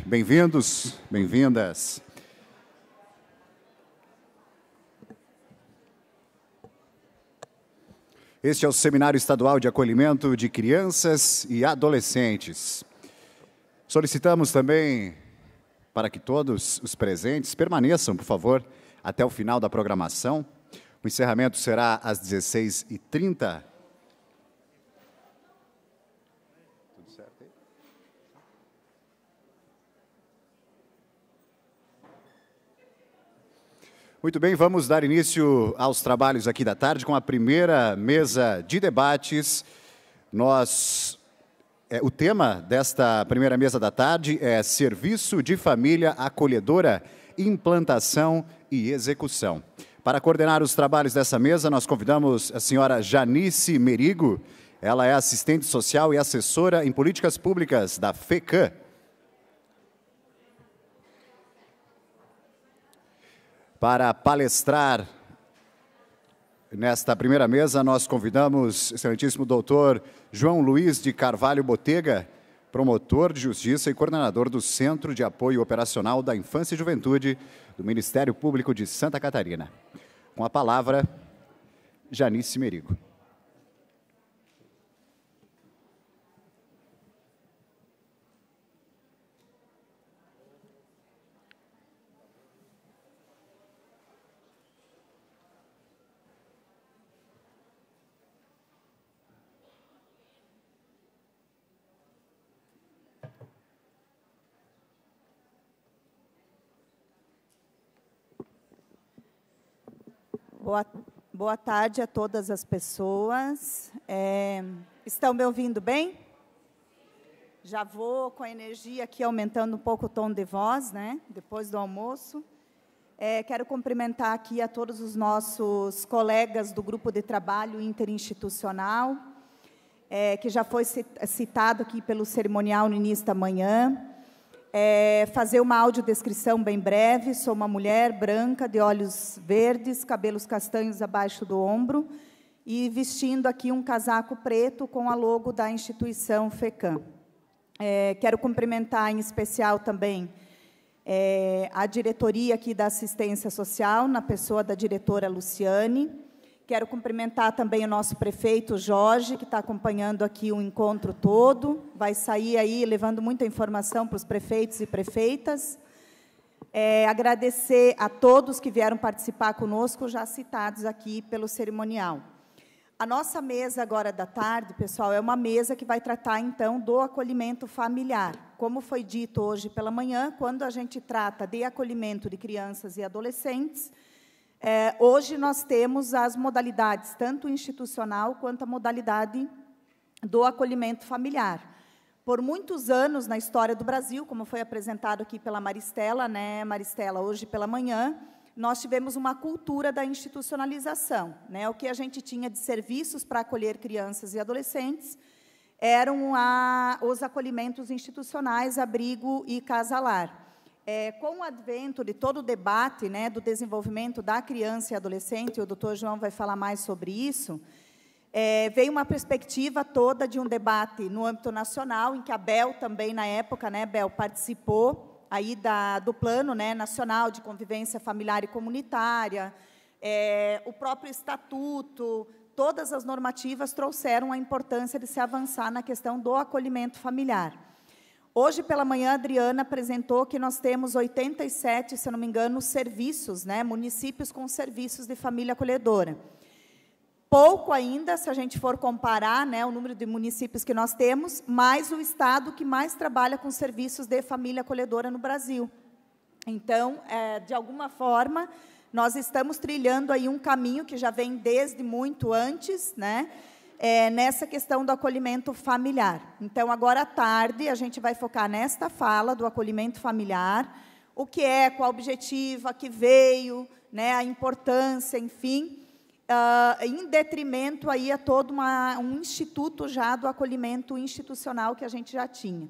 bem-vindos, bem-vindas. Este é o Seminário Estadual de Acolhimento de Crianças e Adolescentes. Solicitamos também para que todos os presentes permaneçam, por favor, até o final da programação. O encerramento será às 16h30. Tudo certo aí? Muito bem, vamos dar início aos trabalhos aqui da tarde com a primeira mesa de debates. O tema desta primeira mesa da tarde é Serviço de Família Acolhedora, Implantação e Execução. Para coordenar os trabalhos dessa mesa, nós convidamos a senhora Janice Merigo. Ela é assistente social e assessora em políticas públicas da FECAM. Para palestrar nesta primeira mesa, nós convidamos o excelentíssimo doutor João Luiz de Carvalho Botega, promotor de justiça e coordenador do Centro de Apoio Operacional da Infância e Juventude do Ministério Público de Santa Catarina. Com a palavra, Janice Merigo. Boa tarde a todas as pessoas. Estão me ouvindo bem? Já vou com a energia aqui aumentando um pouco o tom de voz, né? Depois do almoço. Quero cumprimentar aqui a todos os nossos colegas do Grupo de Trabalho Interinstitucional, que já foi citado aqui pelo cerimonial no início da manhã. Fazer uma audiodescrição bem breve. Sou uma mulher branca, de olhos verdes, cabelos castanhos abaixo do ombro e vestindo aqui um casaco preto com a logo da instituição FECAM. Quero cumprimentar em especial também a diretoria aqui da assistência social, na pessoa da diretora Luciane. Quero cumprimentar também o nosso prefeito Jorge, que está acompanhando aqui o encontro todo. Vai sair aí levando muita informação para os prefeitos e prefeitas. Agradecer a todos que vieram participar conosco, já citados aqui pelo cerimonial. A nossa mesa agora da tarde, pessoal, é uma mesa que vai tratar, então, do acolhimento familiar. Como foi dito hoje pela manhã, quando a gente trata de acolhimento de crianças e adolescentes, hoje nós temos as modalidades, tanto institucional quanto a modalidade do acolhimento familiar. Por muitos anos na história do Brasil, como foi apresentado aqui pela Maristela, né, Maristela, hoje pela manhã, nós tivemos uma cultura da institucionalização, né? O que a gente tinha de serviços para acolher crianças e adolescentes eram os acolhimentos institucionais, abrigo e casa-lar. Com o advento de todo o debate, né, do desenvolvimento da criança e adolescente, o doutor João vai falar mais sobre isso, veio uma perspectiva toda de um debate no âmbito nacional, em que a Bel também, na época, né, Bel, participou aí do Plano, né, Nacional de Convivência Familiar e Comunitária, o próprio Estatuto, todas as normativas trouxeram a importância de se avançar na questão do acolhimento familiar. Hoje, pela manhã, a Adriana apresentou que nós temos 87, se eu não me engano, serviços, né, municípios com serviços de família acolhedora. Pouco ainda, se a gente for comparar, né, o número de municípios que nós temos, mas o estado que mais trabalha com serviços de família acolhedora no Brasil. Então, de alguma forma, nós estamos trilhando aí um caminho que já vem desde muito antes, né, nessa questão do acolhimento familiar. Então, agora à tarde, a gente vai focar nesta fala do acolhimento familiar, o que é, qual o objetivo, a que veio, né, a importância, enfim, em detrimento aí a todo um instituto já do acolhimento institucional que a gente já tinha.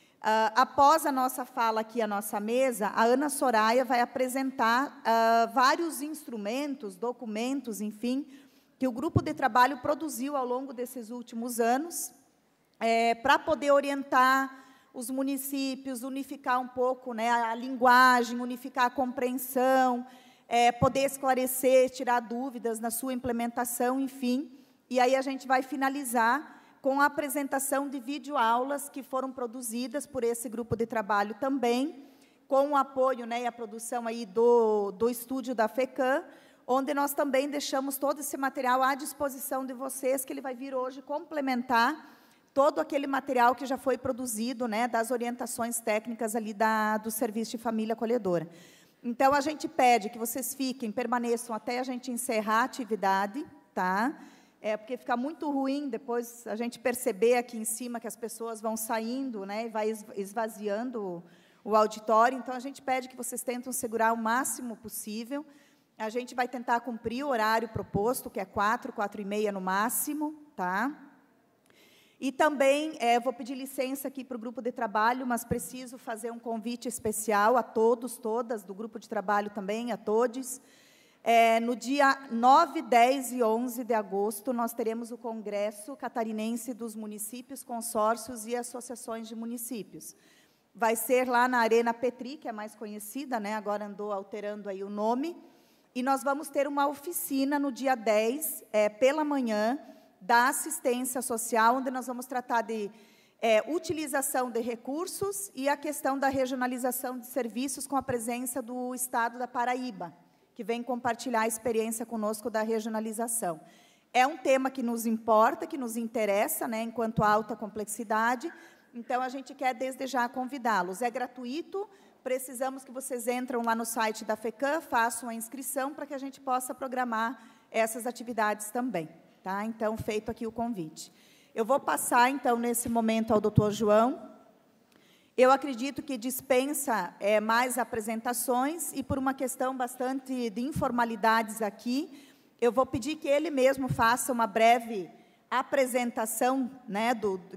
Após a nossa fala aqui, a nossa mesa, a Ana Soraya vai apresentar vários instrumentos, documentos, enfim, que o grupo de trabalho produziu ao longo desses últimos anos, para poder orientar, os municípios, unificar um pouco, né, a linguagem, unificar a compreensão, poder esclarecer, tirar dúvidas na sua implementação, enfim. E aí a gente vai finalizar com a apresentação de videoaulas que foram produzidas por esse grupo de trabalho também, com o apoio, né, e a produção aí do estúdio da FECAM, onde nós também deixamos todo esse material à disposição de vocês, que ele vai vir hoje complementar todo aquele material que já foi produzido, né, das orientações técnicas ali do Serviço de Família Acolhedora. Então, a gente pede que vocês permaneçam até a gente encerrar a atividade, tá? Porque fica muito ruim depois a gente perceber aqui em cima que as pessoas vão saindo, né, e vai esvaziando o auditório. Então, a gente pede que vocês tentem segurar o máximo possível. A gente vai tentar cumprir o horário proposto, que é 4h no máximo, tá? E também, vou pedir licença aqui para o grupo de trabalho, mas preciso fazer um convite especial a todos, todas, do grupo de trabalho também, a todos. No dia 9, 10 e 11 de agosto, nós teremos o Congresso Catarinense dos Municípios, Consórcios e Associações de Municípios. Vai ser lá na Arena Petri, que é mais conhecida, né? Agora andou alterando aí o nome. E nós vamos ter uma oficina no dia 10, pela manhã, da assistência social, onde nós vamos tratar de utilização de recursos e a questão da regionalização de serviços com a presença do Estado da Paraíba, que vem compartilhar a experiência conosco da regionalização. É um tema que nos importa, que nos interessa, né, enquanto alta complexidade, então a gente quer desde já convidá-los. É gratuito, precisamos que vocês entrem lá no site da FECAM, façam a inscrição para que a gente possa programar essas atividades também. Tá? Então, feito aqui o convite. Eu vou passar, então, nesse momento ao doutor João. Eu acredito que dispensa mais apresentações e, por uma questão bastante de informalidades aqui, eu vou pedir que ele mesmo faça uma breve apresentação, né,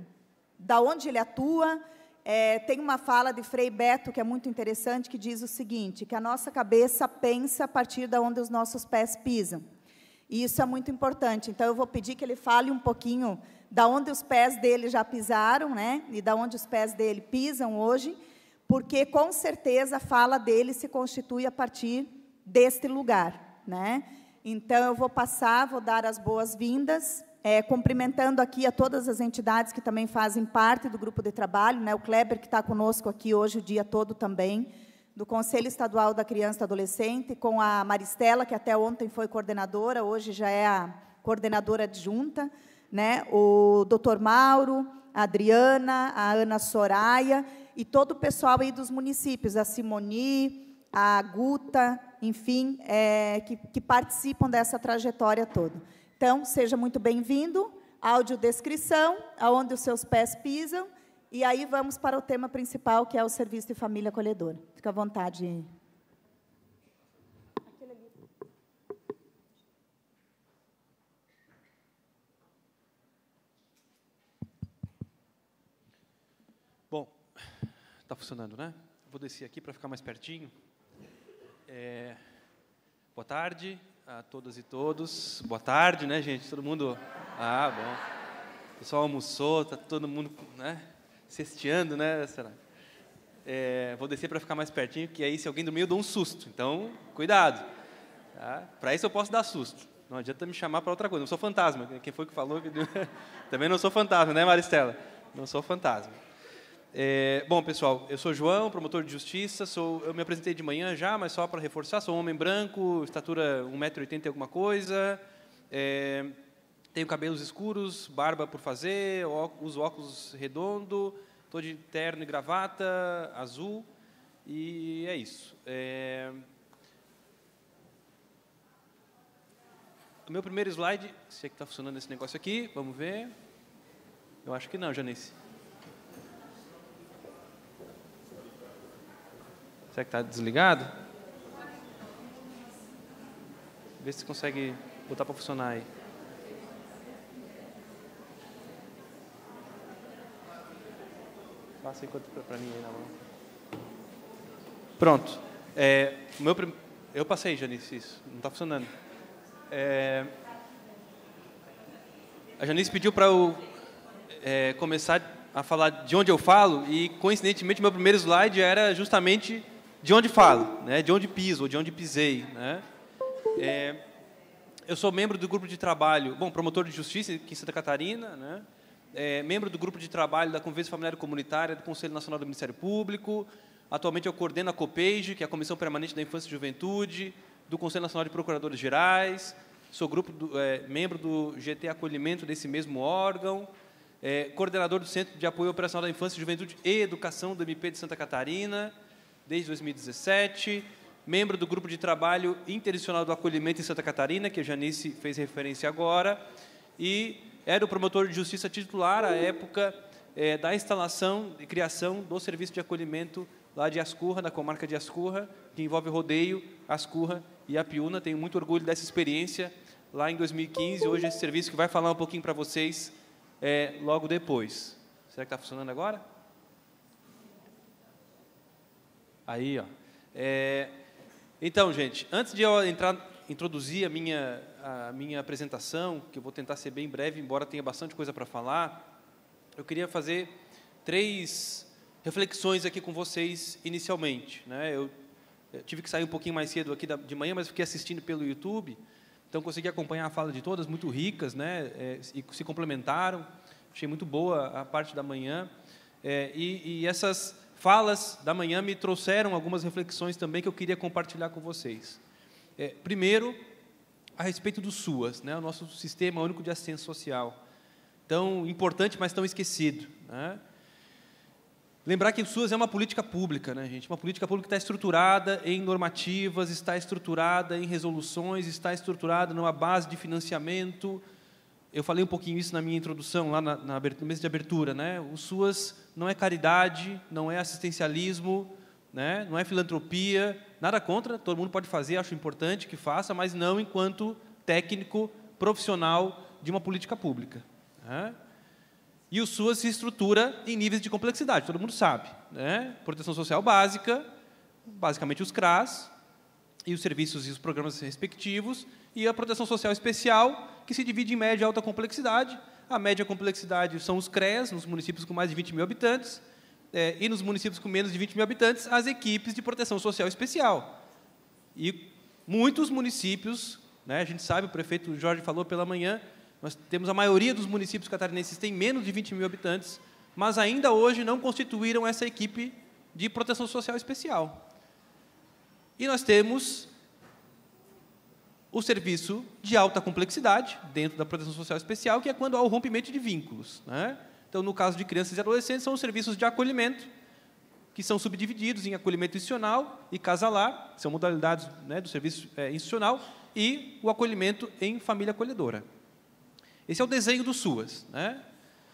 da onde ele atua. Tem uma fala de Frei Beto, que é muito interessante, que diz o seguinte, que a nossa cabeça pensa a partir de onde os nossos pés pisam. E isso é muito importante. Então, eu vou pedir que ele fale um pouquinho da onde os pés dele já pisaram, né? E da onde os pés dele pisam hoje, porque, com certeza, a fala dele se constitui a partir deste lugar, né? Então, eu vou dar as boas-vindas, cumprimentando aqui a todas as entidades que também fazem parte do grupo de trabalho, né? O Kleber, que está conosco aqui hoje o dia todo também, do Conselho Estadual da Criança e Adolescente, com a Maristela, que até ontem foi coordenadora, hoje já é a coordenadora adjunta, né? O doutor Mauro, a Adriana, a Ana Soraya, e todo o pessoal aí dos municípios, a Simoni, a Guta, enfim, que participam dessa trajetória toda. Então, seja muito bem-vindo, audiodescrição, aonde os seus pés pisam, e aí vamos para o tema principal, que é o Serviço de Família Acolhedora. Fica à vontade. Bom, está funcionando, né? Vou descer aqui para ficar mais pertinho. Boa tarde a todas e todos. Boa tarde, né, gente? Todo mundo... Ah, bom. O pessoal almoçou, está todo mundo, né, cesteando, né? Vou descer para ficar mais pertinho, que aí, se alguém do meio, eu dou um susto. Então, cuidado. Tá? Para isso, eu posso dar susto. Não adianta me chamar para outra coisa. Não sou fantasma. Quem foi que falou? Também não sou fantasma, né, Maristela? Não sou fantasma. Bom, pessoal, eu sou João, promotor de justiça. Eu me apresentei de manhã já, mas só para reforçar. Sou um homem branco, estatura 1,80 m e alguma coisa. Tenho cabelos escuros, barba por fazer, uso óculos redondo, estou de terno e gravata, azul, e é isso. O meu primeiro slide, se é que está funcionando esse negócio aqui, vamos ver. Eu acho que não, Janice. Será que está desligado? Vê se você consegue botar para funcionar aí. Passa enquanto para mim aí na mão. Pronto. Eu passei, Janice, isso. Não está funcionando. A Janice pediu para eu começar a falar de onde eu falo e, coincidentemente, meu primeiro slide era justamente de onde falo, né? De onde piso, ou de onde pisei, né? Eu sou membro do grupo de trabalho, promotor de justiça aqui em Santa Catarina, né? Membro do grupo de trabalho da Convivência Familiar e Comunitária do Conselho Nacional do Ministério Público. Atualmente eu coordeno a COPEIGE, que é a Comissão Permanente da Infância e Juventude, do Conselho Nacional de Procuradores Gerais. Sou membro do GT Acolhimento desse mesmo órgão. Coordenador do Centro de Apoio Operacional da Infância, Juventude e Educação do MP de Santa Catarina, desde 2017. Membro do Grupo de Trabalho Interinstitucional do Acolhimento em Santa Catarina, que a Janice fez referência agora, e era o promotor de justiça titular, à época, da instalação e criação do serviço de acolhimento lá de Ascurra, na comarca de Ascurra, que envolve Rodeio, Ascurra e Apiúna. Tenho muito orgulho dessa experiência lá em 2015. Hoje, esse serviço que vai falar um pouquinho para vocês logo depois. Será que está funcionando agora? Aí, ó. Então, gente, antes de eu introduzir a minha apresentação, que eu vou tentar ser bem breve, embora tenha bastante coisa para falar, eu queria fazer 3 reflexões aqui com vocês inicialmente, né? Eu tive que sair um pouquinho mais cedo aqui de manhã, mas fiquei assistindo pelo YouTube, então consegui acompanhar a fala de todas, muito ricas, né? E se complementaram. Achei muito boa a parte da manhã. E essas falas da manhã me trouxeram algumas reflexões também que eu queria compartilhar com vocês. Primeiro, a respeito do SUAS, né? O nosso Sistema Único de Assistência Social. Tão importante, mas tão esquecido, né? Lembrar que o SUAS é uma política pública, né, gente? Uma política pública que está estruturada em normativas, está estruturada em resoluções, está estruturada numa base de financiamento. Eu falei um pouquinho isso na minha introdução, lá no mês de abertura, né? O SUAS não é caridade, não é assistencialismo, né? Não é filantropia, nada contra, todo mundo pode fazer, acho importante que faça, mas não enquanto técnico profissional de uma política pública, né? E o SUAS se estrutura em níveis de complexidade, todo mundo sabe, né? Proteção social básica, basicamente os CRAS, e os serviços e os programas respectivos, e a proteção social especial, que se divide em média e alta complexidade. A média complexidade são os CREAS, nos municípios com mais de 20 mil habitantes, e nos municípios com menos de 20 mil habitantes, as equipes de proteção social especial. E muitos municípios, né, a gente sabe, o prefeito Jorge falou pela manhã, nós temos a maioria dos municípios catarinenses tem menos de 20 mil habitantes, mas ainda hoje não constituíram essa equipe de proteção social especial. E nós temos o serviço de alta complexidade, dentro da proteção social especial, que é quando há o rompimento de vínculos, né? Então, no caso de crianças e adolescentes, são os serviços de acolhimento, que são subdivididos em acolhimento institucional e casalar, que são modalidades, né, do serviço institucional, e o acolhimento em família acolhedora. Esse é o desenho do SUAS, né?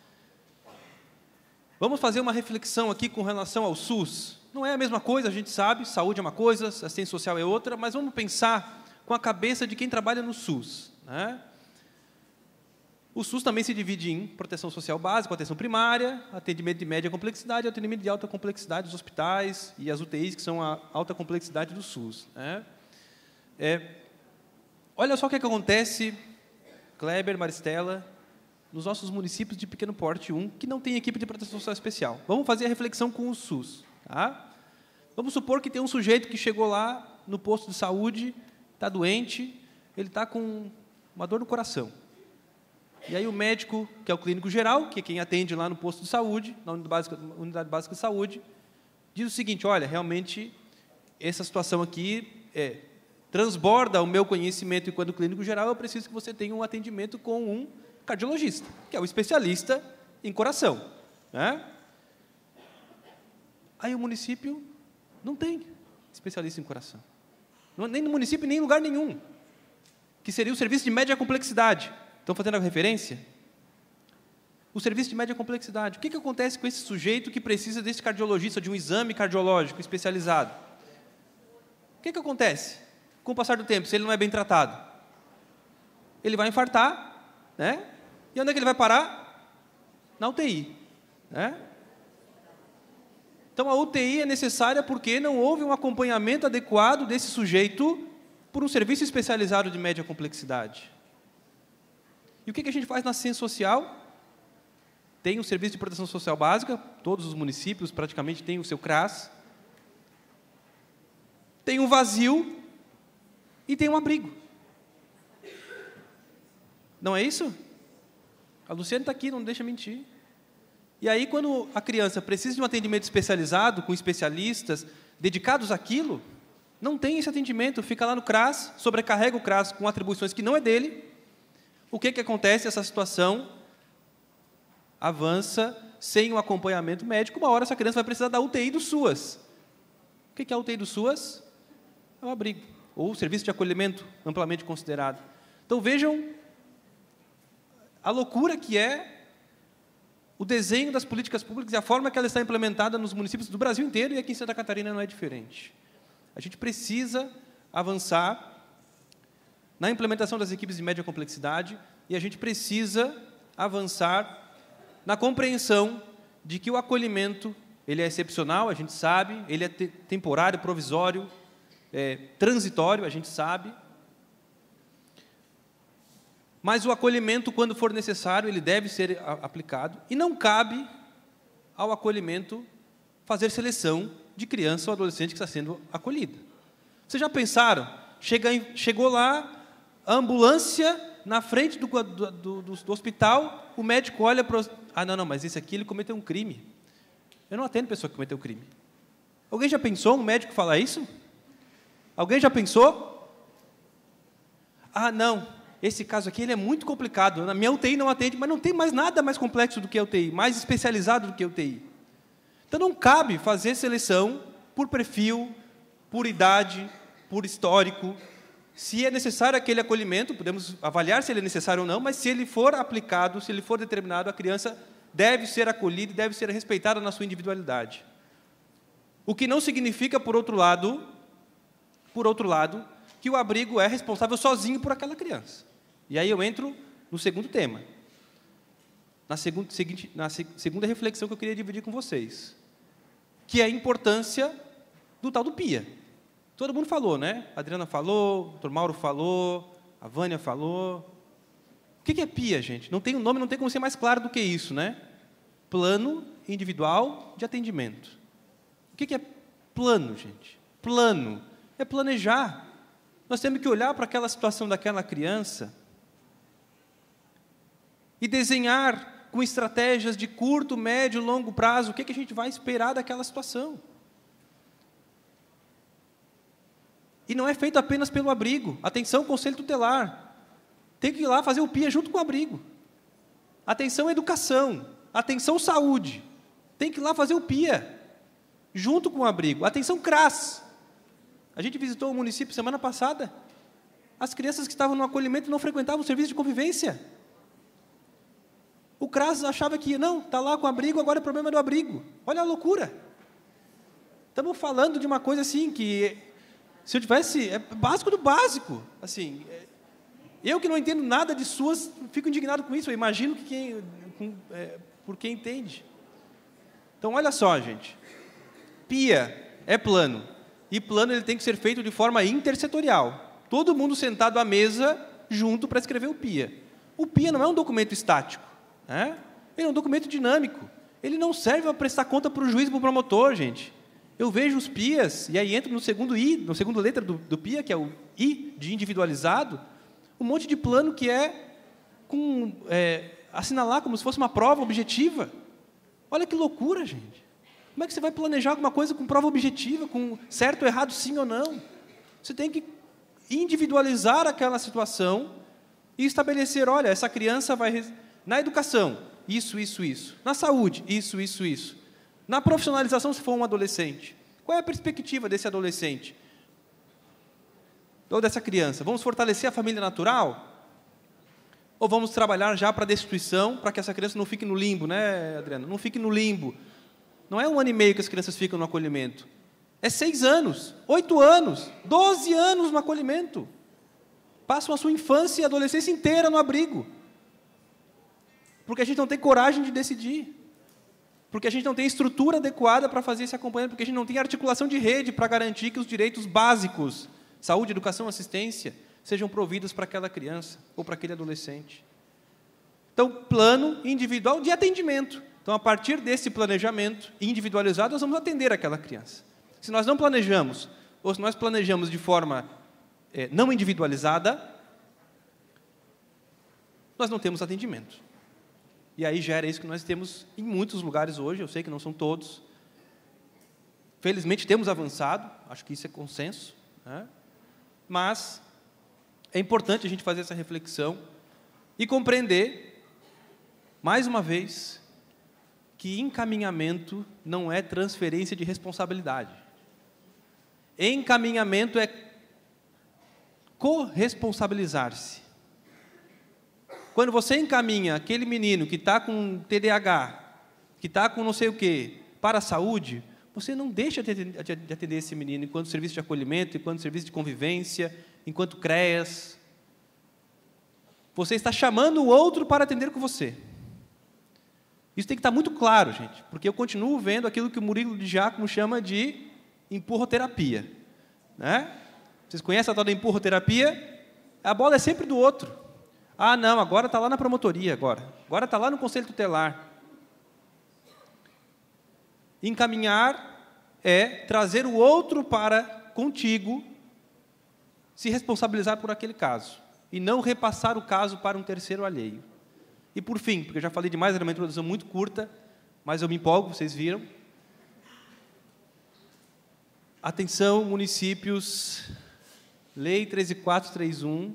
Vamos fazer uma reflexão aqui com relação ao SUS. Não é a mesma coisa, a gente sabe, saúde é uma coisa, assistência social é outra, mas vamos pensar com a cabeça de quem trabalha no SUS, né? O SUS também se divide em proteção social básica, atenção primária, atendimento de média complexidade e atendimento de alta complexidade dos hospitais e as UTIs, que são a alta complexidade do SUS, né? Olha só o que acontece, Kleber, Maristela, nos nossos municípios de pequeno porte 1, que não tem equipe de proteção social especial. Vamos fazer a reflexão com o SUS, tá? Vamos supor que tem um sujeito que chegou lá no posto de saúde, está doente, ele está com uma dor no coração. E aí o médico, que é o clínico geral, que é quem atende lá no posto de saúde, na unidade básica de saúde, diz o seguinte: olha, realmente, essa situação aqui transborda o meu conhecimento enquanto clínico geral, eu preciso que você tenha um atendimento com um cardiologista, que é o especialista em coração, né? Aí o município não tem especialista em coração. Nem no município, nem em lugar nenhum. Que seria o serviço de média complexidade. Estão fazendo a referência? O serviço de média complexidade. O que acontece com esse sujeito que precisa desse cardiologista, de um exame cardiológico especializado? O que acontece com o passar do tempo, se ele não é bem tratado? Ele vai infartar, né? E onde é que ele vai parar? Na UTI, né? Então, a UTI é necessária porque não houve um acompanhamento adequado desse sujeito por um serviço especializado de média complexidade. E o que a gente faz na assistência social? tem o Serviço de Proteção Social Básica, todos os municípios praticamente têm o seu CRAS, tem um vazio e tem um abrigo. Não é isso? A Luciane está aqui, não deixa mentir. E aí, quando a criança precisa de um atendimento especializado, com especialistas dedicados àquilo, não tem esse atendimento, fica lá no CRAS, sobrecarrega o CRAS com atribuições que não é dele. O que acontece? Essa situação avança sem um acompanhamento médico. Uma hora essa criança vai precisar da UTI do SUAS. O que é a UTI do SUAS? É o abrigo, ou o serviço de acolhimento amplamente considerado. Então, vejam a loucura que é o desenho das políticas públicas e a forma que ela está implementada nos municípios do Brasil inteiro, e aqui em Santa Catarina não é diferente. A gente precisa avançar na implementação das equipes de média complexidade e a gente precisa avançar na compreensão de que o acolhimento ele é excepcional, a gente sabe, ele é temporário, provisório, transitório, a gente sabe, mas o acolhimento, quando for necessário, ele deve ser aplicado, e não cabe ao acolhimento fazer seleção de criança ou adolescente que está sendo acolhida. Vocês já pensaram? Chegou lá, a ambulância na frente do hospital, o médico olha para o... Ah, não, mas esse aqui ele cometeu um crime. Eu não atendo pessoa que cometeu crime. Alguém já pensou um médico falar isso? Alguém já pensou? Ah, não. Esse caso aqui ele é muito complicado. Na minha UTI não atende, mas não tem mais nada mais complexo do que a UTI, mais especializado do que a UTI. Então, não cabe fazer seleção por perfil, por idade, por histórico. Se é necessário aquele acolhimento, podemos avaliar se ele é necessário ou não, mas se ele for aplicado, se ele for determinado, a criança deve ser acolhida e deve ser respeitada na sua individualidade. O que não significa, por outro lado, que o abrigo é responsável sozinho por aquela criança. E aí eu entro no segundo tema, na segunda reflexão que eu queria dividir com vocês, que é a importância do tal do PIA. Todo mundo falou, né? A Adriana falou, o Dr. Mauro falou, a Vânia falou. O que é PIA, gente? Não tem um nome, não tem como ser mais claro do que isso, né? Plano Individual de Atendimento. O que é plano, gente? Plano é planejar. Nós temos que olhar para aquela situação daquela criança e desenhar com estratégias de curto, médio, longo prazo o que a gente vai esperar daquela situação. E não é feito apenas pelo abrigo. Atenção, Conselho Tutelar. Tem que ir lá fazer o PIA junto com o abrigo. Atenção, educação. Atenção, saúde. Tem que ir lá fazer o PIA junto com o abrigo. Atenção, CRAS. A gente visitou o município semana passada. As crianças que estavam no acolhimento não frequentavam o serviço de convivência. O CRAS achava que, não, está lá com o abrigo, agora é problema do abrigo. Olha a loucura. Estamos falando de uma coisa assim que, se eu tivesse, é básico do básico. Assim, eu que não entendo nada de SUAS, fico indignado com isso. Eu imagino que por quem entende. Então, olha só, gente. PIA é plano. E plano ele tem que ser feito de forma intersetorial. Todo mundo sentado à mesa, junto, para escrever o PIA. O PIA não é um documento estático. Ele é um documento dinâmico. Ele não serve para prestar conta para o juiz e para o promotor, gente. Eu vejo os PIAs, e aí entro no segundo I, na segunda letra do PIA, que é o I de individualizado, um monte de plano que assinalar como se fosse uma prova objetiva. Olha que loucura, gente. Como é que você vai planejar alguma coisa com prova objetiva, com certo ou errado, sim ou não? Você tem que individualizar aquela situação e estabelecer, olha, essa criança vai... Na educação, isso. Na saúde, isso. Na profissionalização, se for um adolescente. Qual é a perspectiva desse adolescente? Ou dessa criança? Vamos fortalecer a família natural? Ou vamos trabalhar já para a destituição, para que essa criança não fique no limbo, né, Adriana? Não fique no limbo. Não é 1 ano e meio que as crianças ficam no acolhimento. É 6 anos, 8 anos, 12 anos no acolhimento. Passam a sua infância e adolescência inteira no abrigo. Porque a gente não tem coragem de decidir. Porque a gente não tem estrutura adequada para fazer esse acompanhamento. Porque a gente não tem articulação de rede para garantir que os direitos básicos, saúde, educação, assistência, sejam providos para aquela criança ou para aquele adolescente. Então, plano individual de atendimento. Então, a partir desse planejamento individualizado, nós vamos atender aquela criança. Se nós não planejamos, ou se nós planejamos de forma não individualizada, nós não temos atendimento. E aí gera isso que nós temos em muitos lugares hoje, eu sei que não são todos. Felizmente temos avançado, acho que isso é consenso, né? Mas é importante a gente fazer essa reflexão e compreender, mais uma vez, que encaminhamento não é transferência de responsabilidade. Encaminhamento é corresponsabilizar-se. Quando você encaminha aquele menino que está com TDAH, que está com não sei o quê, para a saúde, você não deixa de atender esse menino enquanto serviço de acolhimento, enquanto serviço de convivência, enquanto CREAS. Você está chamando o outro para atender com você. Isso tem que estar muito claro, gente, porque eu continuo vendo aquilo que o Murilo de Giacomo chama de empurroterapia, né? Vocês conhecem a tal da empurroterapia? A bola é sempre do outro. Ah, não, agora está lá na promotoria, agora está lá no conselho tutelar. Encaminhar é trazer o outro para contigo se responsabilizar por aquele caso e não repassar o caso para um terceiro alheio. E, por fim, porque eu já falei demais, era uma introdução muito curta, mas eu me empolgo, vocês viram. Atenção, municípios, Lei 13.431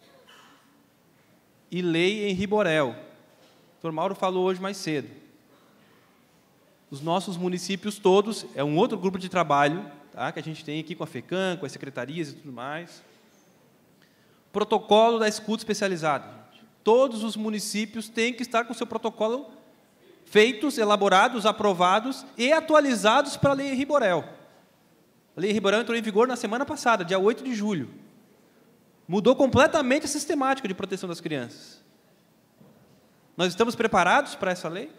e Lei Henri Borel. O Dr. Mauro falou hoje mais cedo. Os nossos municípios todos, é um outro grupo de trabalho, tá, que a gente tem aqui com a FECAM, com as secretarias e tudo mais. Protocolo da escuta especializada. Todos os municípios têm que estar com o seu protocolo feitos, elaborados, aprovados e atualizados para a Lei Henri Borel. A Lei Henri Borel entrou em vigor na semana passada, dia 8 de julho. Mudou completamente a sistemática de proteção das crianças. Nós estamos preparados para essa lei?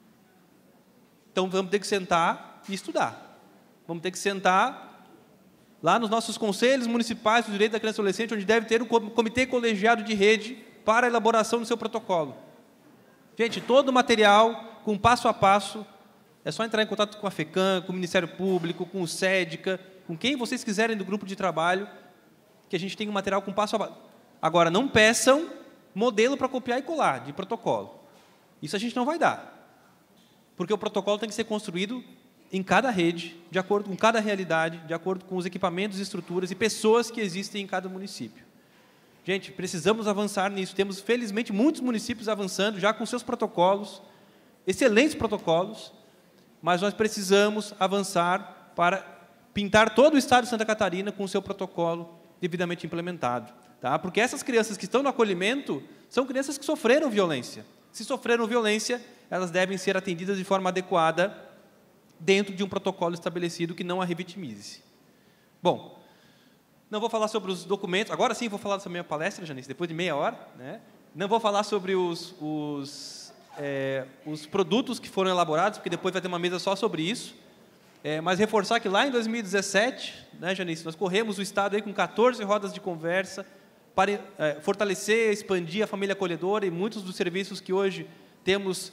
Então, vamos ter que sentar e estudar. Vamos ter que sentar lá nos nossos conselhos municipais do direito da criança e adolescente, onde deve ter um comitê colegiado de rede para a elaboração do seu protocolo. Gente, todo o material, com passo a passo, é só entrar em contato com a FECAM, com o Ministério Público, com o SEDICA, com quem vocês quiserem do grupo de trabalho, que a gente tem um material com passo a passo. Agora, não peçam modelo para copiar e colar, de protocolo. Isso a gente não vai dar. Porque o protocolo tem que ser construído em cada rede, de acordo com cada realidade, de acordo com os equipamentos, estruturas e pessoas que existem em cada município. Gente, precisamos avançar nisso. Temos, felizmente, muitos municípios avançando, já com seus protocolos, excelentes protocolos, mas nós precisamos avançar para pintar todo o estado de Santa Catarina com o seu protocolo devidamente implementado. Tá? Porque essas crianças que estão no acolhimento são crianças que sofreram violência. Se sofreram violência, elas devem ser atendidas de forma adequada dentro de um protocolo estabelecido que não a revitimize. Bom, não vou falar sobre os documentos, agora sim vou falar sobre a minha palestra, Janice, depois de meia hora, né? Não vou falar sobre os produtos que foram elaborados, porque depois vai ter uma mesa só sobre isso, mas reforçar que lá em 2017, né, Janice, nós corremos o Estado aí com 14 rodas de conversa para fortalecer, expandir a família acolhedora, e muitos dos serviços que hoje temos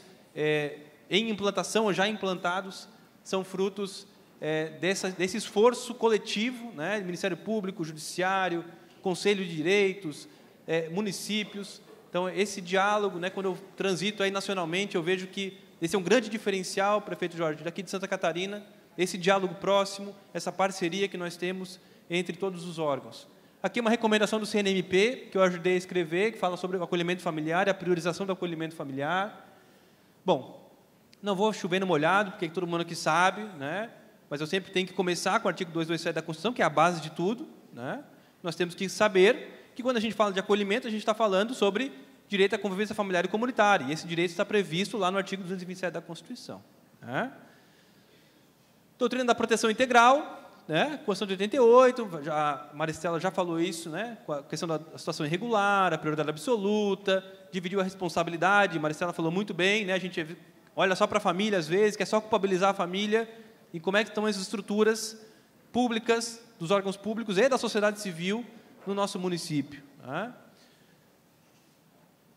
em implantação ou já implantados são frutos desse esforço coletivo, né, Ministério Público, Judiciário, Conselho de Direitos, municípios. Então, esse diálogo, né, quando eu transito aí nacionalmente, eu vejo que esse é um grande diferencial, prefeito Jorge, daqui de Santa Catarina, esse diálogo próximo, essa parceria que nós temos entre todos os órgãos. Aqui uma recomendação do CNMP, que eu ajudei a escrever, que fala sobre o acolhimento familiar e a priorização do acolhimento familiar. Bom, não vou chover no molhado, porque todo mundo aqui sabe, né? Mas eu sempre tenho que começar com o artigo 227 da Constituição, que é a base de tudo, né? Nós temos que saber que, quando a gente fala de acolhimento, a gente está falando sobre direito à convivência familiar e comunitária, e esse direito está previsto lá no artigo 227 da Constituição. Né? Doutrina da proteção integral, né? Constituição de 88, a Maristela já falou isso, né? Com a questão da situação irregular, a prioridade absoluta, dividiu a responsabilidade, a Maristela falou muito bem, né? A gente olha só para a família, às vezes, quer só culpabilizar a família, e como é que estão as estruturas públicas, dos órgãos públicos e da sociedade civil no nosso município. Né?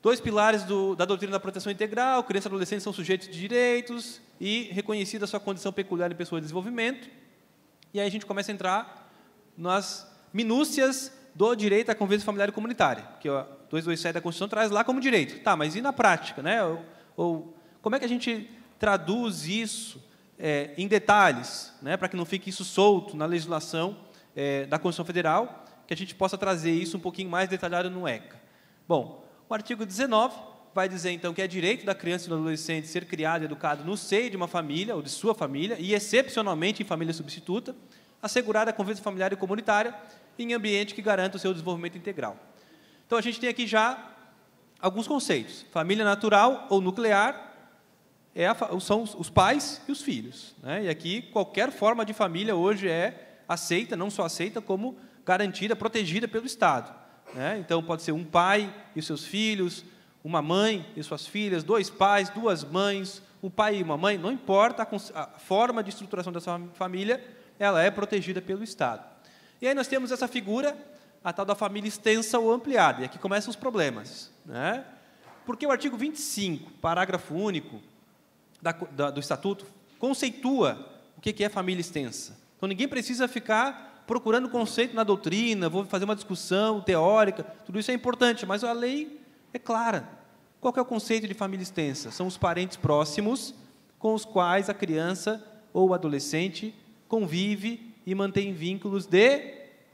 2 pilares da doutrina da proteção integral: criança e adolescente são sujeitos de direitos e reconhecida a sua condição peculiar em pessoa de desenvolvimento. E aí a gente começa a entrar nas minúcias do direito à convivência familiar e comunitária, que o 227 da Constituição traz lá como direito. Tá, mas e na prática, né? Ou como é que a gente traduz isso em detalhes, né, para que não fique isso solto na legislação da Constituição Federal, que a gente possa trazer isso um pouquinho mais detalhado no ECA. Bom, o artigo 19 vai dizer, então, que é direito da criança e do adolescente ser criado e educado no seio de uma família ou de sua família, e, excepcionalmente, em família substituta, assegurada a convivência familiar e comunitária em ambiente que garanta o seu desenvolvimento integral. Então, a gente tem aqui já alguns conceitos. Família natural ou nuclear são os pais e os filhos, né? E aqui, qualquer forma de família hoje é aceita, não só aceita, como garantida, protegida pelo Estado, né? Então, pode ser um pai e seus filhos, uma mãe e suas filhas, 2 pais, 2 mães, um pai e uma mãe, não importa a forma de estruturação dessa família, ela é protegida pelo Estado. E aí nós temos essa figura, a tal da família extensa ou ampliada, e aqui começam os problemas, né? Porque o artigo 25, parágrafo único do Estatuto, conceitua o que é família extensa. Então, ninguém precisa ficar procurando conceito na doutrina, vou fazer uma discussão teórica, tudo isso é importante, mas a lei é clara. Qual é o conceito de família extensa? São os parentes próximos com os quais a criança ou o adolescente convive e mantém vínculos de...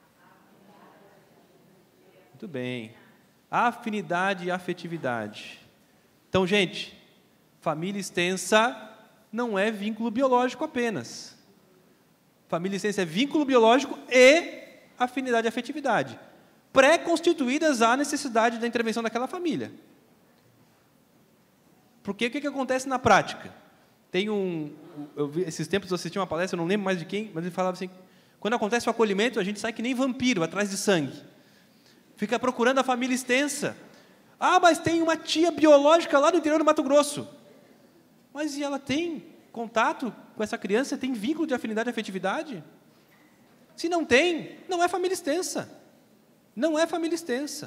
Muito bem. Afinidade e afetividade. Então, gente, família extensa não é vínculo biológico apenas. Família extensa é vínculo biológico e afinidade e afetividade, pré-constituídas à necessidade da intervenção daquela família. Porque o que acontece na prática? Esses tempos eu assisti uma palestra, eu não lembro mais de quem, mas ele falava assim, quando acontece o acolhimento, a gente sai que nem vampiro, atrás de sangue. Fica procurando a família extensa. Ah, mas tem uma tia biológica lá no interior do Mato Grosso. Mas e ela tem contato com essa criança? Tem vínculo de afinidade e afetividade? Se não tem, não é família extensa. Não é família extensa.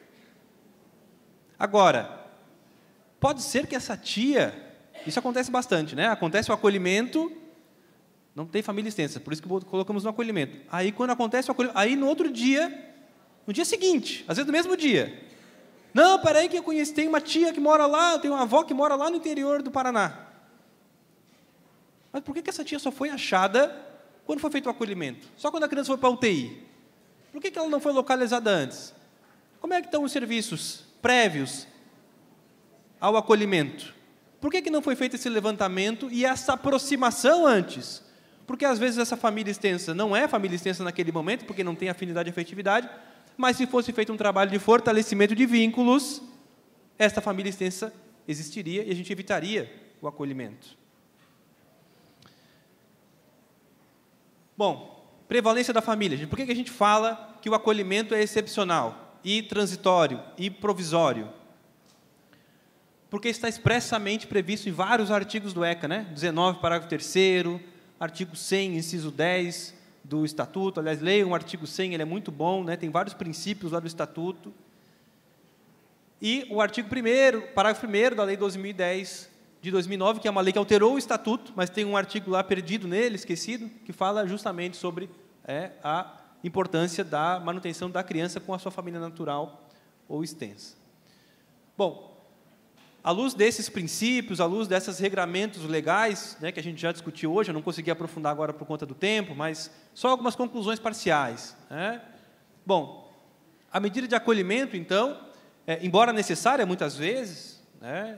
Agora, pode ser que essa tia... Isso acontece bastante, né? Acontece o acolhimento, não tem família extensa, por isso que colocamos no acolhimento. Aí, quando acontece o acolhimento, aí no outro dia, no dia seguinte, às vezes no mesmo dia, não, peraí que eu conheci, tem uma tia que mora lá, tem uma avó que mora lá no interior do Paraná. Mas por que essa tia só foi achada quando foi feito o acolhimento? Só quando a criança foi para a UTI? Por que ela não foi localizada antes? Como é que estão os serviços prévios ao acolhimento? Por que não foi feito esse levantamento e essa aproximação antes? Porque, às vezes, essa família extensa não é família extensa naquele momento, porque não tem afinidade e afetividade, mas, se fosse feito um trabalho de fortalecimento de vínculos, esta família extensa existiria e a gente evitaria o acolhimento. Bom, prevalência da família. Por que a gente fala que o acolhimento é excepcional, e transitório, e provisório? Porque está expressamente previsto em vários artigos do ECA, né? 19, parágrafo 3º, artigo 100, inciso 10 do Estatuto. Aliás, leiam o artigo 100, ele é muito bom, né? Tem vários princípios lá do Estatuto. E o artigo 1º, parágrafo 1º da Lei 2010 de 2009, que é uma lei que alterou o Estatuto, mas tem um artigo lá perdido nele, esquecido, que fala justamente sobre a importância da manutenção da criança com a sua família natural ou extensa. Bom, à luz desses princípios, à luz desses regramentos legais, né, que a gente já discutiu hoje, eu não consegui aprofundar agora por conta do tempo, mas só algumas conclusões parciais, né? Bom, a medida de acolhimento, então, embora necessária muitas vezes, né,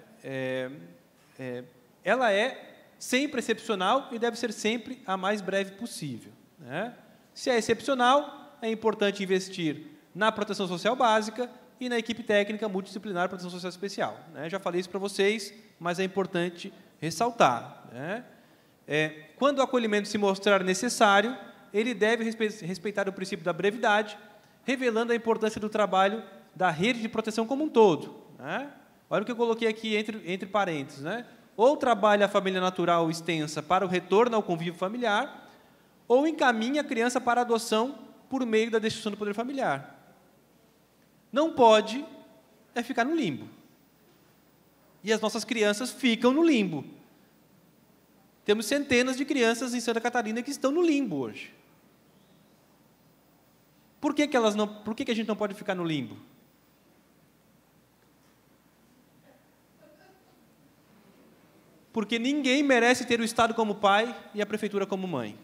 ela é sempre excepcional e deve ser sempre a mais breve possível, né? Se é excepcional, é importante investir na proteção social básica e na equipe técnica multidisciplinar de proteção social especial, né? Já falei isso para vocês, mas é importante ressaltar, né? Quando o acolhimento se mostrar necessário, ele deve respeitar o princípio da brevidade, revelando a importância do trabalho da rede de proteção como um todo, né? Olha o que eu coloquei aqui entre parênteses, né? Ou trabalha a família natural extensa para o retorno ao convívio familiar, ou encaminha a criança para a adoção por meio da destituição do poder familiar. Não pode ficar no limbo. E as nossas crianças ficam no limbo. Temos centenas de crianças em Santa Catarina que estão no limbo hoje. Por que a gente não pode ficar no limbo? Porque ninguém merece ter o Estado como pai e a prefeitura como mãe.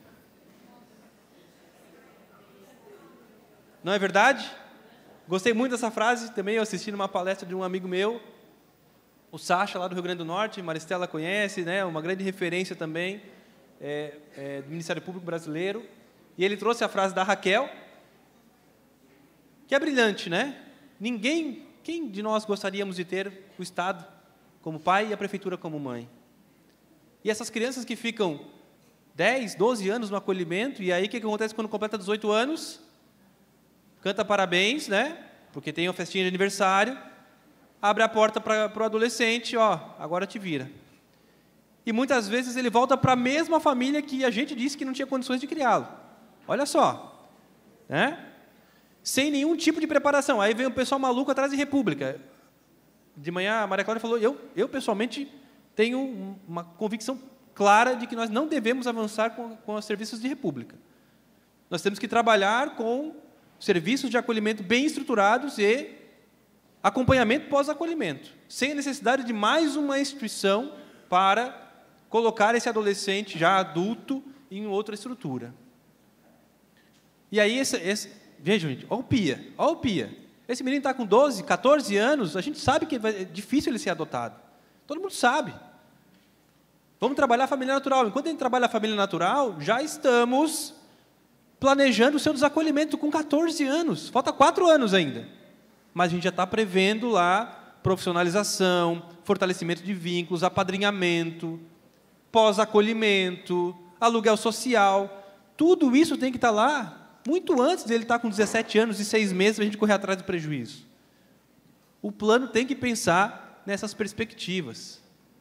Não é verdade? Gostei muito dessa frase, também eu assisti numa palestra de um amigo meu, o Sacha, lá do Rio Grande do Norte, Maristela conhece, né, uma grande referência também do Ministério Público Brasileiro, e ele trouxe a frase da Raquel, que é brilhante, né? Quem de nós gostaríamos de ter o Estado como pai e a prefeitura como mãe? E essas crianças que ficam 10, 12 anos no acolhimento, e aí o que acontece quando completa 18 anos? Canta parabéns, né? Porque tem uma festinha de aniversário, abre a porta para o adolescente, ó, agora te vira. E muitas vezes ele volta para a mesma família que a gente disse que não tinha condições de criá-lo. Olha só, né? Sem nenhum tipo de preparação. Aí vem um pessoal maluco atrás de república. De manhã a Maria Cláudia falou, eu pessoalmente tenho uma convicção clara de que nós não devemos avançar com os serviços de república. Nós temos que trabalhar com serviços de acolhimento bem estruturados e acompanhamento pós-acolhimento, sem a necessidade de mais uma instituição para colocar esse adolescente já adulto em outra estrutura. E aí, veja, gente, olha o Pia. Esse menino está com 12, 14 anos, a gente sabe que é difícil ele ser adotado. Todo mundo sabe. Vamos trabalhar a família natural. Enquanto a gente trabalha a família natural, já estamos planejando o seu desacolhimento com 14 anos. Falta 4 anos ainda. Mas a gente já está prevendo lá profissionalização, fortalecimento de vínculos, apadrinhamento, pós-acolhimento, aluguel social. Tudo isso tem que estar lá muito antes de ele estar com 17 anos e 6 meses para a gente correr atrás do prejuízo. O plano tem que pensar nessas perspectivas.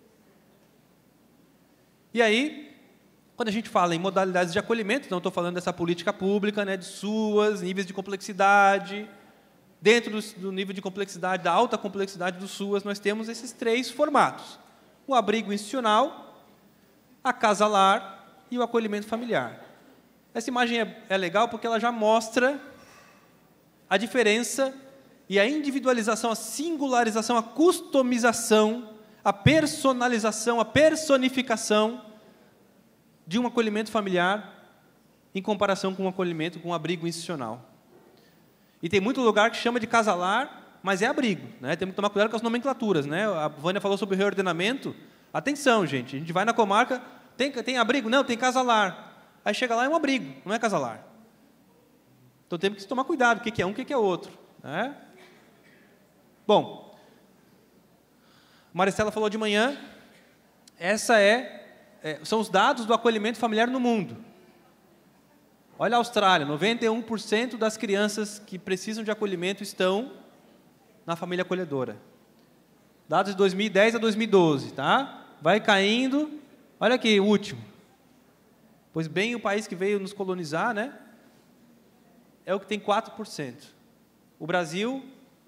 E aí, quando a gente fala em modalidades de acolhimento, então estou falando dessa política pública, né, de SUAS, níveis de complexidade. Dentro do nível de complexidade, da alta complexidade do SUAS, nós temos esses 3 formatos. O abrigo institucional, a casa-lar e o acolhimento familiar. Essa imagem é legal porque ela já mostra a diferença e a individualização, a singularização, a customização, a personalização, a personificação de um acolhimento familiar em comparação com um acolhimento, com um abrigo institucional. E tem muito lugar que chama de casa-lar, mas é abrigo, né? Temos que tomar cuidado com as nomenclaturas, né? A Vânia falou sobre o reordenamento. Atenção, gente, a gente vai na comarca, tem abrigo? Não, tem casa-lar. Aí chega lá, é um abrigo, não é casa-lar. Então temos que tomar cuidado, o que é um, o que é outro, né? Bom, Maristela falou de manhã, são os dados do acolhimento familiar no mundo. Olha a Austrália, 91% das crianças que precisam de acolhimento estão na família acolhedora. Dados de 2010 a 2012, tá? Vai caindo. Olha aqui, o último. Pois bem, o país que veio nos colonizar, né, é o que tem 4%. O Brasil,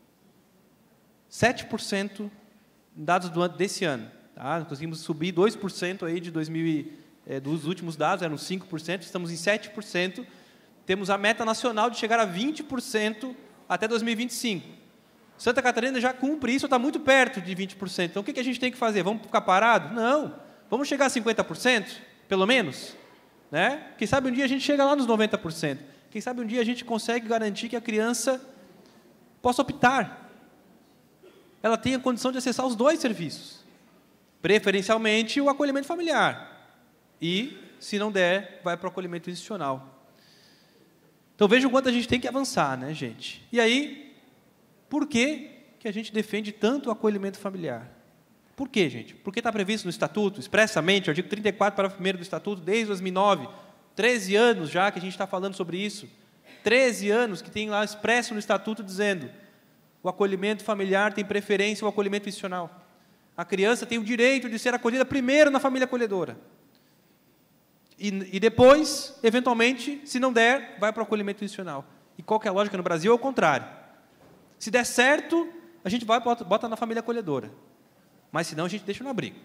7%, dados desse ano. Tá? Nós conseguimos subir 2% aí de 2000 dos últimos dados, eram 5%, estamos em 7%. Temos a meta nacional de chegar a 20% até 2025. Santa Catarina já cumpre isso, está muito perto de 20%. Então, o que a gente tem que fazer? Vamos ficar parados? Não. Vamos chegar a 50%, pelo menos? Né? Quem sabe um dia a gente chega lá nos 90%. Quem sabe um dia a gente consegue garantir que a criança possa optar. Ela tenha condição de acessar os 2 serviços. Preferencialmente, o acolhimento familiar. E, se não der, vai para o acolhimento institucional. Então, vejam o quanto a gente tem que avançar, né, gente? E aí, por que a gente defende tanto o acolhimento familiar? Por quê, gente? Porque está previsto no Estatuto, expressamente, o artigo 34, parágrafo 1º do Estatuto, desde 2009, 13 anos já que a gente está falando sobre isso, 13 anos que tem lá expresso no Estatuto dizendo o acolhimento familiar tem preferência ao acolhimento institucional. A criança tem o direito de ser acolhida primeiro na família acolhedora. E depois, eventualmente, se não der, vai para o acolhimento institucional. E qual que é a lógica no Brasil? É o contrário. Se der certo, a gente vai bota na família acolhedora. mas senão a gente deixa no abrigo.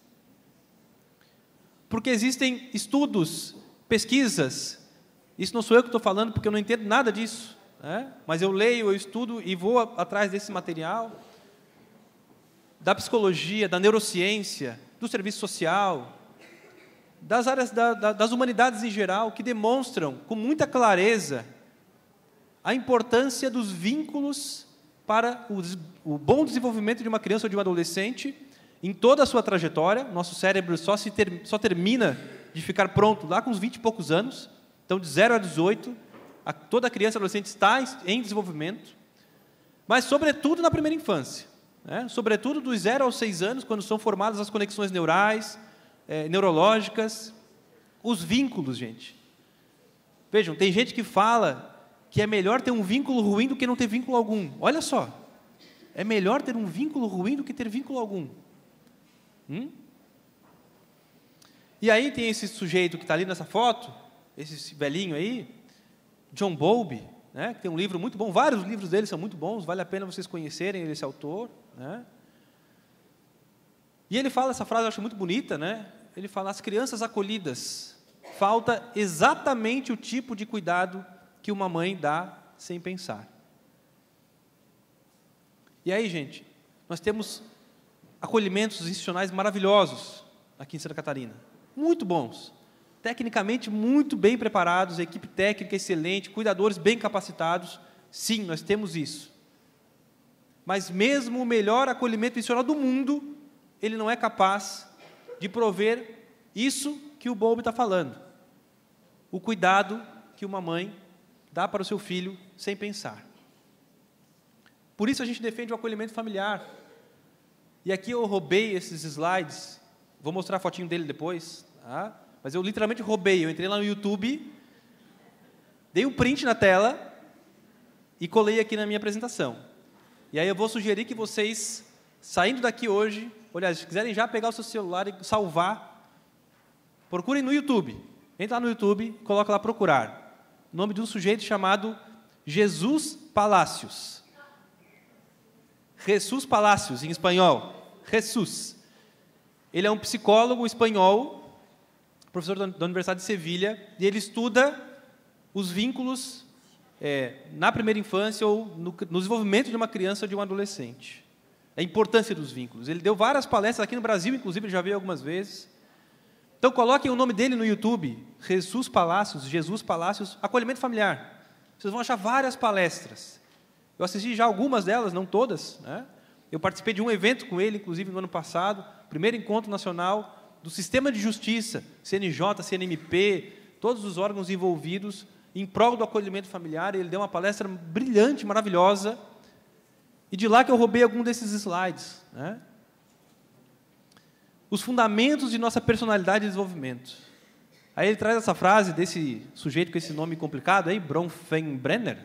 Porque existem estudos, pesquisas, isso não sou eu que estou falando porque eu não entendo nada disso, né? Mas eu leio, eu estudo e vou atrás desse material, da psicologia, da neurociência, do serviço social, das áreas das humanidades em geral, que demonstram com muita clareza a importância dos vínculos para o bom desenvolvimento de uma criança ou de um adolescente em toda a sua trajetória. Nosso cérebro só termina de ficar pronto lá com uns 20 e poucos anos. Então, de 0 a 18, toda criança e adolescente está em desenvolvimento, mas, sobretudo, na primeira infância, né? Sobretudo dos 0 aos 6 anos, quando são formadas as conexões neurais, neurológicas, os vínculos, gente. Vejam, tem gente que fala que é melhor ter um vínculo ruim do que não ter vínculo algum. Olha só, é melhor ter um vínculo ruim do que ter vínculo algum. E aí tem esse sujeito que está ali nessa foto, esse velhinho aí, John Bowlby, né, que tem um livro muito bom, vários livros dele são muito bons, vale a pena vocês conhecerem esse autor, né? E ele fala essa frase, eu acho muito bonita, né? Ele fala: as crianças acolhidas, falta exatamente o tipo de cuidado que uma mãe dá sem pensar. E aí, gente, nós temos acolhimentos institucionais maravilhosos aqui em Santa Catarina, muito bons, tecnicamente muito bem preparados, equipe técnica excelente, cuidadores bem capacitados. Sim, nós temos isso. Mas mesmo o melhor acolhimento institucional do mundo, ele não é capaz de prover isso que o Bowlby está falando, o cuidado que uma mãe dá para o seu filho sem pensar. Por isso a gente defende o acolhimento familiar. E aqui eu roubei esses slides, vou mostrar a fotinho dele depois, tá? Mas eu literalmente roubei, eu entrei lá no YouTube, dei um print na tela e colei aqui na minha apresentação. E aí eu vou sugerir que vocês, saindo daqui hoje, aliás, se quiserem já pegar o seu celular e salvar, procurem no YouTube. Entra lá no YouTube, coloca lá procurar. O nome de um sujeito chamado Jesus Palacios. Jesus Palacios, em espanhol. Jesus. Ele é um psicólogo espanhol, professor da Universidade de Sevilha, e ele estuda os vínculos na primeira infância ou no desenvolvimento de uma criança ou de um adolescente. A importância dos vínculos. Ele deu várias palestras aqui no Brasil, inclusive, ele já veio algumas vezes. Então, coloquem o nome dele no YouTube, Jesus Palacios, acolhimento familiar. Vocês vão achar várias palestras. Eu assisti já algumas delas, não todas, né? Eu participei de um evento com ele, inclusive, no ano passado, primeiro encontro nacional do Sistema de Justiça, CNJ, CNMP, todos os órgãos envolvidos em prol do acolhimento familiar. Ele deu uma palestra brilhante, maravilhosa, e de lá que eu roubei algum desses slides, né? Os fundamentos de nossa personalidade e desenvolvimento. Aí ele traz essa frase desse sujeito com esse nome complicado, aí, Bronfenbrenner.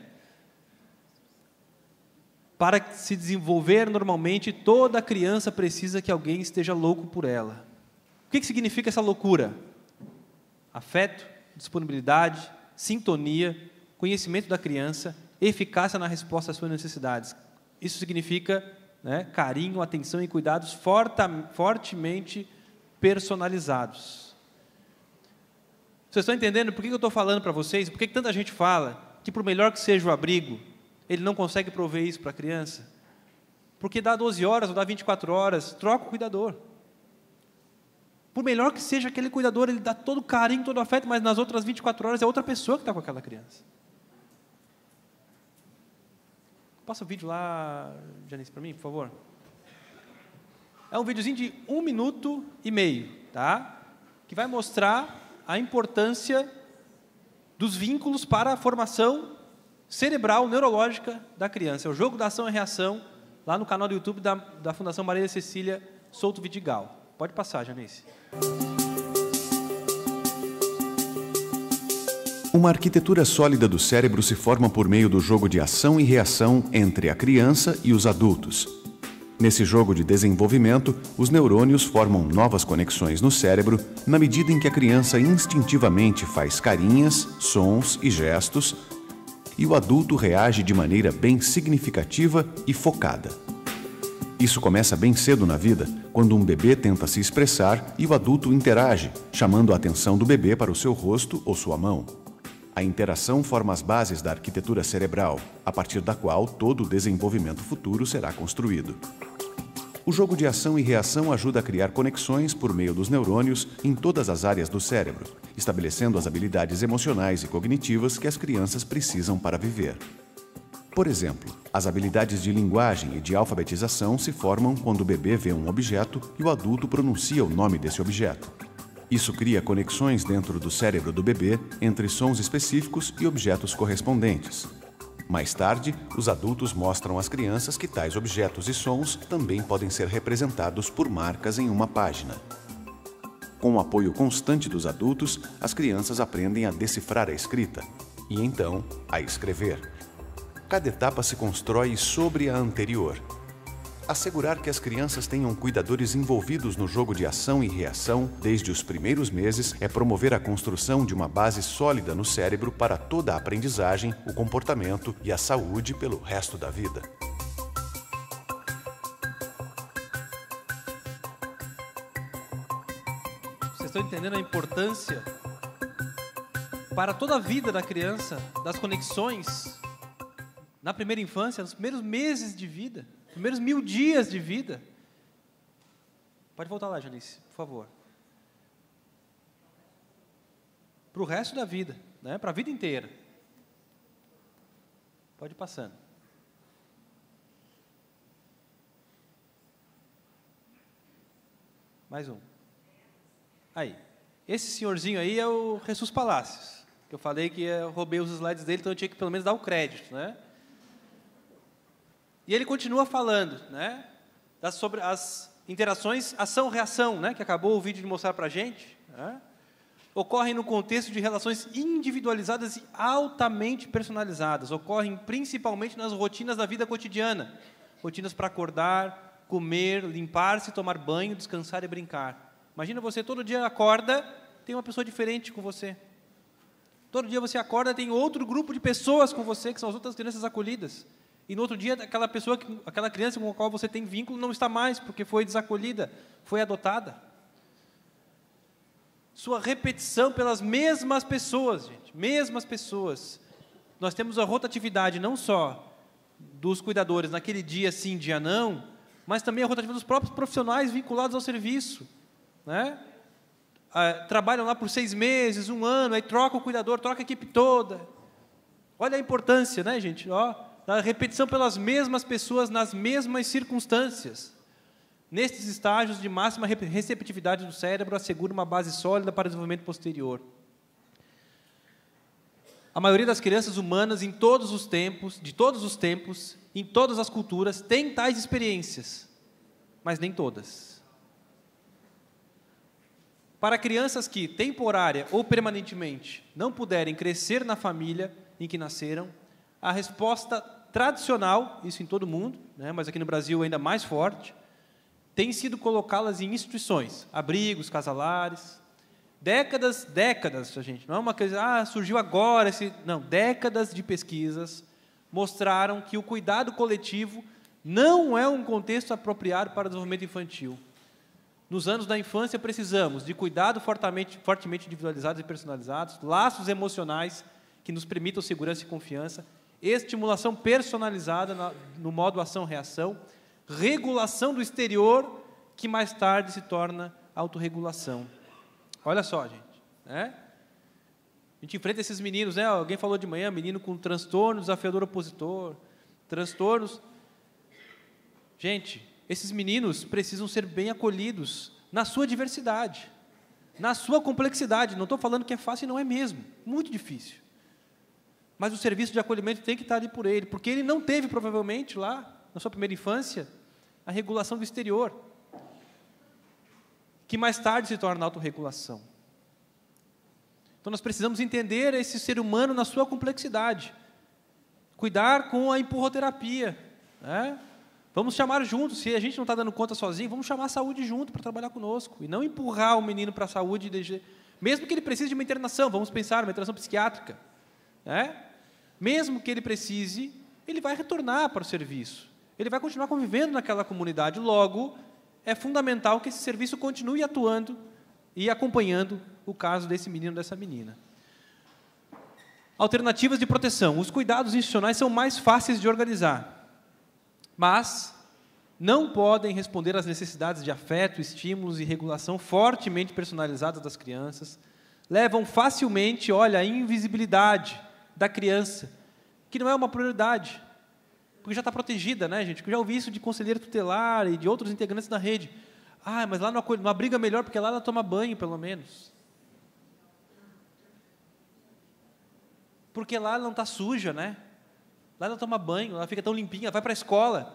Para se desenvolver normalmente, toda criança precisa que alguém esteja louco por ela. O que significa essa loucura? Afeto, disponibilidade, sintonia, conhecimento da criança, eficácia na resposta às suas necessidades. Isso significa, né, carinho, atenção e cuidados fortemente personalizados. Vocês estão entendendo por que eu estou falando para vocês? Por que tanta gente fala que, por melhor que seja o abrigo, ele não consegue prover isso para a criança? Porque dá 12 horas ou dá 24 horas, troca o cuidador. Por melhor que seja aquele cuidador, ele dá todo o carinho, todo o afeto, mas nas outras 24 horas é outra pessoa que está com aquela criança. Passa o vídeo lá, Janice, para mim, por favor. É um videozinho de 1 minuto e meio, tá? Que vai mostrar a importância dos vínculos para a formação cerebral, neurológica da criança. É o jogo da ação e reação, lá no canal do YouTube da Fundação Maria Cecília Souto Vidigal. Pode passar, Janice. Uma arquitetura sólida do cérebro se forma por meio do jogo de ação e reação entre a criança e os adultos. Nesse jogo de desenvolvimento, os neurônios formam novas conexões no cérebro na medida em que a criança instintivamente faz carinhas, sons e gestos, e o adulto reage de maneira bem significativa e focada. Isso começa bem cedo na vida, quando um bebê tenta se expressar e o adulto interage, chamando a atenção do bebê para o seu rosto ou sua mão. A interação forma as bases da arquitetura cerebral, a partir da qual todo o desenvolvimento futuro será construído. O jogo de ação e reação ajuda a criar conexões por meio dos neurônios em todas as áreas do cérebro, estabelecendo as habilidades emocionais e cognitivas que as crianças precisam para viver. Por exemplo, as habilidades de linguagem e de alfabetização se formam quando o bebê vê um objeto e o adulto pronuncia o nome desse objeto. Isso cria conexões dentro do cérebro do bebê entre sons específicos e objetos correspondentes. Mais tarde, os adultos mostram às crianças que tais objetos e sons também podem ser representados por marcas em uma página. Com o apoio constante dos adultos, as crianças aprendem a decifrar a escrita e, então, a escrever. Cada etapa se constrói sobre a anterior. Assegurar que as crianças tenham cuidadores envolvidos no jogo de ação e reação desde os primeiros meses é promover a construção de uma base sólida no cérebro para toda a aprendizagem, o comportamento e a saúde pelo resto da vida. Vocês estão entendendo a importância para toda a vida da criança, das conexões na primeira infância, nos primeiros meses de vida, nos primeiros 1000 dias de vida? Pode voltar lá, Janice, por favor. Para o resto da vida, né? Para a vida inteira. Pode ir passando. Mais um. Aí. Esse senhorzinho aí é o Jesus Palácios, que eu falei que eu roubei os slides dele, então eu tinha que pelo menos dar o crédito, né? E ele continua falando, né, sobre as interações ação-reação, né, que acabou o vídeo de mostrar para a gente, né, ocorrem no contexto de relações individualizadas e altamente personalizadas, ocorrem principalmente nas rotinas da vida cotidiana, rotinas para acordar, comer, limpar-se, tomar banho, descansar e brincar. Imagina você todo dia acorda, tem uma pessoa diferente com você. Todo dia você acorda, tem outro grupo de pessoas com você, que são as outras crianças acolhidas. E no outro dia, aquela criança com a qual você tem vínculo não está mais, porque foi desacolhida, foi adotada. Sua repetição pelas mesmas pessoas, gente, mesmas pessoas. Nós temos a rotatividade não só dos cuidadores naquele dia sim, dia não, mas também a rotatividade dos próprios profissionais vinculados ao serviço, né? Trabalham lá por 6 meses, 1 ano, aí troca o cuidador, troca a equipe toda. Olha a importância, né, gente? Ó, da repetição pelas mesmas pessoas nas mesmas circunstâncias. Nestes estágios de máxima receptividade do cérebro, assegura uma base sólida para o desenvolvimento posterior. A maioria das crianças humanas, em todos os tempos, de todos os tempos, em todas as culturas, tem tais experiências, mas nem todas. Para crianças que, temporária ou permanentemente, não puderem crescer na família em que nasceram, a resposta tradicional, isso em todo o mundo, né, mas aqui no Brasil ainda mais forte, tem sido colocá-las em instituições, abrigos, casalares. Décadas, gente, não é uma coisa, surgiu agora, não, décadas de pesquisas mostraram que o cuidado coletivo não é um contexto apropriado para o desenvolvimento infantil. Nos anos da infância precisamos de cuidado fortemente individualizados e personalizados, laços emocionais que nos permitam segurança e confiança, estimulação personalizada no modo ação-reação, regulação do exterior, que mais tarde se torna autorregulação. Olha só, gente, né? A gente enfrenta esses meninos, né? Alguém falou de manhã, menino com transtorno, desafiador opositor, transtornos. Gente, esses meninos precisam ser bem acolhidos na sua diversidade, na sua complexidade. Não estou falando que é fácil, não é mesmo, muito difícil. Mas o serviço de acolhimento tem que estar ali por ele, porque ele não teve, provavelmente, lá, na sua primeira infância, a regulação do exterior, que mais tarde se torna autorregulação. Então, nós precisamos entender esse ser humano na sua complexidade, cuidar com a empurroterapia, né? Vamos chamar junto, se a gente não está dando conta sozinho, vamos chamar a saúde junto para trabalhar conosco, e não empurrar o menino para a saúde, mesmo que ele precise de uma internação, vamos pensar, uma internação psiquiátrica, né? Mesmo que ele precise, ele vai retornar para o serviço. ele vai continuar convivendo naquela comunidade. Logo, é fundamental que esse serviço continue atuando e acompanhando o caso desse menino, dessa menina. Alternativas de proteção. Os cuidados institucionais são mais fáceis de organizar, mas não podem responder às necessidades de afeto, estímulos e regulação fortemente personalizadas das crianças. Levam facilmente, à invisibilidade da criança, que não é uma prioridade, porque já está protegida, né, gente? Eu já ouvi isso de conselheiro tutelar e de outros integrantes da rede. Mas lá no abrigo é melhor, porque lá ela toma banho, pelo menos. Porque lá ela não está suja, né? Lá ela toma banho, ela fica tão limpinha, ela vai para a escola.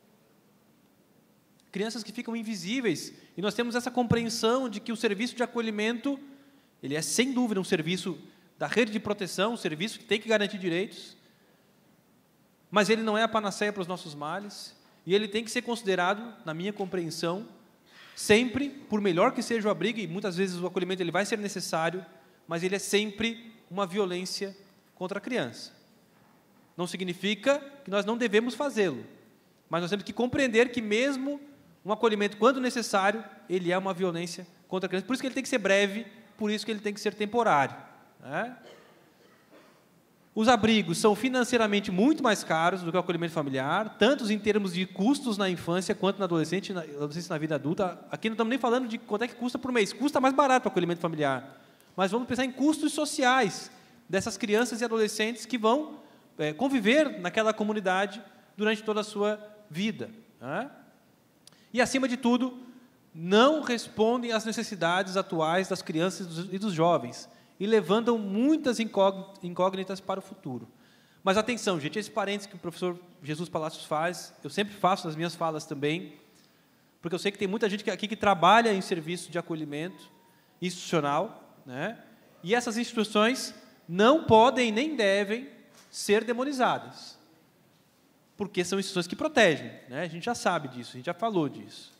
Crianças que ficam invisíveis. E nós temos essa compreensão de que o serviço de acolhimento, ele é, sem dúvida, um serviço da rede de proteção, um serviço que tem que garantir direitos, mas ele não é a panaceia para os nossos males, e ele tem que ser considerado, na minha compreensão, sempre, por melhor que seja o abrigo, e muitas vezes o acolhimento ele vai ser necessário, mas ele é sempre uma violência contra a criança. Não significa que nós não devemos fazê-lo, mas nós temos que compreender que mesmo um acolhimento, quando necessário, ele é uma violência contra a criança. Por isso que ele tem que ser breve, por isso que ele tem que ser temporário, né? Os abrigos são financeiramente muito mais caros do que o acolhimento familiar, tanto em termos de custos na infância quanto na adolescência e na vida adulta. Aqui não estamos nem falando de quanto é que custa por mês, custa mais barato o acolhimento familiar. Mas vamos pensar em custos sociais dessas crianças e adolescentes que vão conviver naquela comunidade durante toda a sua vida, né? E, acima de tudo, não respondem às necessidades atuais das crianças e dos jovens, e levantam muitas incógnitas para o futuro. Mas atenção, gente, esse parênteses que o professor Jesus Palacios faz, eu sempre faço nas minhas falas também, porque eu sei que tem muita gente aqui que trabalha em serviço de acolhimento institucional, né? E essas instituições não podem nem devem ser demonizadas, porque são instituições que protegem, né? A gente já sabe disso, a gente já falou disso.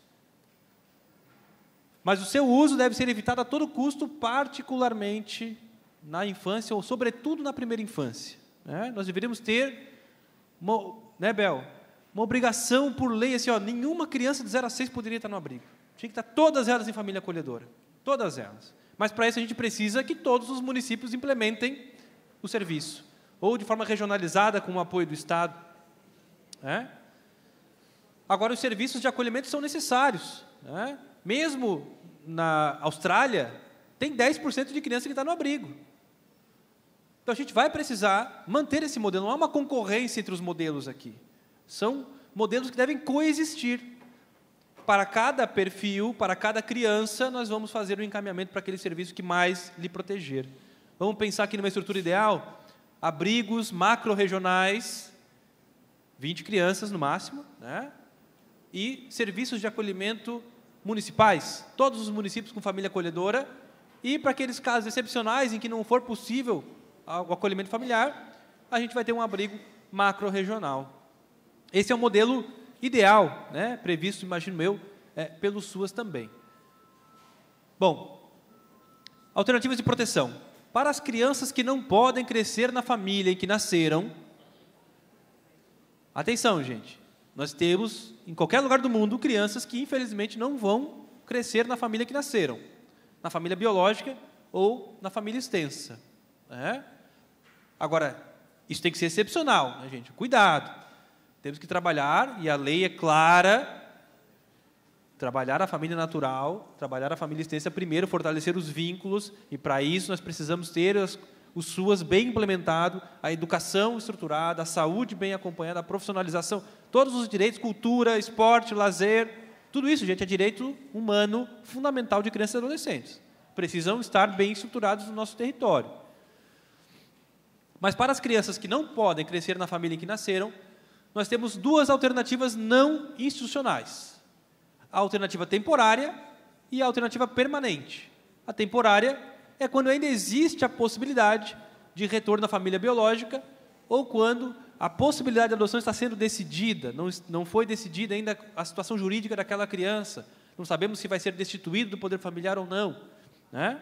Mas o seu uso deve ser evitado a todo custo, particularmente na infância, ou sobretudo na primeira infância, né? Nós deveríamos ter, Bel? Uma obrigação por lei, assim, nenhuma criança de 0 a 6 poderia estar no abrigo. Tinha que estar todas elas em família acolhedora, todas elas. Mas para isso a gente precisa que todos os municípios implementem o serviço, ou de forma regionalizada, com o apoio do Estado, né? Agora, os serviços de acolhimento são necessários, né? Mesmo na Austrália, tem 10% de criança que está no abrigo. Então, a gente vai precisar manter esse modelo. Não há uma concorrência entre os modelos aqui. São modelos que devem coexistir. Para cada perfil, para cada criança, nós vamos fazer o encaminhamento para aquele serviço que mais lhe proteger. Vamos pensar aqui numa estrutura ideal, abrigos macro-regionais, 20 crianças no máximo, né? E serviços de acolhimento municipais, todos os municípios com família acolhedora, e para aqueles casos excepcionais em que não for possível o acolhimento familiar, a gente vai ter um abrigo macro-regional. Esse é o modelo ideal, né, previsto, imagino eu, pelos SUAS também. Bom, alternativas de proteção. Para as crianças que não podem crescer na família em que nasceram, atenção, gente, nós temos, em qualquer lugar do mundo, crianças que, infelizmente, não vão crescer na família que nasceram, na família biológica ou na família extensa, né? Agora, isso tem que ser excepcional, né, gente? Cuidado. Temos que trabalhar, e a lei é clara, trabalhar a família natural, trabalhar a família extensa primeiro, fortalecer os vínculos, e para isso nós precisamos ter os SUAS bem implementado, a educação estruturada, a saúde bem acompanhada, a profissionalização, todos os direitos, cultura, esporte, lazer, tudo isso, gente, é direito humano fundamental de crianças e adolescentes. Precisam estar bem estruturados no nosso território. Mas para as crianças que não podem crescer na família em que nasceram, nós temos duas alternativas não institucionais. A alternativa temporária e a alternativa permanente. A temporária é quando ainda existe a possibilidade de retorno à família biológica ou quando a possibilidade de adoção está sendo decidida, não foi decidida ainda a situação jurídica daquela criança, não sabemos se vai ser destituído do poder familiar ou não, né?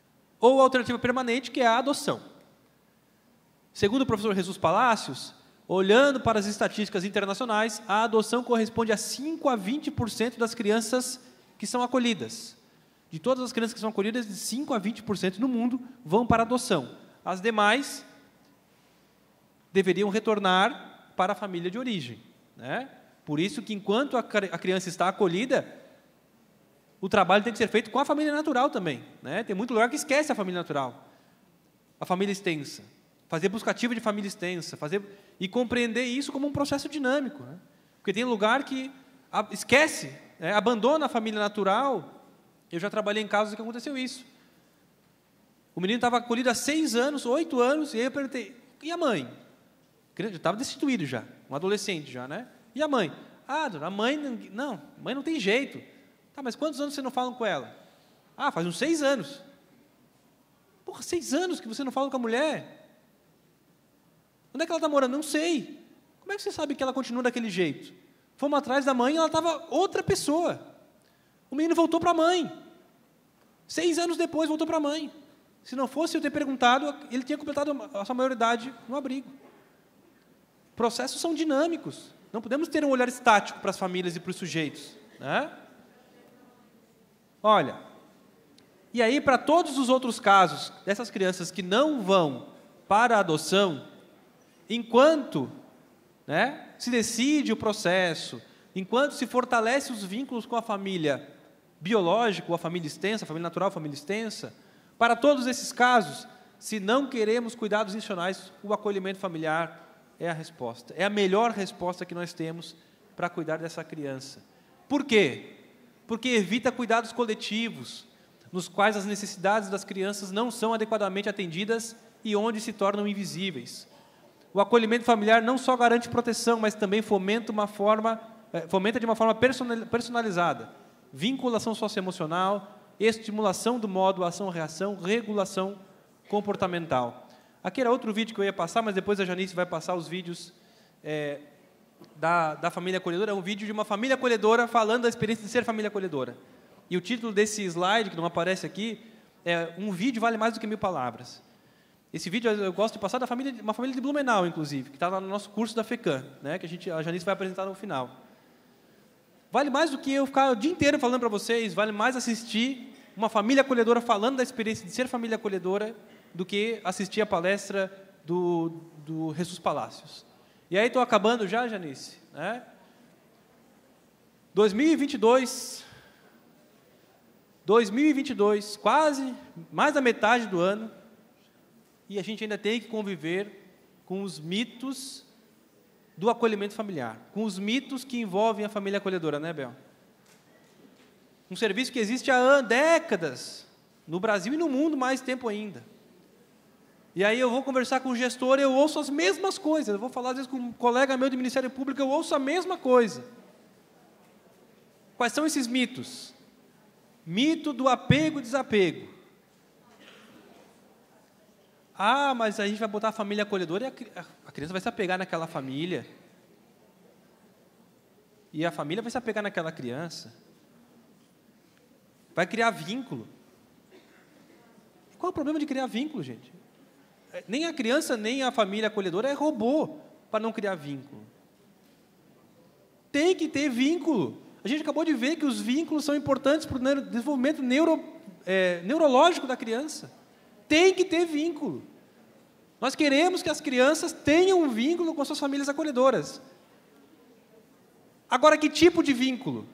Ou a alternativa permanente, que é a adoção. Segundo o professor Jesus Palacios, olhando para as estatísticas internacionais, a adoção corresponde a 5 a 20% das crianças que são acolhidas. De todas as crianças que são acolhidas, de 5 a 20% no mundo vão para a adoção. As demais deveriam retornar para a família de origem, né? Por isso que, enquanto a criança está acolhida, o trabalho tem que ser feito com a família natural também, né? Tem muito lugar que esquece a família natural, a família extensa. Fazer busca ativa de família extensa, e compreender isso como um processo dinâmico, né? Porque tem lugar que esquece, né? Abandona a família natural. Eu já trabalhei em casos que aconteceu isso. O menino estava acolhido há 6 anos, 8 anos, e aí eu perguntei, e a mãe? Já estava destituído já, um adolescente já, né? E a mãe? Ah, dona, a mãe não tem jeito. Tá, mas quantos anos você não fala com ela? Ah, faz uns 6 anos. Porra, 6 anos que você não fala com a mulher? Onde é que ela está morando? Não sei. Como é que você sabe que ela continua daquele jeito? Fomos atrás da mãe e ela estava outra pessoa. O menino voltou para a mãe. 6 anos depois voltou para a mãe. Se não fosse eu ter perguntado, ele tinha completado a sua maioridade no abrigo. Processos são dinâmicos. Não podemos ter um olhar estático para as famílias e para os sujeitos, né? Olha, e aí para todos os outros casos dessas crianças que não vão para a adoção, enquanto, né, se decide o processo, enquanto se fortalece os vínculos com a família biológica, a família extensa, a família natural, a família extensa, para todos esses casos, se não queremos cuidados institucionais, o acolhimento familiar é a resposta. É a melhor resposta que nós temos para cuidar dessa criança. Por quê? Porque evita cuidados coletivos, nos quais as necessidades das crianças não são adequadamente atendidas e onde se tornam invisíveis. O acolhimento familiar não só garante proteção, mas também fomenta de uma forma personalizada, vinculação socioemocional, estimulação do modo ação-reação, regulação comportamental. Aqui era outro vídeo que eu ia passar, mas depois a Janice vai passar os vídeos da família acolhedora. É um vídeo de uma família acolhedora falando da experiência de ser família acolhedora. E o título desse slide, que não aparece aqui, é "Um vídeo vale mais do que 1000 palavras". Esse vídeo eu gosto de passar da família, uma família de Blumenau, inclusive, que está no nosso curso da FECAM, né, que a Janice vai apresentar no final. Vale mais do que eu ficar o dia inteiro falando para vocês, vale mais assistir uma família acolhedora falando da experiência de ser família acolhedora do que assistir a palestra do Jesus Palácios. E aí estou acabando já, Janice, né? 2022, quase mais da metade do ano, e a gente ainda tem que conviver com os mitos do acolhimento familiar, com os mitos que envolvem a família acolhedora, né, Bel? Um serviço que existe há décadas, no Brasil e no mundo mais tempo ainda. E aí eu vou conversar com o gestor, eu ouço as mesmas coisas. Eu vou falar, às vezes, com um colega meu do Ministério Público, eu ouço a mesma coisa. Quais são esses mitos? Mito do apego e desapego. Ah, mas a gente vai botar a família acolhedora e a criança vai se apegar naquela família. E a família vai se apegar naquela criança. Vai criar vínculo. Qual é o problema de criar vínculo, gente? Nem a criança, nem a família acolhedora é robô para não criar vínculo. Tem que ter vínculo. A gente acabou de ver que os vínculos são importantes para o desenvolvimento neurológico da criança. Tem que ter vínculo. Nós queremos que as crianças tenham um vínculo com suas famílias acolhedoras. Agora, que tipo de vínculo?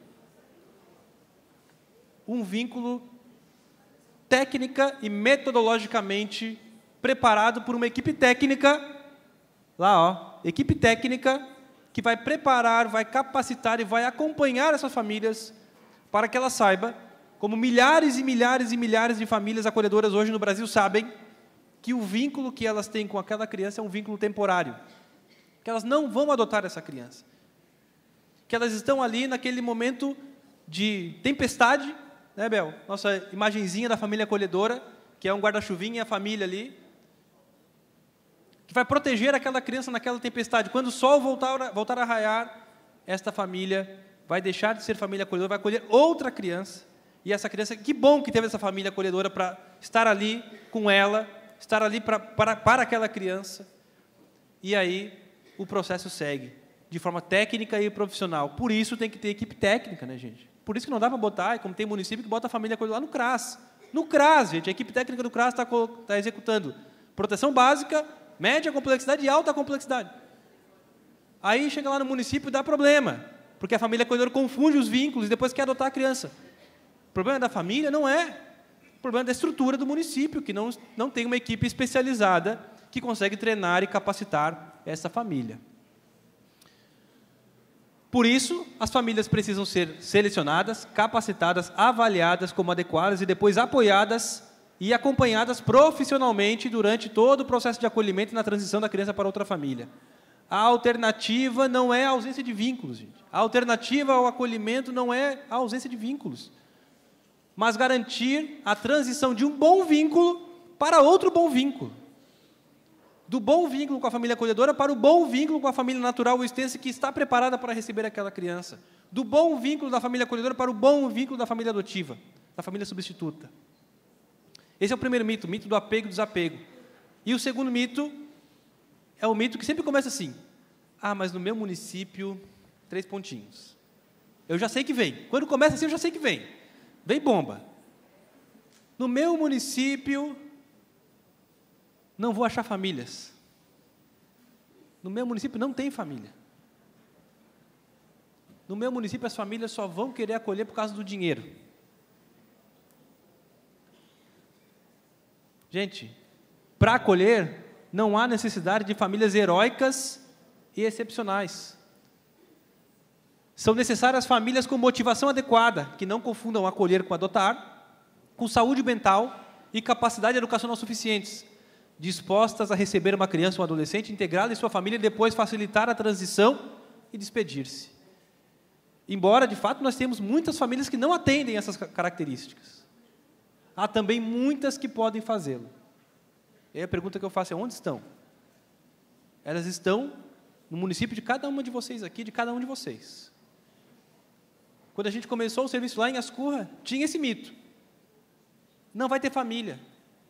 Um vínculo técnica e metodologicamente preparado por uma equipe técnica, equipe técnica que vai preparar, vai capacitar e vai acompanhar essas famílias para que elas saibam, como milhares e milhares e milhares de famílias acolhedoras hoje no Brasil sabem, que o vínculo que elas têm com aquela criança é um vínculo temporário, que elas não vão adotar essa criança, que elas estão ali naquele momento de tempestade, né, Bel? Nossa imagenzinha da família acolhedora, que é um guarda-chuvinha e a família ali, que vai proteger aquela criança naquela tempestade. Quando o sol voltar a raiar, esta família vai deixar de ser família acolhedora, vai acolher outra criança, e essa criança, que bom que teve essa família acolhedora para estar ali com ela, estar ali para aquela criança, e aí o processo segue, de forma técnica e profissional. Por isso tem que ter equipe técnica, né, gente? Por isso que não dá para botar, como tem município que bota a família acolhedora lá no CRAS. No CRAS, gente, a equipe técnica do CRAS está executando proteção básica, média complexidade e alta complexidade. Aí chega lá no município e dá problema, porque a família acolhedora confunde os vínculos e depois quer adotar a criança. O problema da família não é. O problema é da estrutura do município, que não tem uma equipe especializada que consegue treinar e capacitar essa família. Por isso, as famílias precisam ser selecionadas, capacitadas, avaliadas como adequadas e depois apoiadas e acompanhadas profissionalmente durante todo o processo de acolhimento e na transição da criança para outra família. A alternativa não é a ausência de vínculos, gente. A alternativa ao acolhimento não é a ausência de vínculos, mas garantir a transição de um bom vínculo para outro bom vínculo. Do bom vínculo com a família acolhedora para o bom vínculo com a família natural ou extensa que está preparada para receber aquela criança. Do bom vínculo da família acolhedora para o bom vínculo da família adotiva, da família substituta. Esse é o primeiro mito, o mito do apego e desapego. E o segundo mito é o mito que sempre começa assim. Ah, mas no meu município, 3 pontinhos. Eu já sei que vem. Quando começa assim, eu já sei que vem. Vem bomba. No meu município, não vou achar famílias. No meu município não tem família. No meu município as famílias só vão querer acolher por causa do dinheiro. Gente, para acolher, não há necessidade de famílias heróicas e excepcionais. São necessárias famílias com motivação adequada, que não confundam acolher com adotar, com saúde mental e capacidade educacional suficientes, dispostas a receber uma criança ou um adolescente, integrá-la em sua família e depois facilitar a transição e despedir-se. Embora, de fato, nós temos muitas famílias que não atendem essas características. Há também muitas que podem fazê-lo. E aí a pergunta que eu faço é, onde estão? Elas estão no município de cada uma de vocês aqui, de cada um de vocês. Quando a gente começou o serviço lá em Ascurra, tinha esse mito. Não vai ter família.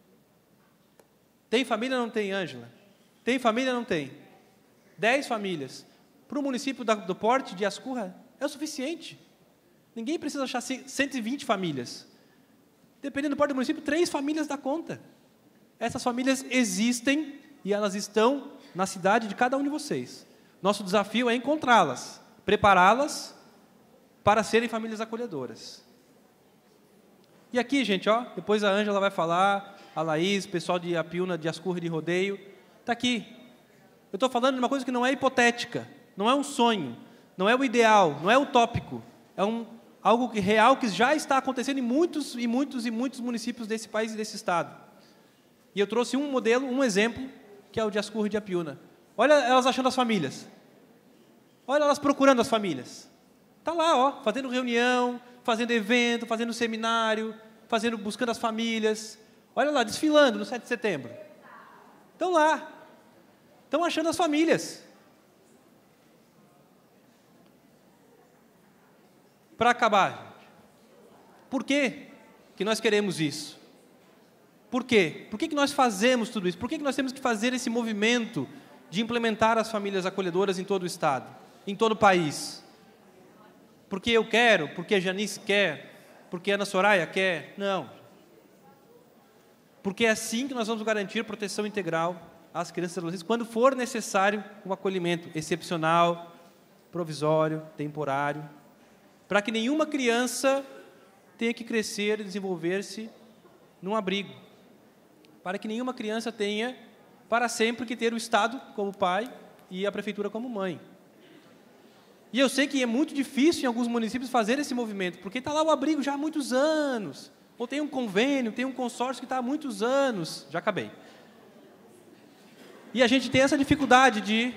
Tem família ou não tem, Ângela? Tem família ou não tem? 10 famílias. Para o município do porte de Ascurra, é o suficiente. Ninguém precisa achar 120 famílias. Dependendo do porte do município, 3 famílias dá conta. Essas famílias existem e elas estão na cidade de cada um de vocês. Nosso desafio é encontrá-las, prepará-las para serem famílias acolhedoras. E aqui, gente, ó, depois a Ângela vai falar, a Laís, o pessoal de Apiúna, de Ascurra e de Rodeio, está aqui. Eu estou falando de uma coisa que não é hipotética, não é um sonho, não é o ideal, não é utópico, é algo real que já está acontecendo em muitos municípios desse país e desse estado. E eu trouxe um modelo, um exemplo, que é o de Ascurra e de Apiúna. Olha elas achando as famílias. Olha elas procurando as famílias. Está lá, ó, fazendo reunião, fazendo evento, fazendo seminário, buscando as famílias. Olha lá, desfilando no 7 de setembro. Estão lá. Estão achando as famílias. Para acabar, gente, por que nós queremos isso? Por quê? Por que nós fazemos tudo isso? Por que nós temos que fazer esse movimento de implementar as famílias acolhedoras em todo o estado, em todo o país? Porque eu quero, porque a Janice quer, porque a Ana Soraya quer? Não. Porque é assim que nós vamos garantir proteção integral às crianças e adolescentes, quando for necessário um acolhimento excepcional, provisório, temporário, para que nenhuma criança tenha que crescer e desenvolver-se num abrigo, para que nenhuma criança tenha, para sempre, que ter o Estado como pai e a Prefeitura como mãe. E eu sei que é muito difícil em alguns municípios fazer esse movimento, porque está lá o abrigo já há muitos anos, ou tem um convênio, tem um consórcio que está há muitos anos, já acabei. E a gente tem essa dificuldade de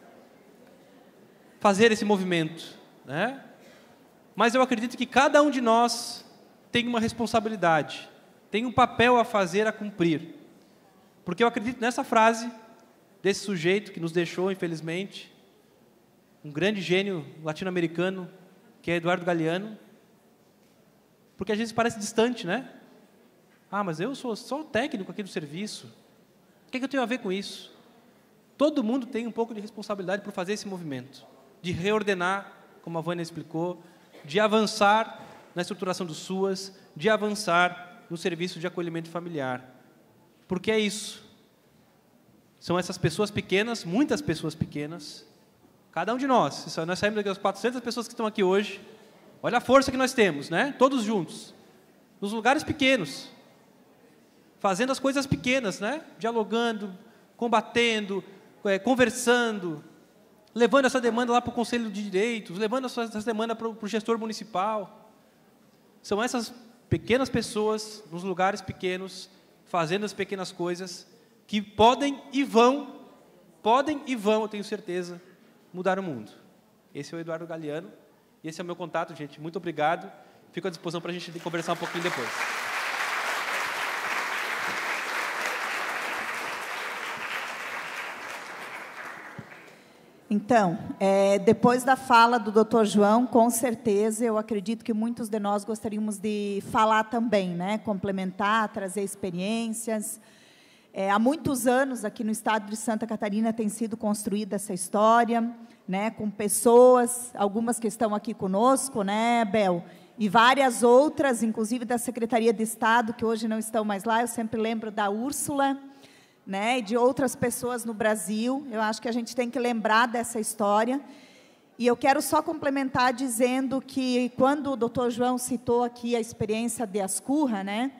fazer esse movimento, né? Mas eu acredito que cada um de nós tem uma responsabilidade, tem um papel a fazer, a cumprir. Porque eu acredito nessa frase desse sujeito que nos deixou, infelizmente, um grande gênio latino-americano, que é Eduardo Galeano, porque às vezes parece distante, né? Ah, mas eu sou só o técnico aqui do serviço. O que eu tenho a ver com isso? todo mundo tem um pouco de responsabilidade por fazer esse movimento, de reordenar, como a Vânia explicou, de avançar na estruturação do SUAS, de avançar no serviço de acolhimento familiar. Porque é isso. São essas pessoas pequenas, muitas pessoas pequenas, cada um de nós. Nós saímos daqui, as 400 pessoas que estão aqui hoje, olha a força que nós temos, né? Todos juntos, nos lugares pequenos, fazendo as coisas pequenas, né? Dialogando, combatendo, conversando, levando essa demanda lá para o Conselho de Direitos, levando essa demanda para o gestor municipal. São essas pequenas pessoas, nos lugares pequenos, fazendo as pequenas coisas, que podem e vão, eu tenho certeza, mudar o mundo. Esse é o Eduardo Galeano, e esse é o meu contato, gente. Muito obrigado. Fico à disposição para a gente conversar um pouquinho depois. Então, depois da fala do Dr. João, com certeza, eu acredito que muitos de nós gostaríamos de falar também, né? Complementar, trazer experiências. Há muitos anos, aqui no estado de Santa Catarina, tem sido construída essa história, né? Com pessoas, algumas que estão aqui conosco, né, Bel? E várias outras, inclusive da Secretaria de Estado, que hoje não estão mais lá. Eu sempre lembro da Úrsula, né, e de outras pessoas no Brasil. Eu acho que a gente tem que lembrar dessa história. E eu quero só complementar dizendo que, quando o Dr. João citou aqui a experiência de Ascurra, né,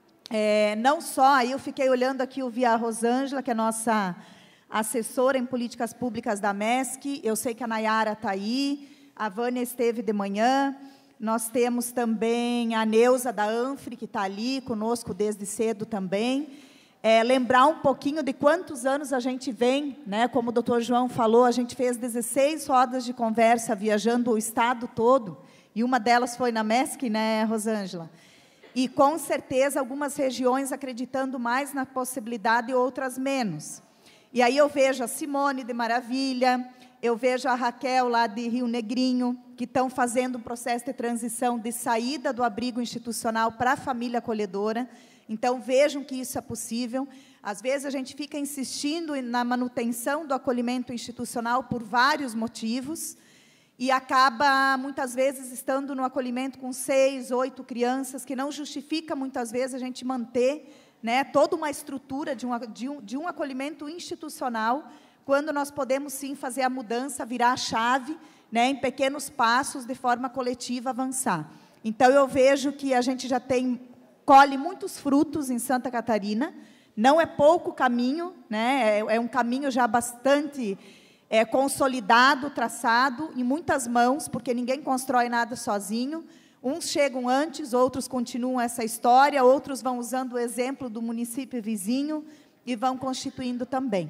não só, aí eu fiquei olhando aqui, eu vi a Rosângela, que é nossa assessora em políticas públicas da MESC, eu sei que a Nayara está aí, a Vânia esteve de manhã, nós temos também a Neuza da Anfre, que está ali conosco desde cedo também. Lembrar um pouquinho de quantos anos a gente vem, né? Como o Dr. João falou, a gente fez 16 rodas de conversa viajando o estado todo, e uma delas foi na MESC, né, Rosângela? E, com certeza, algumas regiões acreditando mais na possibilidade e outras menos. E aí eu vejo a Simone de Maravilha, eu vejo a Raquel lá de Rio Negrinho, que estão fazendo um processo de transição de saída do abrigo institucional para a família acolhedora. Então, vejam que isso é possível. Às vezes, a gente fica insistindo na manutenção do acolhimento institucional por vários motivos e acaba, muitas vezes, estando no acolhimento com 6, 8 crianças, que não justifica, muitas vezes, a gente manter, né, toda uma estrutura de um acolhimento institucional, quando nós podemos, sim, fazer a mudança, virar a chave, né, em pequenos passos, de forma coletiva, avançar. Então, eu vejo que a gente já colhe muitos frutos em Santa Catarina, não é pouco caminho, né? É um caminho já bastante consolidado, traçado, em muitas mãos, porque ninguém constrói nada sozinho. Uns chegam antes, outros continuam essa história, outros vão usando o exemplo do município vizinho e vão constituindo também.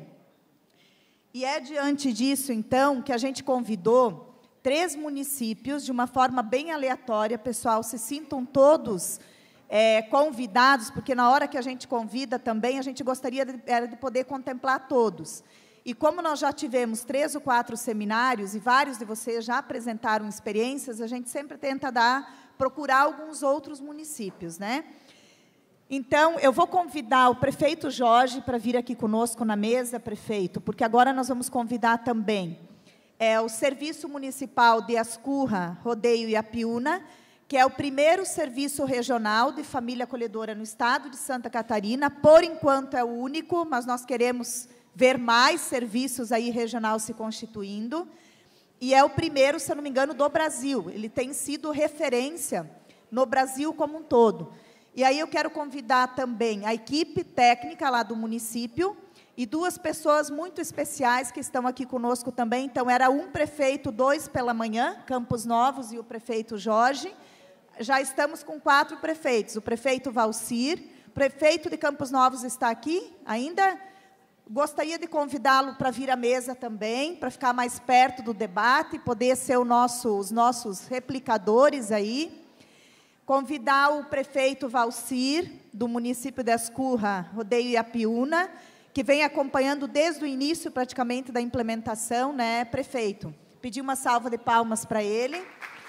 E é diante disso, então, que a gente convidou 3 municípios, de uma forma bem aleatória. Pessoal, se sintam todos convidados, porque na hora que a gente convida também, a gente gostaria de poder contemplar todos. E como nós já tivemos 3 ou 4 seminários, e vários de vocês já apresentaram experiências, a gente sempre tenta procurar alguns outros municípios, né? Então, eu vou convidar o prefeito Jorge para vir aqui conosco na mesa, prefeito, porque agora nós vamos convidar também o Serviço Municipal de Ascurra, Rodeio e Apiúna, que é o primeiro serviço regional de família acolhedora no estado de Santa Catarina. Por enquanto é o único, mas nós queremos ver mais serviços aí regional se constituindo. E é o primeiro, se eu não me engano, do Brasil. Ele tem sido referência no Brasil como um todo. E aí eu quero convidar também a equipe técnica lá do município e 2 pessoas muito especiais que estão aqui conosco também. Então, era um prefeito, 2 pela manhã, Campos Novos, e o prefeito Jorge. Já estamos com 4 prefeitos. O prefeito Valcir, o prefeito de Campos Novos está aqui ainda. Gostaria de convidá-lo para vir à mesa também, para ficar mais perto do debate, poder ser os nossos replicadores aí. Convidar o prefeito Valcir, do município de Ascurra, Rodeio e Apiúna, que vem acompanhando desde o início, praticamente, da implementação, né, prefeito? Pedir uma salva de palmas para ele.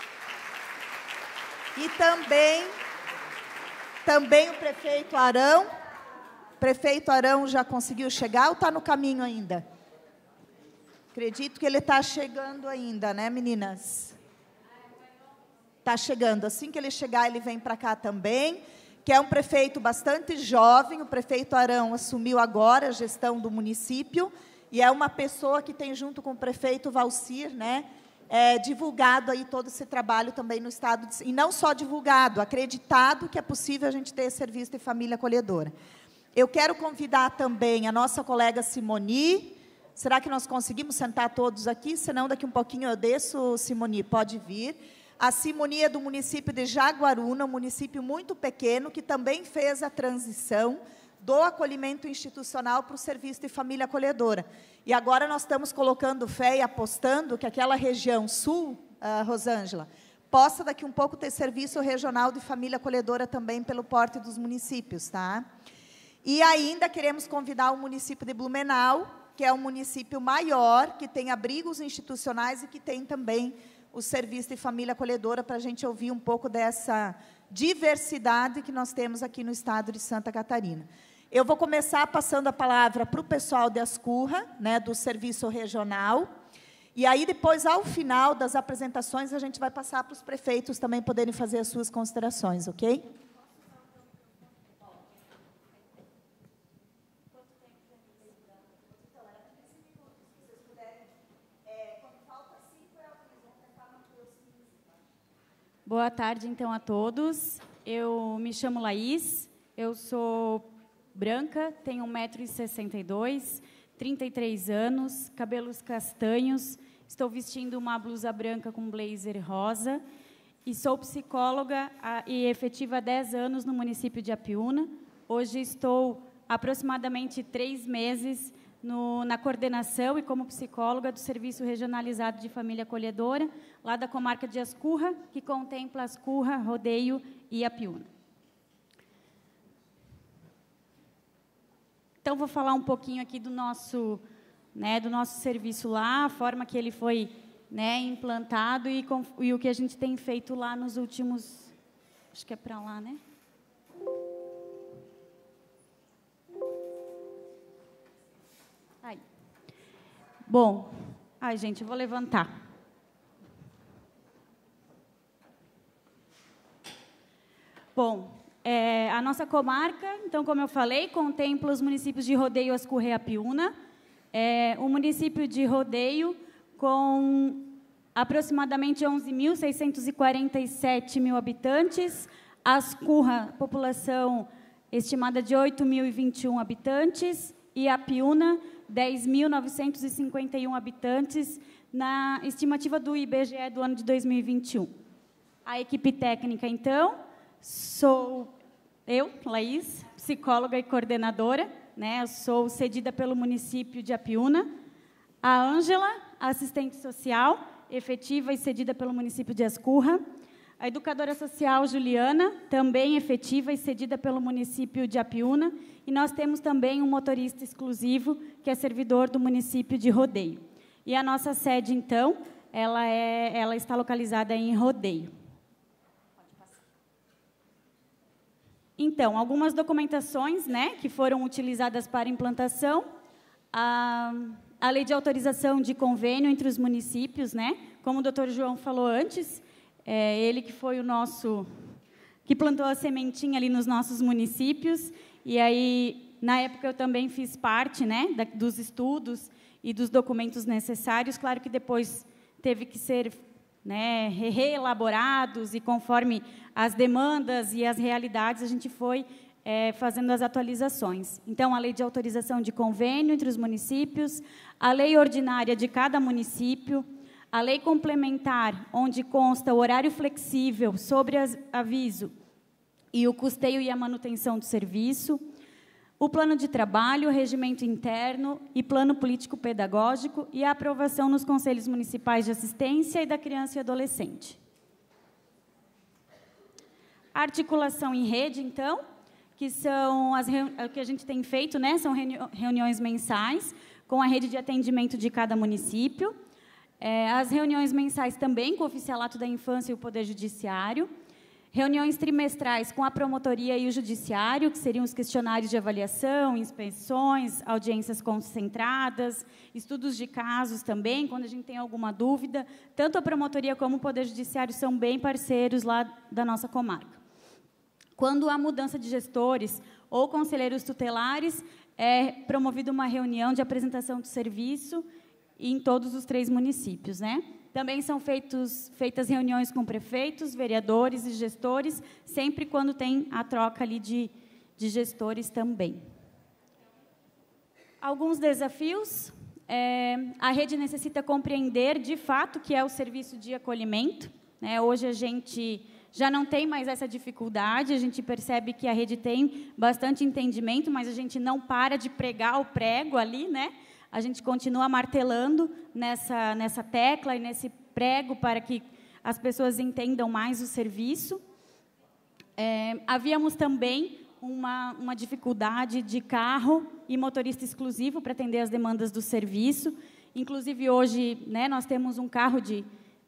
E também o prefeito Arão. O prefeito Arão já conseguiu chegar ou está no caminho ainda? Acredito que ele está chegando ainda, né, meninas? Está chegando. Assim que ele chegar, ele vem para cá também, que é um prefeito bastante jovem. O prefeito Arão assumiu agora a gestão do município, e é uma pessoa que tem, junto com o prefeito Valcir, né, divulgado aí todo esse trabalho também no estado, e não só divulgado, acreditado que é possível a gente ter serviço de família acolhedora. Eu quero convidar também a nossa colega Simoni. Será que nós conseguimos sentar todos aqui? Senão, daqui um pouquinho eu desço, Simoni, pode vir. A Simoni é do município de Jaguaruna, um município muito pequeno, que também fez a transição do acolhimento institucional para o serviço de família acolhedora. E agora nós estamos colocando fé e apostando que aquela região sul, Rosângela, possa daqui um pouco ter serviço regional de família acolhedora também pelo porte dos municípios, tá? E ainda queremos convidar o município de Blumenau, que é um município maior, que tem abrigos institucionais e que tem também o serviço de família acolhedora, para a gente ouvir um pouco dessa diversidade que nós temos aqui no estado de Santa Catarina. Eu vou começar passando a palavra para o pessoal de Ascurra, né, do serviço regional, e aí depois, ao final das apresentações, a gente vai passar para os prefeitos também poderem fazer as suas considerações, ok? Boa tarde, então, a todos. Eu me chamo Laís, eu sou branca, tenho 1,62 m, 33 anos, cabelos castanhos, estou vestindo uma blusa branca com blazer rosa e sou psicóloga e efetiva há 10 anos no município de Apiúna. Hoje estou aproximadamente 3 meses na coordenação e como psicóloga do Serviço Regionalizado de Família Acolhedora, lá da comarca de Ascurra, que contempla Ascurra, Rodeio e Apiúna. Então, vou falar um pouquinho aqui do nosso serviço lá, a forma que ele foi, né, implantado e o que a gente tem feito lá nos últimos... Acho que é para lá, né? Aí. Bom, gente, eu vou levantar. Bom, a nossa comarca, então, como eu falei, contempla os municípios de Rodeio, Ascurra e Apiúna. O município de Rodeio, com aproximadamente 11.647 habitantes. Ascurra, população estimada de 8.021 habitantes. E Apiúna, 10.951 habitantes, na estimativa do IBGE do ano de 2021. A equipe técnica, então, sou eu, Laís, psicóloga e coordenadora, né? Eu sou cedida pelo município de Apiúna. A Ângela, assistente social, efetiva e cedida pelo município de Ascurra. A educadora social Juliana, também efetiva e cedida pelo município de Apiúna. E nós temos também um motorista exclusivo, que é servidor do município de Rodeio. E a nossa sede, então, ela está localizada em Rodeio. Então, algumas documentações, né, que foram utilizadas para implantação. A lei de autorização de convênio entre os municípios, né, como o doutor João falou antes, ele que foi que plantou a sementinha ali nos nossos municípios, e aí, na época, eu também fiz parte, né, dos estudos e dos documentos necessários. Claro que depois teve que ser, né, reelaborados, e conforme as demandas e as realidades, a gente foi fazendo as atualizações. Então, a lei de autorização de convênio entre os municípios, a lei ordinária de cada município, a lei complementar, onde consta o horário flexível sobre aviso e o custeio e a manutenção do serviço, o plano de trabalho, o regimento interno e plano político-pedagógico e a aprovação nos conselhos municipais de assistência e da criança e adolescente. A articulação em rede, então, que são o que a gente tem feito, né, são reuniões mensais com a rede de atendimento de cada município. As reuniões mensais também com o oficialato da infância e o Poder Judiciário. Reuniões trimestrais com a promotoria e o judiciário, que seriam os questionários de avaliação, inspeções, audiências concentradas, estudos de casos também, quando a gente tem alguma dúvida. Tanto a promotoria como o Poder Judiciário são bem parceiros lá da nossa comarca. Quando há mudança de gestores ou conselheiros tutelares, é promovida uma reunião de apresentação do serviço em todos os 3 municípios, né? Também são feitas reuniões com prefeitos, vereadores e gestores, sempre quando tem a troca ali de gestores também. Alguns desafios. A rede necessita compreender, de fato, o que é o serviço de acolhimento, né? Hoje a gente já não tem mais essa dificuldade, a gente percebe que a rede tem bastante entendimento, mas a gente não para de pregar o prego ali, né? A gente continua martelando nessa tecla e nesse prego para que as pessoas entendam mais o serviço. Havíamos também uma dificuldade de carro e motorista exclusivo para atender as demandas do serviço. Inclusive, hoje, né, nós temos um carro de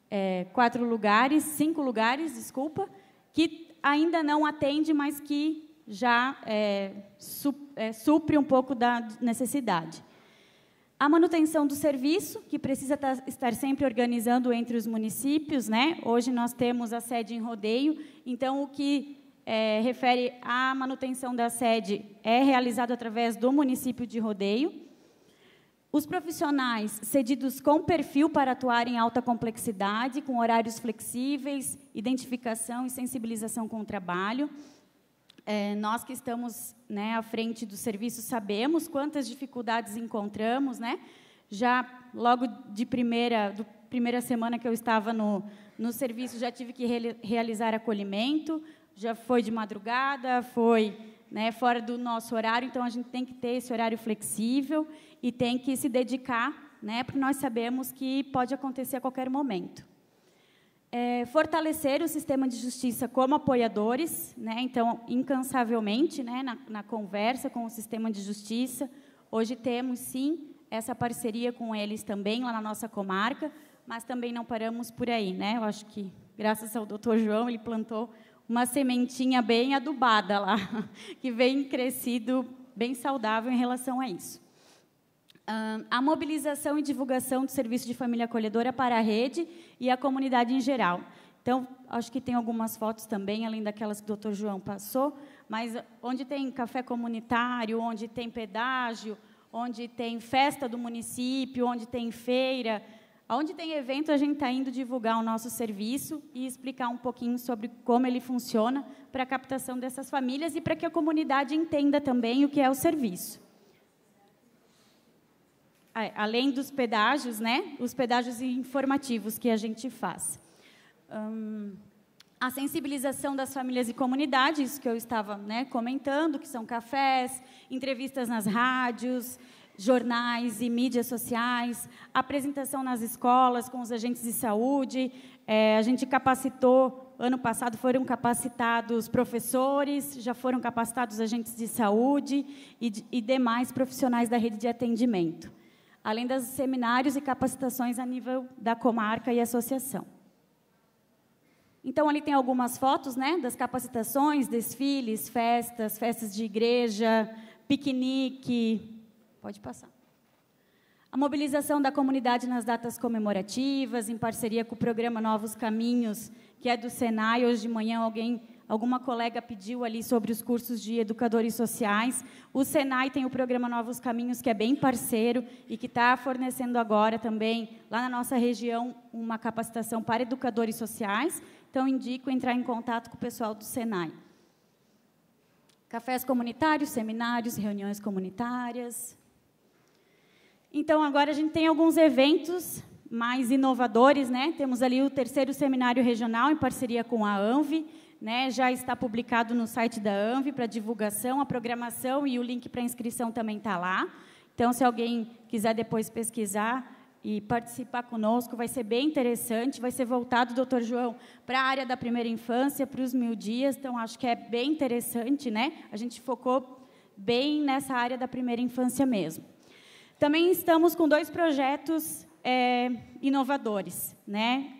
5 lugares, desculpa, que ainda não atende, mas que já supre um pouco da necessidade. A manutenção do serviço, que precisa estar sempre organizando entre os municípios, né? Hoje nós temos a sede em Rodeio, então o que refere à manutenção da sede é realizado através do município de Rodeio. Os profissionais cedidos com perfil para atuar em alta complexidade, com horários flexíveis, identificação e sensibilização com o trabalho. Nós que estamos, né, à frente do serviço sabemos quantas dificuldades encontramos, né? Já logo de primeira semana que eu estava no serviço, já tive que realizar acolhimento, já foi de madrugada, foi, né, fora do nosso horário, então a gente tem que ter esse horário flexível e tem que se dedicar, né, porque nós sabemos que pode acontecer a qualquer momento. Fortalecer o sistema de justiça como apoiadores, né? Então, incansavelmente, né, na conversa com o sistema de justiça. Hoje temos, sim, essa parceria com eles também, lá na nossa comarca, mas também não paramos por aí, né? Eu acho que, graças ao doutor João, ele plantou uma sementinha bem adubada lá, que vem crescido bem saudável em relação a isso. A mobilização e divulgação do serviço de família acolhedora para a rede e a comunidade em geral. Então, acho que tem algumas fotos também, além daquelas que o doutor João passou, mas onde tem café comunitário, onde tem pedágio, onde tem festa do município, onde tem feira, onde tem evento, a gente está indo divulgar o nosso serviço e explicar um pouquinho sobre como ele funciona para a captação dessas famílias e para que a comunidade entenda também o que é o serviço. Além dos pedágios, né, os pedágios informativos que a gente faz. A sensibilização das famílias e comunidades, que eu estava, né, comentando, que são cafés, entrevistas nas rádios, jornais e mídias sociais, apresentação nas escolas com os agentes de saúde. A gente capacitou, ano passado foram capacitados professores, já foram capacitados agentes de saúde e demais profissionais da rede de atendimento, além dos seminários e capacitações a nível da comarca e associação. Então, ali tem algumas fotos, né, das capacitações, desfiles, festas de igreja, piquenique. Pode passar. A mobilização da comunidade nas datas comemorativas, em parceria com o programa Novos Caminhos, que é do Senai. Hoje de manhã alguma colega pediu ali sobre os cursos de educadores sociais. O Senai tem o programa Novos Caminhos, que é bem parceiro e que está fornecendo agora também, lá na nossa região, uma capacitação para educadores sociais. Então, indico entrar em contato com o pessoal do Senai. Cafés comunitários, seminários, reuniões comunitárias. Então, agora a gente tem alguns eventos mais inovadores, né? Temos ali o 3º Seminário Regional, em parceria com a ANVI, né? Já está publicado no site da ANVI para divulgação, a programação e o link para inscrição também está lá. Então, se alguém quiser depois pesquisar e participar conosco, vai ser bem interessante, vai ser voltado, doutor João, para a área da primeira infância, para os 1000 dias, então, acho que é bem interessante, né? A gente focou bem nessa área da primeira infância mesmo. Também estamos com 2 projetos inovadores, né?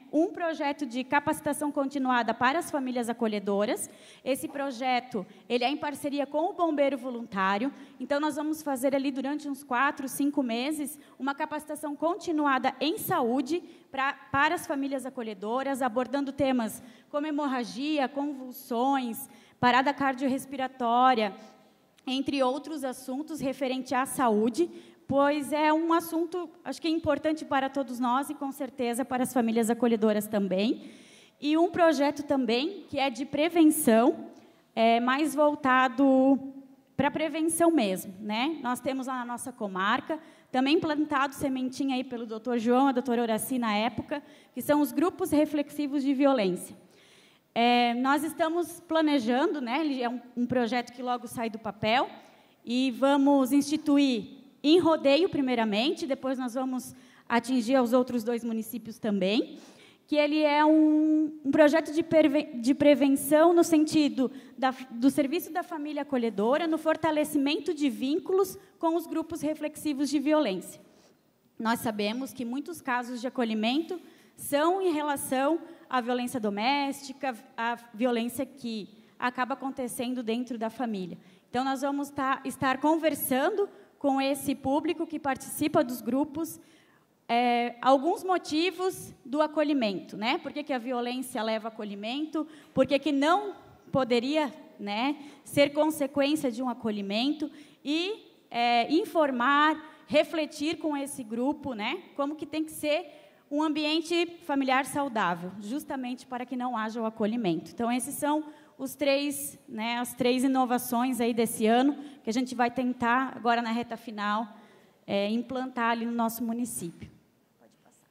um projeto de capacitação continuada para as famílias acolhedoras. Esse projeto, ele é em parceria com o Bombeiro Voluntário, então nós vamos fazer ali durante uns 4, 5 meses uma capacitação continuada em saúde para as famílias acolhedoras, abordando temas como hemorragia, convulsões, parada cardiorrespiratória, entre outros assuntos referentes à saúde, pois é um assunto, acho que é importante para todos nós e, com certeza, para as famílias acolhedoras também. E um projeto também que é de prevenção, mais voltado para a prevenção mesmo, né? Nós temos lá na nossa comarca, também plantado sementinha aí pelo Dr. João, a doutora Horaci na época, que são os grupos reflexivos de violência. Nós estamos planejando, né? Ele é um projeto que logo sai do papel, e vamos instituir em Rodeio, primeiramente, depois nós vamos atingir os outros 2 municípios também, que ele é um projeto de prevenção no sentido do serviço da família acolhedora, no fortalecimento de vínculos com os grupos reflexivos de violência. Nós sabemos que muitos casos de acolhimento são em relação à violência doméstica, à violência que acaba acontecendo dentro da família. Então, nós vamos estar conversando com esse público que participa dos grupos, alguns motivos do acolhimento, né? Por que a violência leva ao acolhimento? Por que não poderia, né, ser consequência de um acolhimento? E informar, refletir com esse grupo, né, como que tem que ser um ambiente familiar saudável, justamente para que não haja o acolhimento. Então, esses são as 3 inovações aí desse ano, que a gente vai tentar, agora na reta final, implantar ali no nosso município. Pode passar.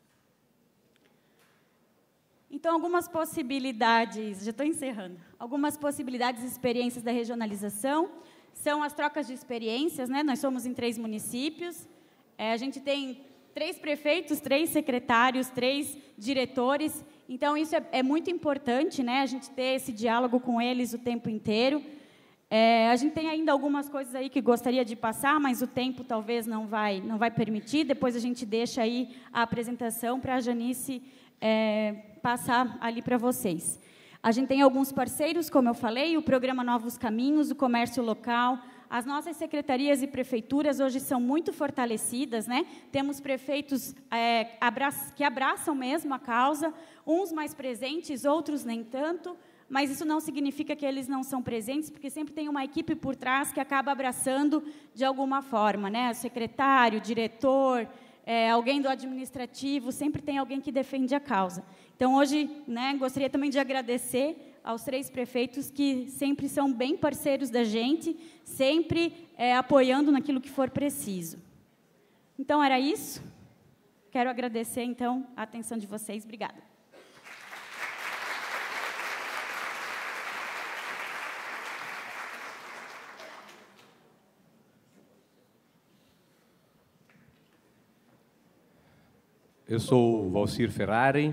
Então, algumas possibilidades, já estou encerrando, algumas possibilidades e experiências da regionalização são as trocas de experiências, né? Nós somos em 3 municípios, a gente tem 3 prefeitos, 3 secretários, 3 diretores. Então, isso é muito importante, né? A gente ter esse diálogo com eles o tempo inteiro. A gente tem ainda algumas coisas aí que gostaria de passar, mas o tempo talvez não vai permitir. Depois a gente deixa aí a apresentação para a Janice passar ali para vocês. A gente tem alguns parceiros, como eu falei, o programa Novos Caminhos, o comércio local. As nossas secretarias e prefeituras hoje são muito fortalecidas, né? Temos prefeitos que abraçam mesmo a causa, uns mais presentes, outros nem tanto, mas isso não significa que eles não são presentes, porque sempre tem uma equipe por trás que acaba abraçando de alguma forma, né? O secretário, o diretor, alguém do administrativo, sempre tem alguém que defende a causa. Então, hoje, né, gostaria também de agradecer aos 3 prefeitos que sempre são bem parceiros da gente, sempre apoiando naquilo que for preciso. Então, era isso. Quero agradecer, então, a atenção de vocês. Obrigada. Eu sou o Valcir Ferrari,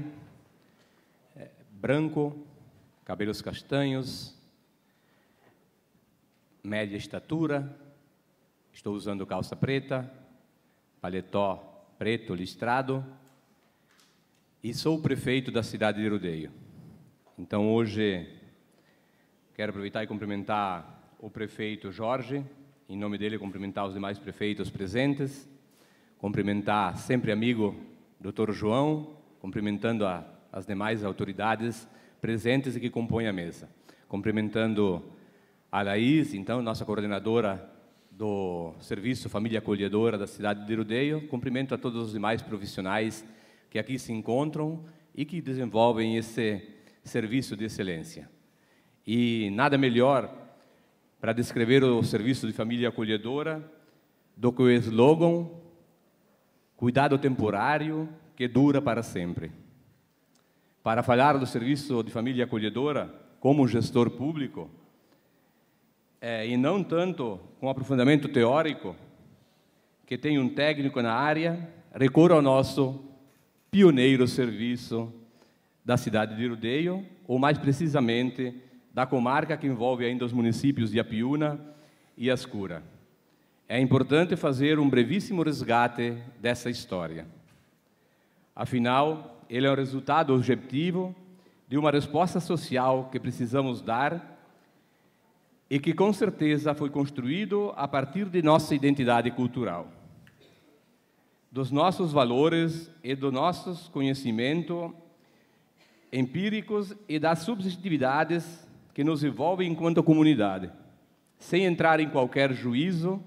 branco, cabelos castanhos, média estatura, estou usando calça preta, paletó preto listrado e sou o prefeito da cidade de Rodeio. Então, hoje, quero aproveitar e cumprimentar o prefeito Jorge, em nome dele cumprimentar os demais prefeitos presentes, cumprimentar sempre amigo Dr. João, cumprimentando as demais autoridades presentes e que compõem a mesa. Cumprimentando a Laís, então, nossa coordenadora do Serviço Família Acolhedora da cidade de Rodeio. Cumprimento a todos os demais profissionais que aqui se encontram e que desenvolvem esse serviço de excelência. E nada melhor para descrever o Serviço de Família Acolhedora do que o slogan cuidado temporário que dura para sempre. Para falar do Serviço de Família Acolhedora como gestor público, e não tanto com aprofundamento teórico, que tem um técnico na área, recorro ao nosso pioneiro serviço da cidade de Rodeio, ou mais precisamente, da comarca que envolve ainda os municípios de Apiúna e Ascura. É importante fazer um brevíssimo resgate dessa história. Afinal, ele é o resultado objetivo de uma resposta social que precisamos dar e que, com certeza, foi construído a partir de nossa identidade cultural, dos nossos valores e do nossos conhecimentos empíricos e das subjetividades que nos envolvem enquanto comunidade, sem entrar em qualquer juízo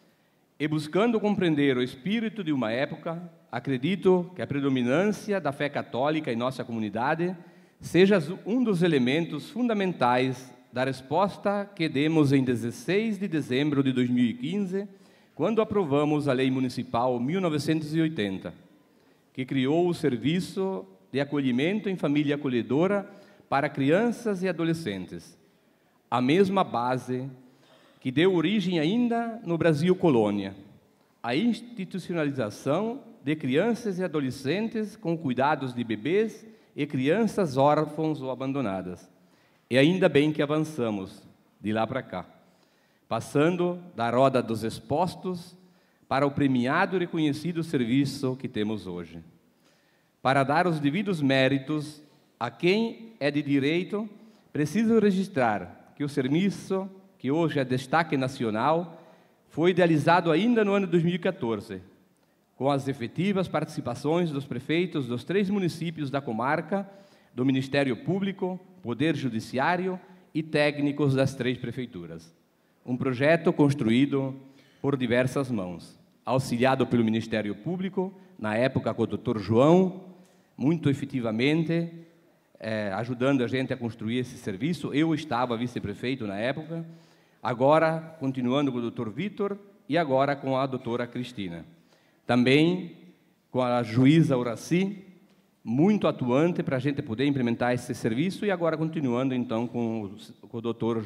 e buscando compreender o espírito de uma época. Acredito que a predominância da fé católica em nossa comunidade seja um dos elementos fundamentais da resposta que demos em 16 de dezembro de 2015, quando aprovamos a Lei Municipal 1980, que criou o Serviço de Acolhimento em Família Acolhedora para Crianças e Adolescentes, a mesma base que deu origem ainda no Brasil colônia, a institucionalização de crianças e adolescentes com cuidados de bebês e crianças órfãos ou abandonadas. E ainda bem que avançamos de lá para cá, passando da roda dos expostos para o premiado e reconhecido serviço que temos hoje. Para dar os devidos méritos a quem é de direito, preciso registrar que o serviço, que hoje é destaque nacional, foi idealizado ainda no ano 2014, com as efetivas participações dos prefeitos dos 3 municípios da comarca, do Ministério Público, Poder Judiciário e técnicos das 3 prefeituras. Um projeto construído por diversas mãos, auxiliado pelo Ministério Público, na época com o Dr. João, muito efetivamente, ajudando a gente a construir esse serviço. Eu estava vice-prefeito na época, agora continuando com o Dr. Vitor e agora com a doutora Cristina. Também com a juíza Horaci, muito atuante para a gente poder implementar esse serviço, e agora continuando então com o doutor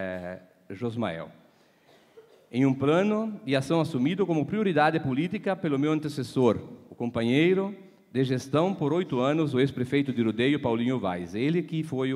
Josmael. Em um plano de ação assumido como prioridade política pelo meu antecessor, o companheiro de gestão por 8 anos, o ex-prefeito de Rodeio, Paulinho Vaz. Ele que foi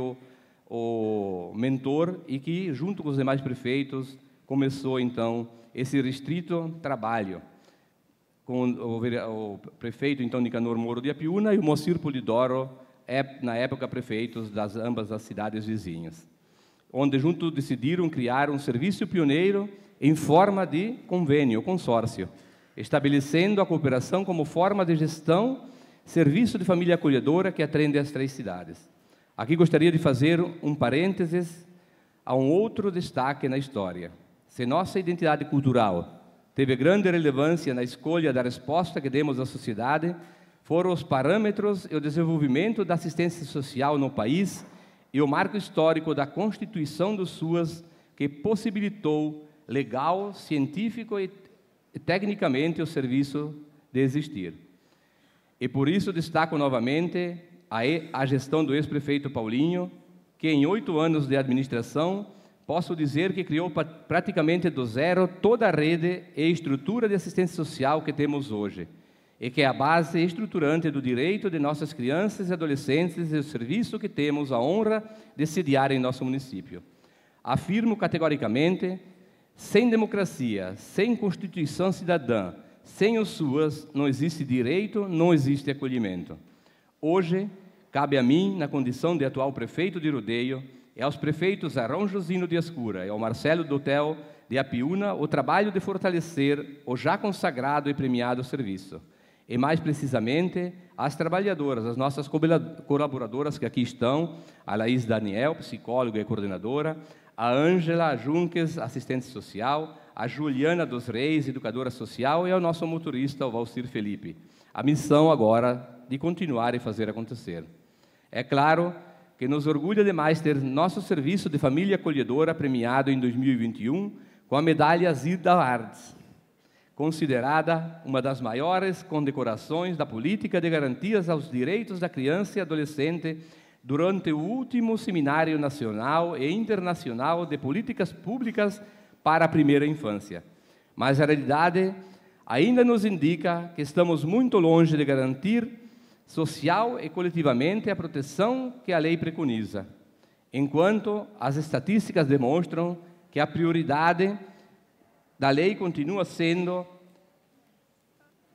o mentor e que, junto com os demais prefeitos, começou então esse restrito trabalho, com o prefeito, então, Nicanor Moro de Apiúna e o Moacir Polidoro, na época, prefeitos das ambas as cidades vizinhas, onde juntos decidiram criar um serviço pioneiro em forma de convênio, consórcio, estabelecendo a cooperação como forma de gestão, serviço de família acolhedora que atende as 3 cidades. Aqui gostaria de fazer um parênteses a um outro destaque na história. Se nossa identidade cultural teve grande relevância na escolha da resposta que demos à sociedade, foram os parâmetros e o desenvolvimento da assistência social no país e o marco histórico da Constituição do SUAS, que possibilitou legal, científico e tecnicamente o serviço de existir. E por isso destaco novamente a gestão do ex-prefeito Paulinho, que em 8 anos de administração, posso dizer que criou praticamente do zero toda a rede e estrutura de assistência social que temos hoje, e que é a base estruturante do direito de nossas crianças e adolescentes e o serviço que temos a honra de sediar em nosso município. Afirmo categoricamente, sem democracia, sem Constituição cidadã, sem os SUAS, não existe direito, não existe acolhimento. Hoje, cabe a mim, na condição de atual prefeito de Rodeio, e aos prefeitos Arão Josino de Ascura e ao Marcelo Dotel de Apiúna, o trabalho de fortalecer o já consagrado e premiado serviço. E, mais precisamente, às trabalhadoras, as nossas colaboradoras que aqui estão, a Laís Daniel, psicóloga e coordenadora, a Ângela Junques, assistente social, a Juliana dos Reis, educadora social, e ao nosso motorista, o Valcir Felipe. A missão agora de continuar e fazer acontecer. É claro que nos orgulha demais ter nosso serviço de família acolhedora premiado em 2021 com a medalha Zilda Arts, considerada uma das maiores condecorações da política de garantias aos direitos da criança e adolescente durante o último Seminário Nacional e Internacional de Políticas Públicas para a Primeira Infância. Mas a realidade ainda nos indica que estamos muito longe de garantir social e coletivamente a proteção que a lei preconiza, enquanto as estatísticas demonstram que a prioridade da lei continua sendo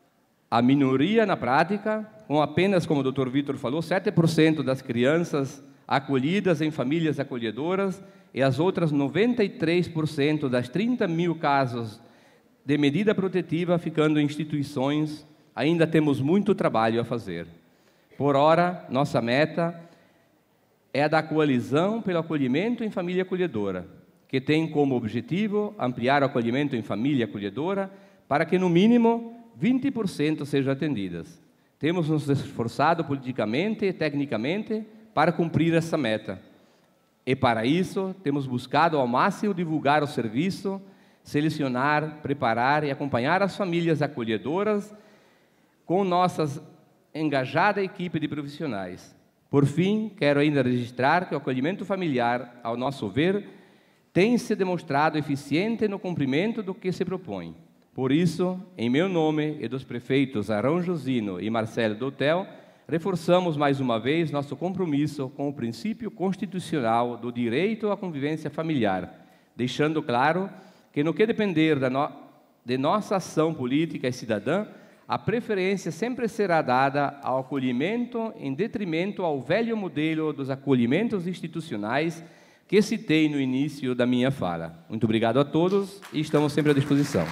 A minoria na prática, com apenas, como o Dr. Vitor falou, 7% das crianças acolhidas em famílias acolhedoras e as outras 93% das 30 mil casos de medida protetiva ficando em instituições, ainda temos muito trabalho a fazer. Por ora, nossa meta é a da coalizão pelo acolhimento em família acolhedora, que tem como objetivo ampliar o acolhimento em família acolhedora para que, no mínimo, 20% sejam atendidas. Temos nos esforçado politicamente e tecnicamente para cumprir essa meta. E, para isso, temos buscado ao máximo divulgar o serviço, selecionar, preparar e acompanhar as famílias acolhedoras com nossa engajada equipe de profissionais. Por fim, quero ainda registrar que o acolhimento familiar, ao nosso ver, tem se demonstrado eficiente no cumprimento do que se propõe. Por isso, em meu nome e dos prefeitos Arão Josino e Marcelo Doutel, reforçamos mais uma vez nosso compromisso com o princípio constitucional do direito à convivência familiar, deixando claro que, no que depender de nossa ação política e cidadã, a preferência sempre será dada ao acolhimento em detrimento ao velho modelo dos acolhimentos institucionais que citei no início da minha fala. Muito obrigado a todos e estamos sempre à disposição.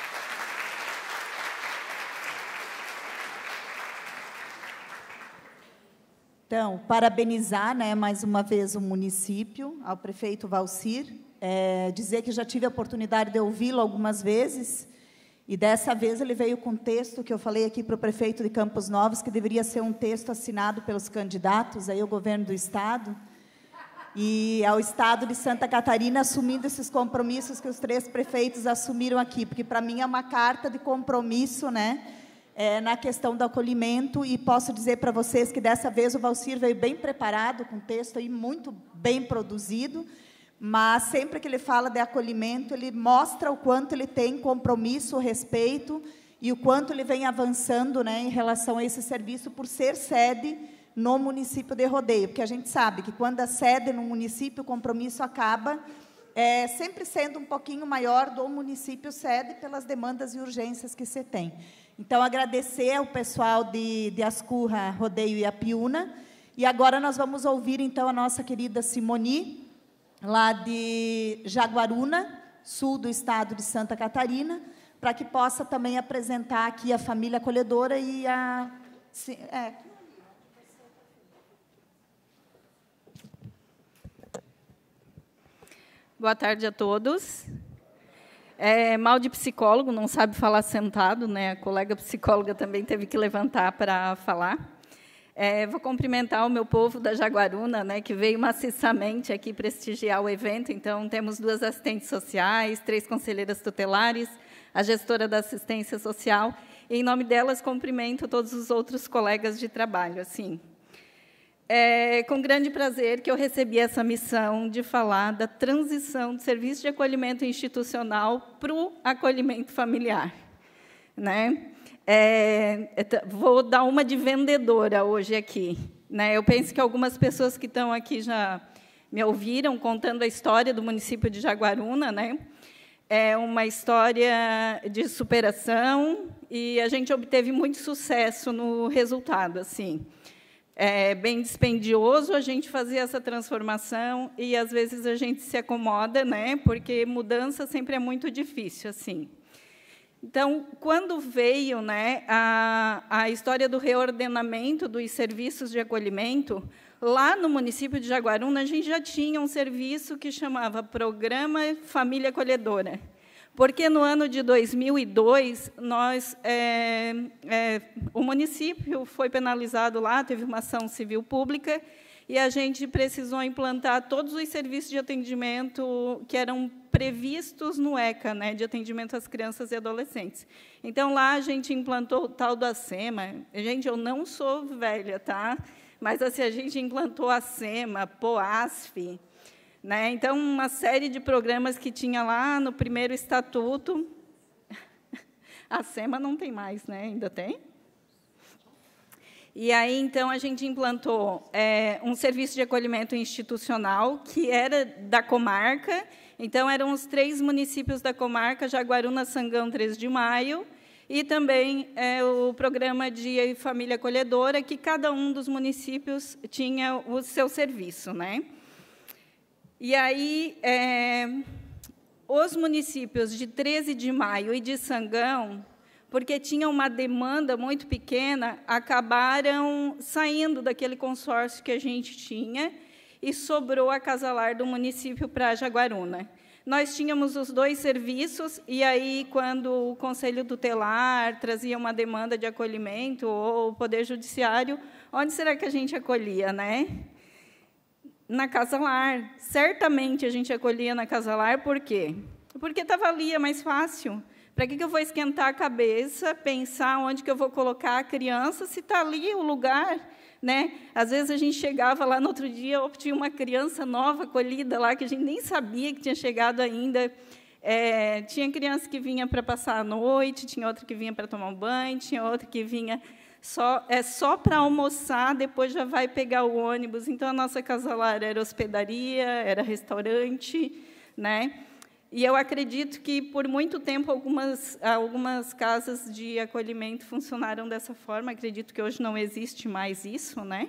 Então, parabenizar, né, mais uma vez o município, ao prefeito Valcir, dizer que já tive a oportunidade de ouvi-lo algumas vezes, e dessa vez ele veio com um texto que eu falei aqui para o prefeito de Campos Novos, que deveria ser um texto assinado pelos candidatos, aí o governo do Estado, e ao Estado de Santa Catarina, assumindo esses compromissos que os 3 prefeitos assumiram aqui, porque para mim é uma carta de compromisso, né, na questão do acolhimento, e posso dizer para vocês que dessa vez o Valcir veio bem preparado, com um texto aí muito bem produzido, mas sempre que ele fala de acolhimento, ele mostra o quanto ele tem compromisso, respeito, e o quanto ele vem avançando, né, em relação a esse serviço, por ser sede no município de Rodeio, porque a gente sabe que quando a sede no município, o compromisso acaba sempre sendo um pouquinho maior do município sede, pelas demandas e urgências que se tem. Então, agradecer ao pessoal de Ascurra, Rodeio e Apiúna, e agora nós vamos ouvir, então, a nossa querida Simoni, lá de Jaguaruna, sul do estado de Santa Catarina, para que possa também apresentar aqui a família acolhedora e a... Boa tarde a todos. Mal de psicólogo, não sabe falar sentado, né? A colega psicóloga também teve que levantar para falar. Vou cumprimentar o meu povo da Jaguaruna, né, que veio maciçamente aqui prestigiar o evento. Então, temos 2 assistentes sociais, 3 conselheiras tutelares, a gestora da assistência social. E, em nome delas, cumprimento todos os outros colegas de trabalho. Assim, com grande prazer que eu recebi essa missão de falar da transição do serviço de acolhimento institucional para o acolhimento familiar, né? Vou dar uma de vendedora hoje aqui, né? Eu penso que algumas pessoas que estão aqui já me ouviram contando a história do município de Jaguaruna, né? É uma história de superação e a gente obteve muito sucesso no resultado, assim. É bem dispendioso a gente fazer essa transformação e, às vezes, a gente se acomoda, né? Porque mudança sempre é muito difícil, assim. Então, quando veio, né, a história do reordenamento dos serviços de acolhimento, lá no município de Jaguaruna, a gente já tinha um serviço que chamava Programa Família Acolhedora, porque no ano de 2002, o município foi penalizado lá, teve uma ação civil pública, e a gente precisou implantar todos os serviços de atendimento que eram previstos no ECA, né, de atendimento às crianças e adolescentes. Então, lá a gente implantou o tal do ACEMA. Gente, eu não sou velha, tá? Mas assim, a gente implantou a ACEMA, POASF, né? Então, uma série de programas que tinha lá no primeiro estatuto. A ACEMA não tem mais, né? Ainda tem? E aí, então, a gente implantou um serviço de acolhimento institucional, que era da comarca. Então, eram os 3 municípios da comarca, Jaguaruna, Sangão, 3 de Maio, e também o programa de família acolhedora, que cada um dos municípios tinha o seu serviço, né? E aí, os municípios de 13 de Maio e de Sangão, porque tinham uma demanda muito pequena, acabaram saindo daquele consórcio que a gente tinha e sobrou a Casa Lar do município para Jaguaruna. Nós tínhamos os dois serviços, e aí, quando o Conselho Tutelar trazia uma demanda de acolhimento, ou o Poder Judiciário, onde será que a gente acolhia, né? Na Casa Lar. Certamente a gente acolhia na Casa Lar, por quê? Porque estava ali, é mais fácil. Para que eu vou esquentar a cabeça, pensar onde que eu vou colocar a criança, se está ali o lugar, né? Às vezes a gente chegava lá no outro dia, tinha uma criança nova acolhida lá, que a gente nem sabia que tinha chegado ainda. Tinha criança que vinha para passar a noite, tinha outra que vinha para tomar um banho, tinha outra que vinha só para almoçar, depois já vai pegar o ônibus. Então, a nossa Casa Lar era hospedaria, era restaurante, né? E eu acredito que, por muito tempo, algumas casas de acolhimento funcionaram dessa forma. Acredito que hoje não existe mais isso, né?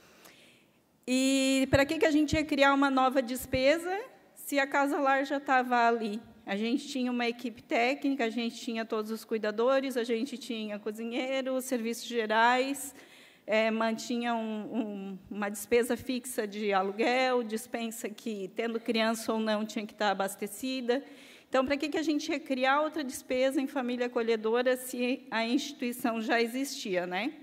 E para que a gente ia criar uma nova despesa se a Casa Lar já estava ali? A gente tinha uma equipe técnica, a gente tinha todos os cuidadores, a gente tinha cozinheiro, serviços gerais, mantinha uma despesa fixa de aluguel, dispensa que, tendo criança ou não, tinha que estar abastecida. Então, para que a gente ia criar outra despesa em família acolhedora se a instituição já existia, né?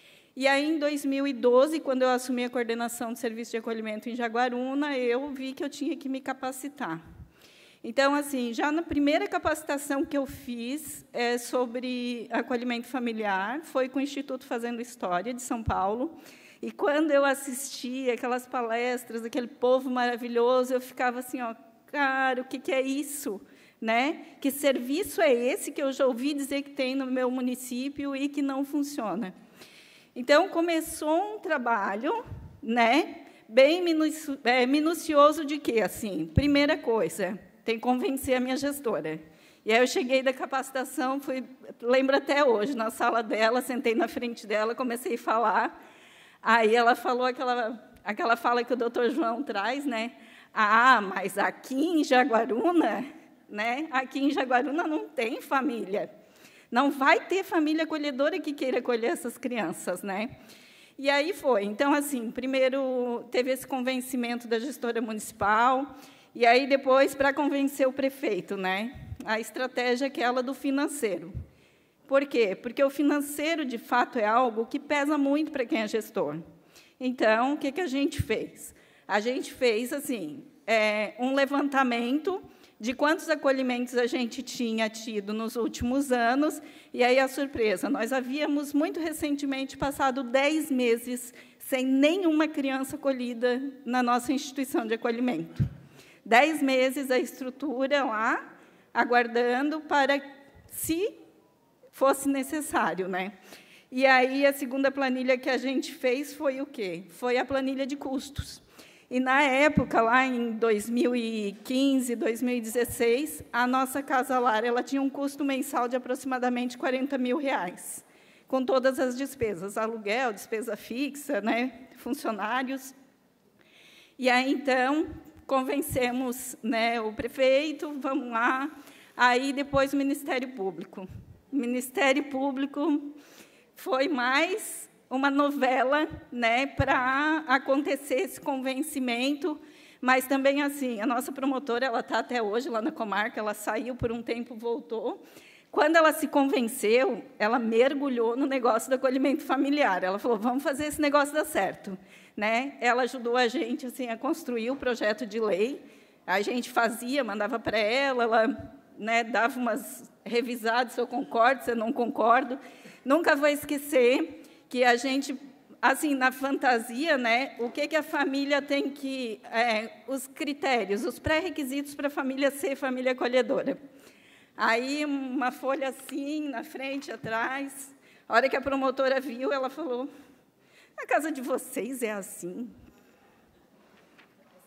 E aí, em 2012, quando eu assumi a coordenação de serviço de acolhimento em Jaguaruna, eu vi que eu tinha que me capacitar. Então, assim, já na primeira capacitação que eu fiz sobre acolhimento familiar, foi com o Instituto Fazendo História, de São Paulo, e quando eu assistia aquelas palestras, aquele povo maravilhoso, eu ficava assim, ó, cara, o que é isso? Né? Que serviço é esse que eu já ouvi dizer que tem no meu município e que não funciona? Então, começou um trabalho, né, bem minucioso de quê? Assim, primeira coisa, tem que convencer a minha gestora. E aí eu cheguei da capacitação, lembro até hoje, na sala dela, sentei na frente dela, comecei a falar. Aí ela falou aquela fala que o doutor João traz, né? Ah, mas aqui em Jaguaruna, né? Aqui em Jaguaruna não tem família. Não vai ter família acolhedora que queira acolher essas crianças, né? E aí foi. Então, assim, primeiro teve esse convencimento da gestora municipal, e aí depois para convencer o prefeito, né? A estratégia é aquela do financeiro. Por quê? Porque o financeiro, de fato, é algo que pesa muito para quem é gestor. Então, o que a gente fez? A gente fez assim, um levantamento de quantos acolhimentos a gente tinha tido nos últimos anos, e aí a surpresa, nós havíamos muito recentemente passado 10 meses sem nenhuma criança acolhida na nossa instituição de acolhimento. 10 meses a estrutura lá, aguardando para se fosse necessário, né? E aí a segunda planilha que a gente fez foi o quê? Foi a planilha de custos. E, na época, lá em 2015, 2016, a nossa Casa Lar ela tinha um custo mensal de aproximadamente R$40 mil, com todas as despesas, aluguel, despesa fixa, né, funcionários. E aí, então, convencemos, né, o prefeito, vamos lá. Aí, depois, o Ministério Público. O Ministério Público foi mais uma novela, né, para acontecer esse convencimento, mas também assim, a nossa promotora, ela está até hoje lá na comarca, ela saiu por um tempo, voltou. Quando ela se convenceu, ela mergulhou no negócio do acolhimento familiar. Ela falou, vamos fazer esse negócio dar certo, né? Ela ajudou a gente assim a construir o projeto de lei. A gente fazia, mandava para ela, né, dava umas revisadas, se eu concordo, se eu não concordo. Nunca vou esquecer que a gente, assim, na fantasia, né, o que a família tem que... os critérios, os pré-requisitos para a família ser família acolhedora. Aí, uma folha assim, na frente, atrás. A hora que a promotora viu, ela falou, a casa de vocês é assim?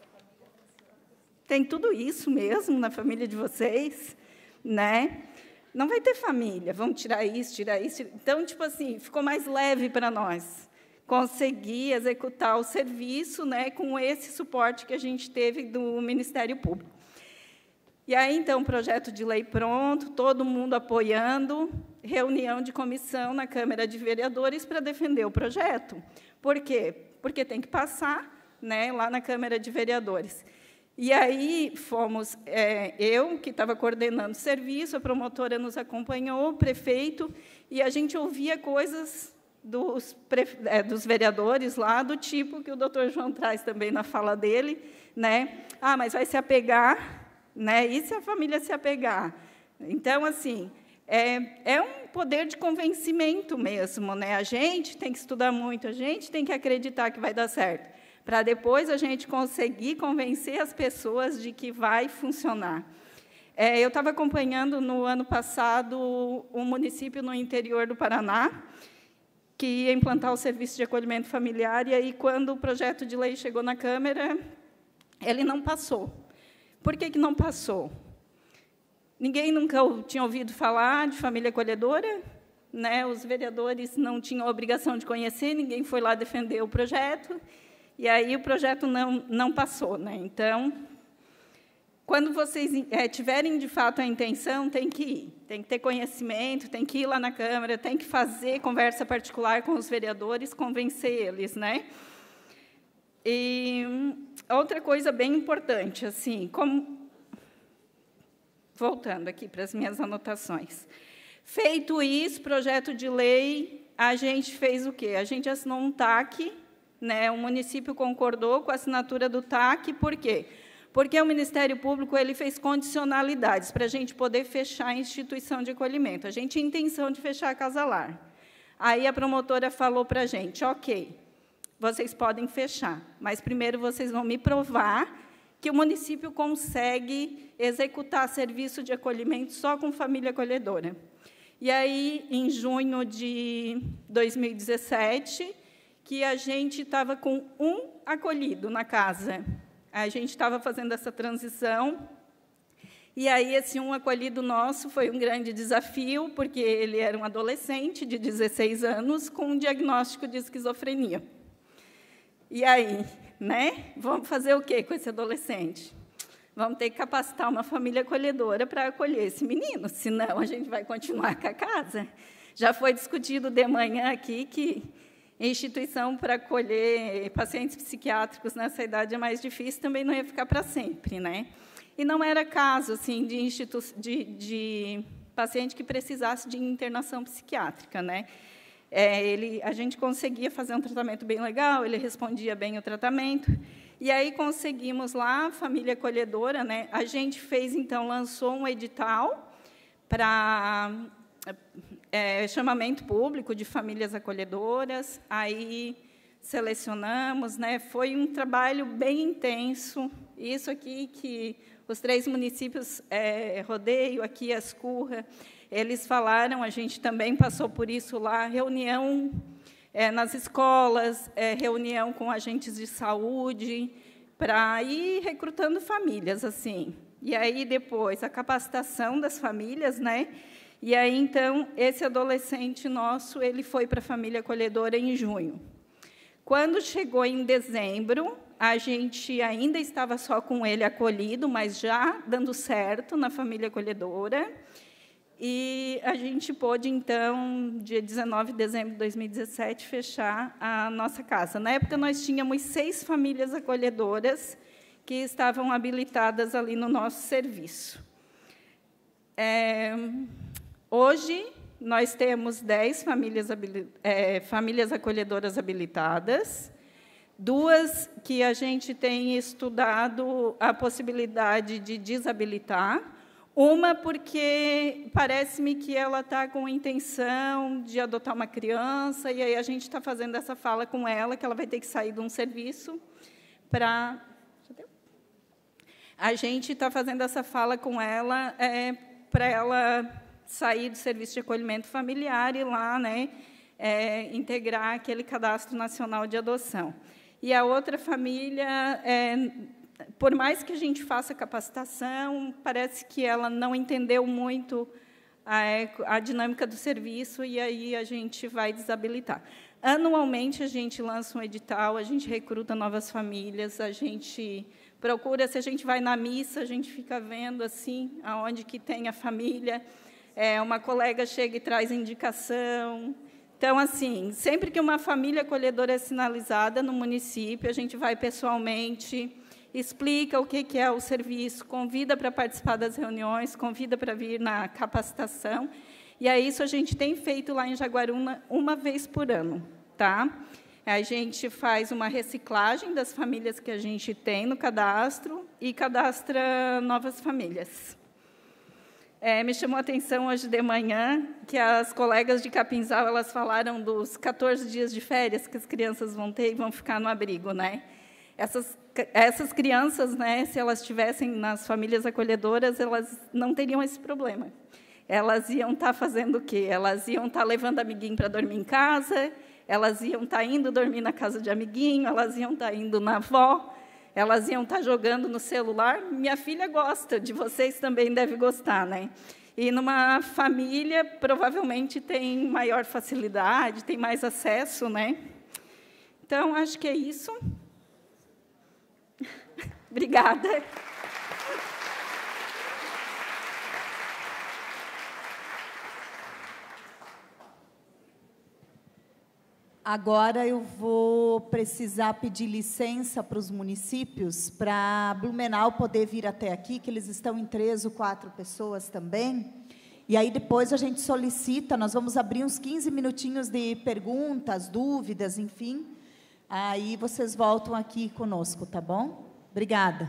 Tem tudo isso mesmo na família de vocês? Né? não vai ter família, vamos tirar isso, tirar isso. Então, tipo assim, ficou mais leve para nós conseguir executar o serviço, né, com esse suporte que a gente teve do Ministério Público. E aí, então, o projeto de lei pronto, todo mundo apoiando, reunião de comissão na Câmara de Vereadores para defender o projeto. Por quê? Porque tem que passar, né, lá na Câmara de Vereadores. E aí fomos, eu, que estava coordenando o serviço, a promotora nos acompanhou, o prefeito, e a gente ouvia coisas dos vereadores lá, do tipo que o doutor João traz também na fala dele, né? Ah, mas vai se apegar, né? E se a família se apegar? Então, assim, é um poder de convencimento mesmo, né? A gente tem que estudar muito, a gente tem que acreditar que vai dar certo, para depois a gente conseguir convencer as pessoas de que vai funcionar. Eu estava acompanhando, no ano passado, um município no interior do Paraná, que ia implantar o serviço de acolhimento familiar, e aí, quando o projeto de lei chegou na Câmara, ele não passou. Por que não passou? Ninguém nunca tinha ouvido falar de família acolhedora, né? Os vereadores não tinham a obrigação de conhecer, ninguém foi lá defender o projeto, e aí o projeto não passou, né? Então, quando vocês tiverem, de fato, a intenção, tem que ir, tem que ter conhecimento, tem que ir lá na Câmara, tem que fazer conversa particular com os vereadores, convencer eles, né? E outra coisa bem importante, assim, voltando aqui para as minhas anotações. Feito isso, projeto de lei, a gente fez o quê? A gente assinou um TAC, né? O município concordou com a assinatura do TAC, por quê? Porque o Ministério Público ele fez condicionalidades para a gente poder fechar a instituição de acolhimento. A gente tinha intenção de fechar a Casa Lar. Aí a promotora falou para a gente, ok, vocês podem fechar, mas primeiro vocês vão me provar que o município consegue executar serviço de acolhimento só com família acolhedora. E aí, em junho de 2017, que a gente estava com um acolhido na casa. A gente estava fazendo essa transição, e aí esse um acolhido nosso foi um grande desafio, porque ele era um adolescente de 16 anos com um diagnóstico de esquizofrenia. E aí, né? Vamos fazer o quê com esse adolescente? Vamos ter que capacitar uma família acolhedora para acolher esse menino, senão a gente vai continuar com a casa. Já foi discutido de manhã aqui que instituição para acolher pacientes psiquiátricos nessa idade é mais difícil, também não ia ficar para sempre, né? E não era caso assim de paciente que precisasse de internação psiquiátrica, né? A gente conseguia fazer um tratamento bem legal, ele respondia bem o tratamento, e aí conseguimos lá a família acolhedora, né? A gente fez, então, lançou um edital para chamamento público de famílias acolhedoras, aí selecionamos, né? Foi um trabalho bem intenso, isso aqui que os 3 municípios, Rodeio, aqui, Ascurra, eles falaram, a gente também passou por isso lá, reunião nas escolas, reunião com agentes de saúde, para ir recrutando famílias, assim. E aí, depois, a capacitação das famílias, né? E aí, então, esse adolescente nosso, ele foi para a família acolhedora em junho. Quando chegou em dezembro, a gente ainda estava só com ele acolhido, mas já dando certo na família acolhedora. E a gente pôde, então, dia 19 de dezembro de 2017, fechar a nossa casa. Na época, nós tínhamos 6 famílias acolhedoras que estavam habilitadas ali no nosso serviço. Hoje, nós temos 10 famílias acolhedoras habilitadas, 2 que a gente tem estudado a possibilidade de desabilitar, uma porque parece-me que ela está com a intenção de adotar uma criança, e aí a gente está fazendo essa fala com ela, que ela vai ter que sair de um serviço para... A gente está fazendo essa fala com ela para ela sair do serviço de acolhimento familiar e lá, né, integrar aquele cadastro nacional de adoção. E a outra família, por mais que a gente faça capacitação, parece que ela não entendeu muito a dinâmica do serviço, e aí a gente vai desabilitar. Anualmente, a gente lança um edital, a gente recruta novas famílias, a gente procura, se a gente vai na missa, a gente fica vendo assim, aonde que tem a família, uma colega chega e traz indicação. Então, assim, sempre que uma família acolhedora é sinalizada no município, a gente vai pessoalmente, explica o que é o serviço, convida para participar das reuniões, convida para vir na capacitação. E é isso a gente tem feito lá em Jaguaruna uma vez por ano. Tá? A gente faz uma reciclagem das famílias que a gente tem no cadastro e cadastra novas famílias. Me chamou a atenção hoje de manhã que as colegas de Capinzal, elas falaram dos 14 dias de férias que as crianças vão ter e vão ficar no abrigo, né? Essas crianças, né, se elas estivessem nas famílias acolhedoras, elas não teriam esse problema. Elas iam estar fazendo o quê? Elas iam estar levando amiguinho para dormir em casa, elas iam estar indo dormir na casa de amiguinho, elas iam estar indo na avó, elas iam estar jogando no celular. Minha filha gosta, de vocês também deve gostar, né? E numa família, provavelmente, tem maior facilidade, tem mais acesso, né? Então, acho que é isso. Obrigada. Agora eu vou precisar pedir licença para os municípios, para Blumenau poder vir até aqui, que eles estão em 3 ou 4 pessoas também. E aí depois a gente solicita, nós vamos abrir uns 15 minutinhos de perguntas, dúvidas, enfim. Aí vocês voltam aqui conosco, tá bom? Obrigada.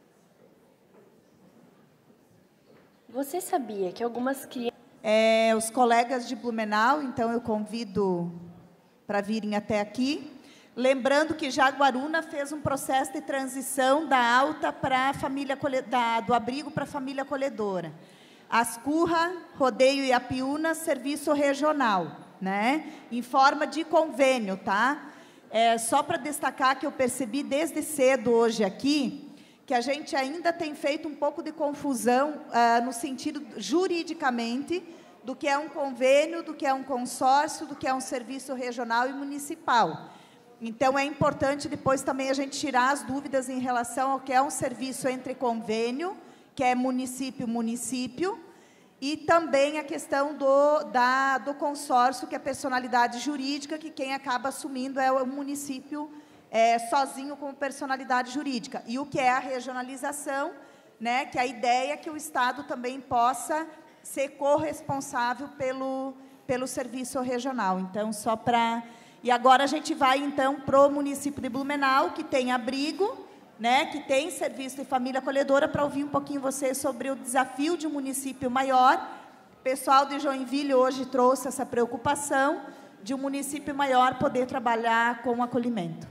Você sabia que algumas crianças... Os colegas de Blumenau, então eu convido para virem até aqui. Lembrando que Jaguaruna fez um processo de transição da alta para a família do abrigo para a família acolhedora. Ascurra, Rodeio e Apiúna, serviço regional, né? Em forma de convênio, tá? Só para destacar que eu percebi desde cedo hoje aqui, que a gente ainda tem feito um pouco de confusão no sentido juridicamente do que é um convênio, do que é um consórcio, do que é um serviço regional e municipal. Então, é importante depois também a gente tirar as dúvidas em relação ao que é um serviço entre convênio, que é município, e também a questão do consórcio, que é personalidade jurídica, que quem acaba assumindo é o município sozinho como personalidade jurídica. E o que é a regionalização, né, que a ideia é que o Estado também possa ser corresponsável pelo serviço regional. Então, só para... E agora a gente vai, então, para o município de Blumenau, que tem abrigo, né, que tem serviço de família acolhedora, para ouvir um pouquinho vocês sobre o desafio de um município maior. O pessoal de Joinville hoje trouxe essa preocupação de um município maior poder trabalhar com o acolhimento.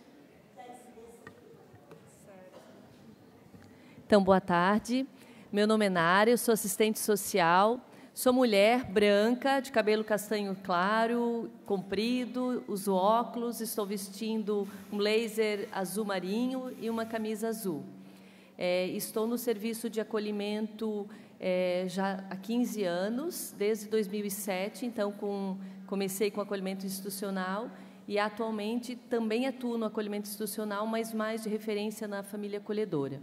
Então, boa tarde. Meu nome é Nara, eu sou assistente social, sou mulher branca, de cabelo castanho claro, comprido, uso óculos, estou vestindo um blazer azul marinho e uma camisa azul. Estou no serviço de acolhimento já há 15 anos, desde 2007, então comecei com acolhimento institucional e atualmente também atuo no acolhimento institucional, mas mais de referência na família acolhedora.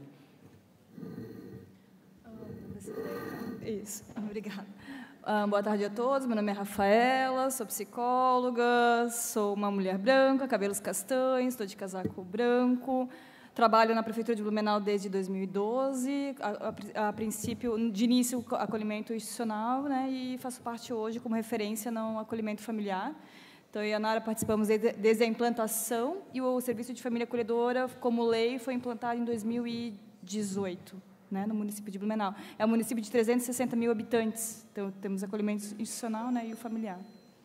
Isso, obrigada. Boa tarde a todos, meu nome é Rafaela, sou psicóloga, sou uma mulher branca, cabelos castanhos, estou de casaco branco, trabalho na Prefeitura de Blumenau desde 2012, a princípio, de início, acolhimento institucional, né, e faço parte hoje como referência no acolhimento familiar. Então, eu e a Nara participamos desde a implantação, e o Serviço de Família Acolhedora, como lei, foi implantado em 2018. Né, no município de Blumenau. É um município de 360 mil habitantes. Então, temos acolhimento institucional, né, e o familiar.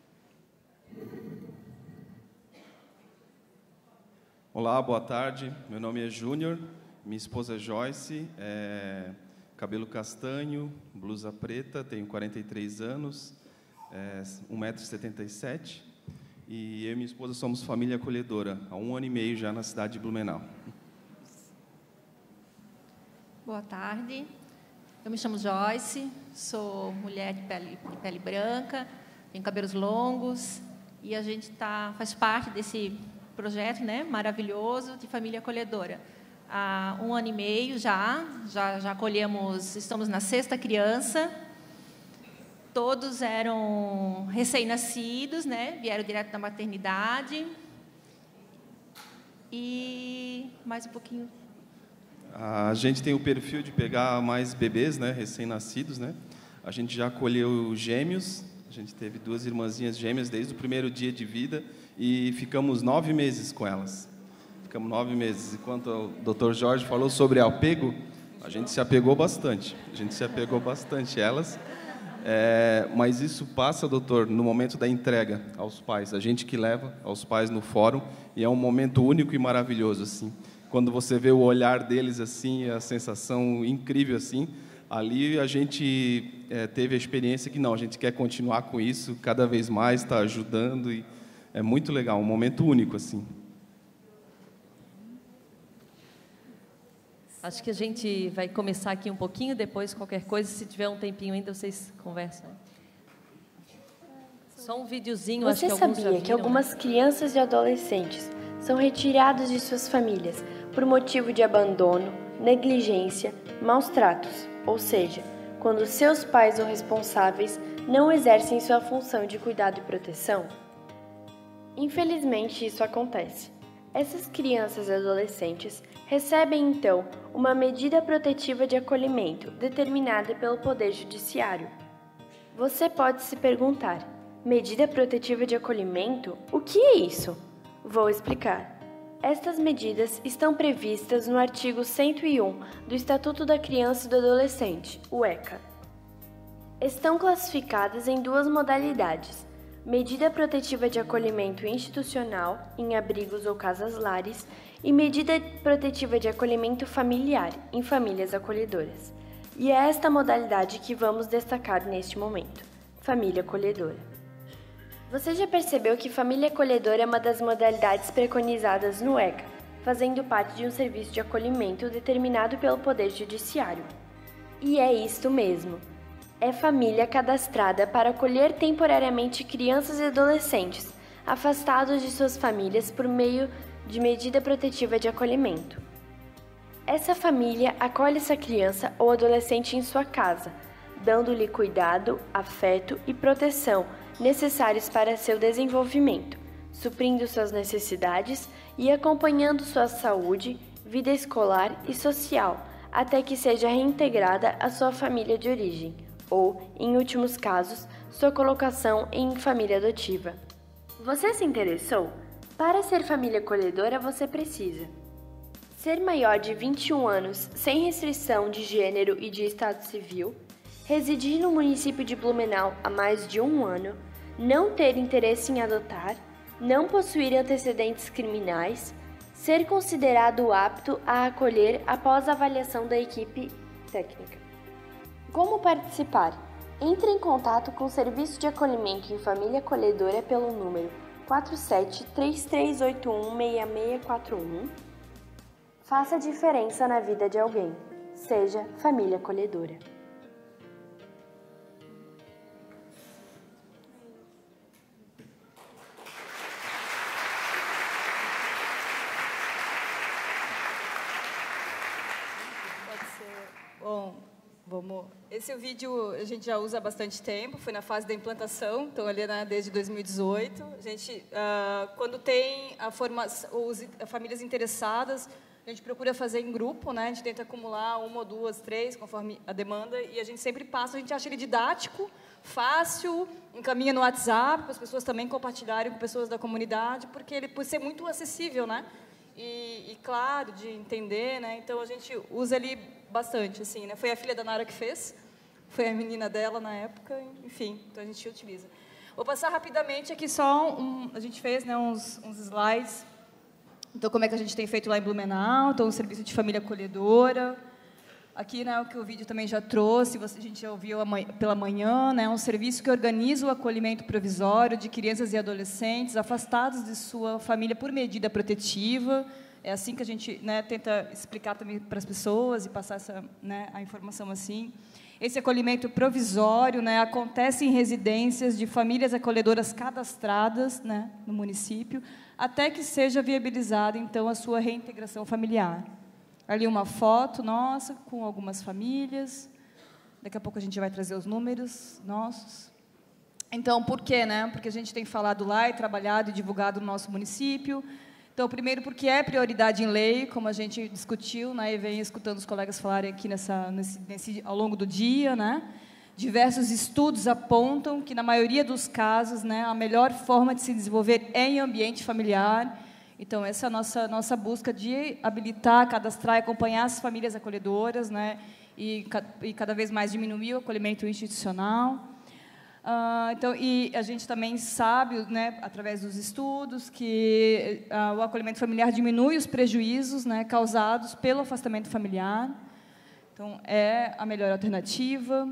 Olá, boa tarde. Meu nome é Júnior, minha esposa é Joyce, cabelo castanho, blusa preta, tenho 43 anos, 1,77 m, e eu e minha esposa somos família acolhedora, há 1 ano e meio já na cidade de Blumenau. Boa tarde, Eu me chamo Joyce, sou mulher de pele branca, tenho cabelos longos e a gente faz parte desse projeto, né, maravilhoso de família acolhedora. Há 1 ano e meio já acolhemos, estamos na 6ª criança. Todos eram recém-nascidos, né, vieram direto da maternidade. E mais um pouquinho. A gente tem o perfil de pegar mais bebês, né, recém-nascidos, né? A gente já acolheu gêmeos, a gente teve 2 irmãzinhas gêmeas desde o primeiro dia de vida e ficamos 9 meses com elas. Ficamos 9 meses. Enquanto o Dr. Jorge falou sobre apego, a gente se apegou bastante. A gente se apegou bastante a elas. Mas isso passa, doutor, no momento da entrega aos pais. A gente que leva aos pais no fórum e é um momento único e maravilhoso, assim. Quando você vê o olhar deles, assim, a sensação incrível, assim, ali a gente teve a experiência que não, a gente quer continuar com isso, cada vez mais, está ajudando e é muito legal, um momento único, assim. Acho que a gente vai começar aqui um pouquinho, depois qualquer coisa, se tiver um tempinho ainda, vocês conversam. Só um videozinho, acho que alguns já viram. Você sabia que algumas crianças e adolescentes são retirados de suas famílias por motivo de abandono, negligência, maus tratos, ou seja, quando seus pais ou responsáveis não exercem sua função de cuidado e proteção? Infelizmente, isso acontece. Essas crianças e adolescentes recebem, então, uma medida protetiva de acolhimento determinada pelo Poder Judiciário. Você pode se perguntar, medida protetiva de acolhimento? O que é isso? Vou explicar. Estas medidas estão previstas no artigo 101 do Estatuto da Criança e do Adolescente, o ECA. Estão classificadas em 2 modalidades: medida protetiva de acolhimento institucional, em abrigos ou casas-lares, e medida protetiva de acolhimento familiar, em famílias acolhedoras. E é esta modalidade que vamos destacar neste momento: família acolhedora. Você já percebeu que família acolhedora é uma das modalidades preconizadas no ECA, fazendo parte de um serviço de acolhimento determinado pelo Poder Judiciário. E é isto mesmo. É família cadastrada para acolher temporariamente crianças e adolescentes afastados de suas famílias por meio de medida protetiva de acolhimento. Essa família acolhe essa criança ou adolescente em sua casa, dando-lhe cuidado, afeto e proteção necessários para seu desenvolvimento, suprindo suas necessidades e acompanhando sua saúde, vida escolar e social, até que seja reintegrada à sua família de origem, ou, em últimos casos, sua colocação em família adotiva. Você se interessou? Para ser família acolhedora, você precisa ser maior de 21 anos, sem restrição de gênero e de estado civil, residir no município de Blumenau há mais de 1 ano, não ter interesse em adotar, não possuir antecedentes criminais, ser considerado apto a acolher após a avaliação da equipe técnica. Como participar? Entre em contato com o Serviço de Acolhimento em Família Acolhedora pelo número 47-3381-6641. Faça diferença na vida de alguém. Seja família acolhedora. Bom, esse vídeo a gente já usa há bastante tempo, foi na fase da implantação, então ali desde 2018. A gente, quando tem famílias interessadas, a gente procura fazer em grupo, né? A gente tenta acumular 1 ou 2, 3, conforme a demanda, e a gente sempre passa, a gente acha ele didático, fácil, encaminha no WhatsApp, para as pessoas também compartilharem com pessoas da comunidade, porque ele por ser muito acessível, né? E claro, de entender, né? Então a gente usa ele bastante, assim, né? Foi a filha da Nara que fez, foi a menina dela na época, enfim, então a gente utiliza. Vou passar rapidamente aqui só a gente fez, né, uns slides. Então, como é que a gente tem feito lá em Blumenau, então, um serviço de família acolhedora. Aqui, né, o que o vídeo também já trouxe, a gente já ouviu pela manhã, né, um serviço que organiza o acolhimento provisório de crianças e adolescentes afastados de sua família por medida protetiva. É assim que a gente, né, tenta explicar também para as pessoas e passar essa, né, a informação assim. Esse acolhimento provisório, né, acontece em residências de famílias acolhedoras cadastradas, né, no município, até que seja viabilizada, então, a sua reintegração familiar. Ali uma foto nossa, com algumas famílias. Daqui a pouco a gente vai trazer os números nossos. Então, por quê, né? Porque a gente tem falado lá e trabalhado e divulgado no nosso município. Então, primeiro, porque é prioridade em lei, como a gente discutiu, né, e vem escutando os colegas falarem aqui ao longo do dia, né? Diversos estudos apontam que, na maioria dos casos, né, a melhor forma de se desenvolver é em ambiente familiar. Então, essa é a nossa busca de habilitar, cadastrar e acompanhar as famílias acolhedoras, né, e cada vez mais diminuir o acolhimento institucional. Então, e a gente também sabe, né, através dos estudos, que o acolhimento familiar diminui os prejuízos, né, causados pelo afastamento familiar. Então, é a melhor alternativa,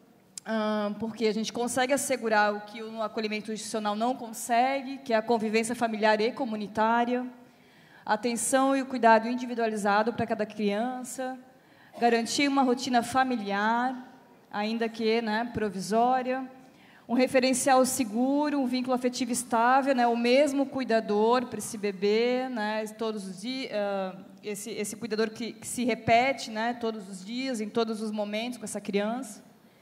porque a gente consegue assegurar o que o acolhimento institucional não consegue, que é a convivência familiar e comunitária, a atenção e o cuidado individualizado para cada criança, garantir uma rotina familiar, ainda que, né, provisória, um referencial seguro, um vínculo afetivo estável, né, o mesmo cuidador para esse bebê, né, todos os dias, esse cuidador que se repete, né, todos os dias, em todos os momentos com essa criança.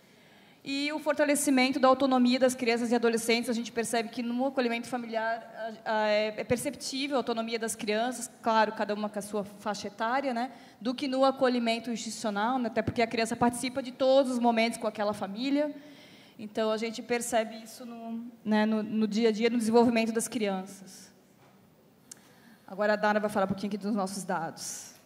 E o fortalecimento da autonomia das crianças e adolescentes. A gente percebe que no acolhimento familiar é perceptível a autonomia das crianças, claro, cada uma com a sua faixa etária, né, do que no acolhimento institucional, né, até porque a criança participa de todos os momentos com aquela família. Então, a gente percebe isso no dia a dia, no desenvolvimento das crianças. Agora, a Dana vai falar um pouquinho aqui dos nossos dados.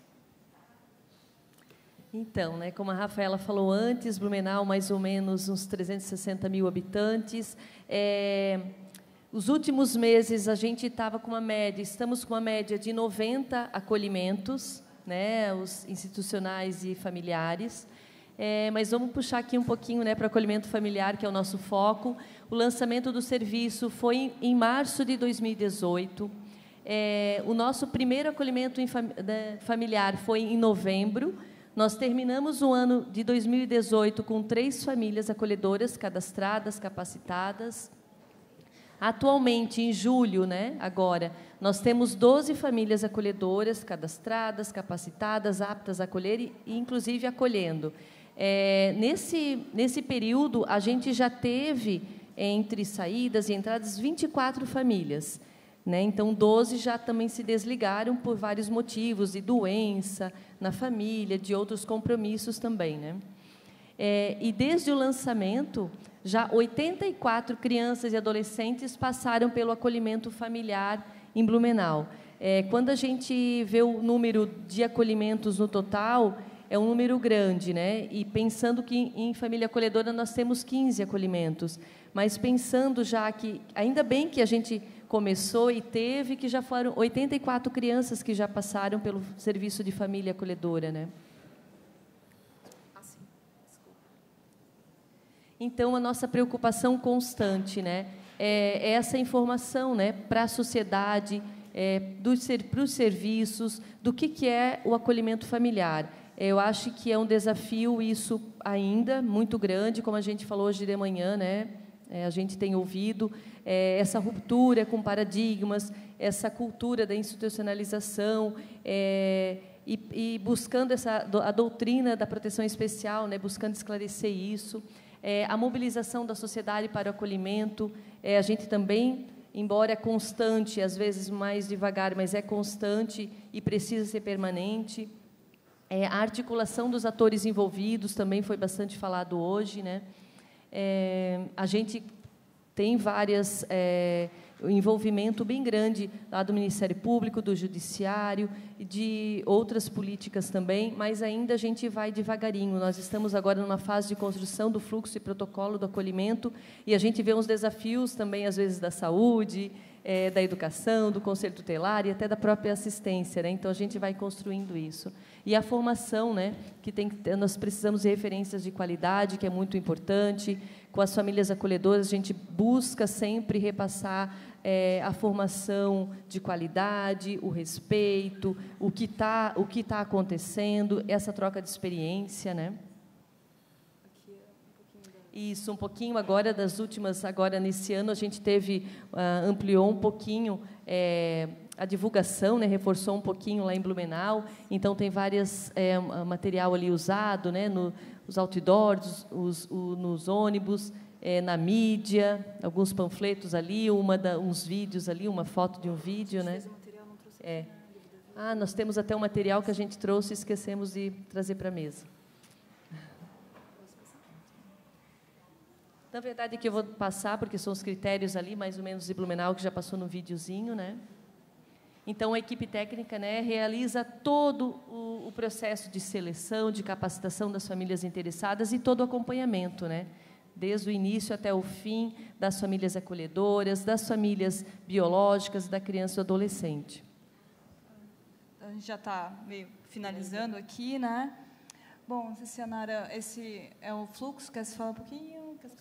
Então, né, como a Rafaela falou antes, Blumenau, mais ou menos uns 360 mil habitantes. Os últimos meses, a gente estava com uma média, estamos com uma média de 90 acolhimentos, né, os institucionais e familiares. Mas vamos puxar aqui um pouquinho, né, para o acolhimento familiar, que é o nosso foco. O lançamento do serviço foi em março de 2018. O nosso primeiro acolhimento familiar foi em novembro. Nós terminamos o ano de 2018 com 3 famílias acolhedoras cadastradas, capacitadas. Atualmente, em julho, né, agora, nós temos 12 famílias acolhedoras cadastradas, capacitadas, aptas a acolher e inclusive, acolhendo. Nesse período, a gente já teve, entre saídas e entradas, 24 famílias. Né? Então, 12 já também se desligaram por vários motivos, de doença na família, de outros compromissos também. Né? E, desde o lançamento, já 84 crianças e adolescentes passaram pelo acolhimento familiar em Blumenau. Quando a gente vê o número de acolhimentos no total, é um número grande, né? E pensando que em família acolhedora nós temos 15 acolhimentos, mas pensando já que, ainda bem que a gente começou e teve, que já foram 84 crianças que já passaram pelo serviço de família acolhedora, né? Então, a nossa preocupação constante, né, é essa informação, né, para a sociedade, para os serviços, do que é o acolhimento familiar. Eu acho que é um desafio isso ainda muito grande, como a gente falou hoje de manhã, né? A gente tem ouvido essa ruptura com paradigmas, essa cultura da institucionalização, e buscando a doutrina da proteção especial, né? Buscando esclarecer isso, a mobilização da sociedade para o acolhimento. A gente também, embora é constante, às vezes mais devagar, mas é constante e precisa ser permanente. A articulação dos atores envolvidos também foi bastante falado hoje, né? A gente tem um envolvimento bem grande lá do Ministério Público, do Judiciário e de outras políticas também, mas ainda a gente vai devagarinho. Nós estamos agora numa fase de construção do fluxo e protocolo do acolhimento, e a gente vê uns desafios também, às vezes, da saúde, da educação, do conselho tutelar e até da própria assistência, né? Então, a gente vai construindo isso. E a formação, né? Nós precisamos de referências de qualidade, que é muito importante. Com as famílias acolhedoras, a gente busca sempre repassar a formação de qualidade, o respeito, o que tá acontecendo, essa troca de experiência, né? Isso, um pouquinho agora, agora nesse ano, a gente ampliou um pouquinho a divulgação, né, reforçou um pouquinho lá em Blumenau, então tem vários material ali usado, né, nos outdoors, nos ônibus, na mídia, alguns panfletos ali, uns vídeos ali, uma foto de um vídeo, né? Nós temos até um material que a gente trouxe e esquecemos de trazer para a mesa. Na verdade, que eu vou passar, porque são os critérios ali, mais ou menos, de Blumenau, que já passou no videozinho, né? Então, a equipe técnica, né, realiza todo o processo de seleção, de capacitação das famílias interessadas e todo o acompanhamento, né? Desde o início até o fim, das famílias acolhedoras, das famílias biológicas, da criança e do adolescente. A gente já está meio finalizando aqui, né? Bom, Cianara, esse é o fluxo, quer se falar um pouquinho?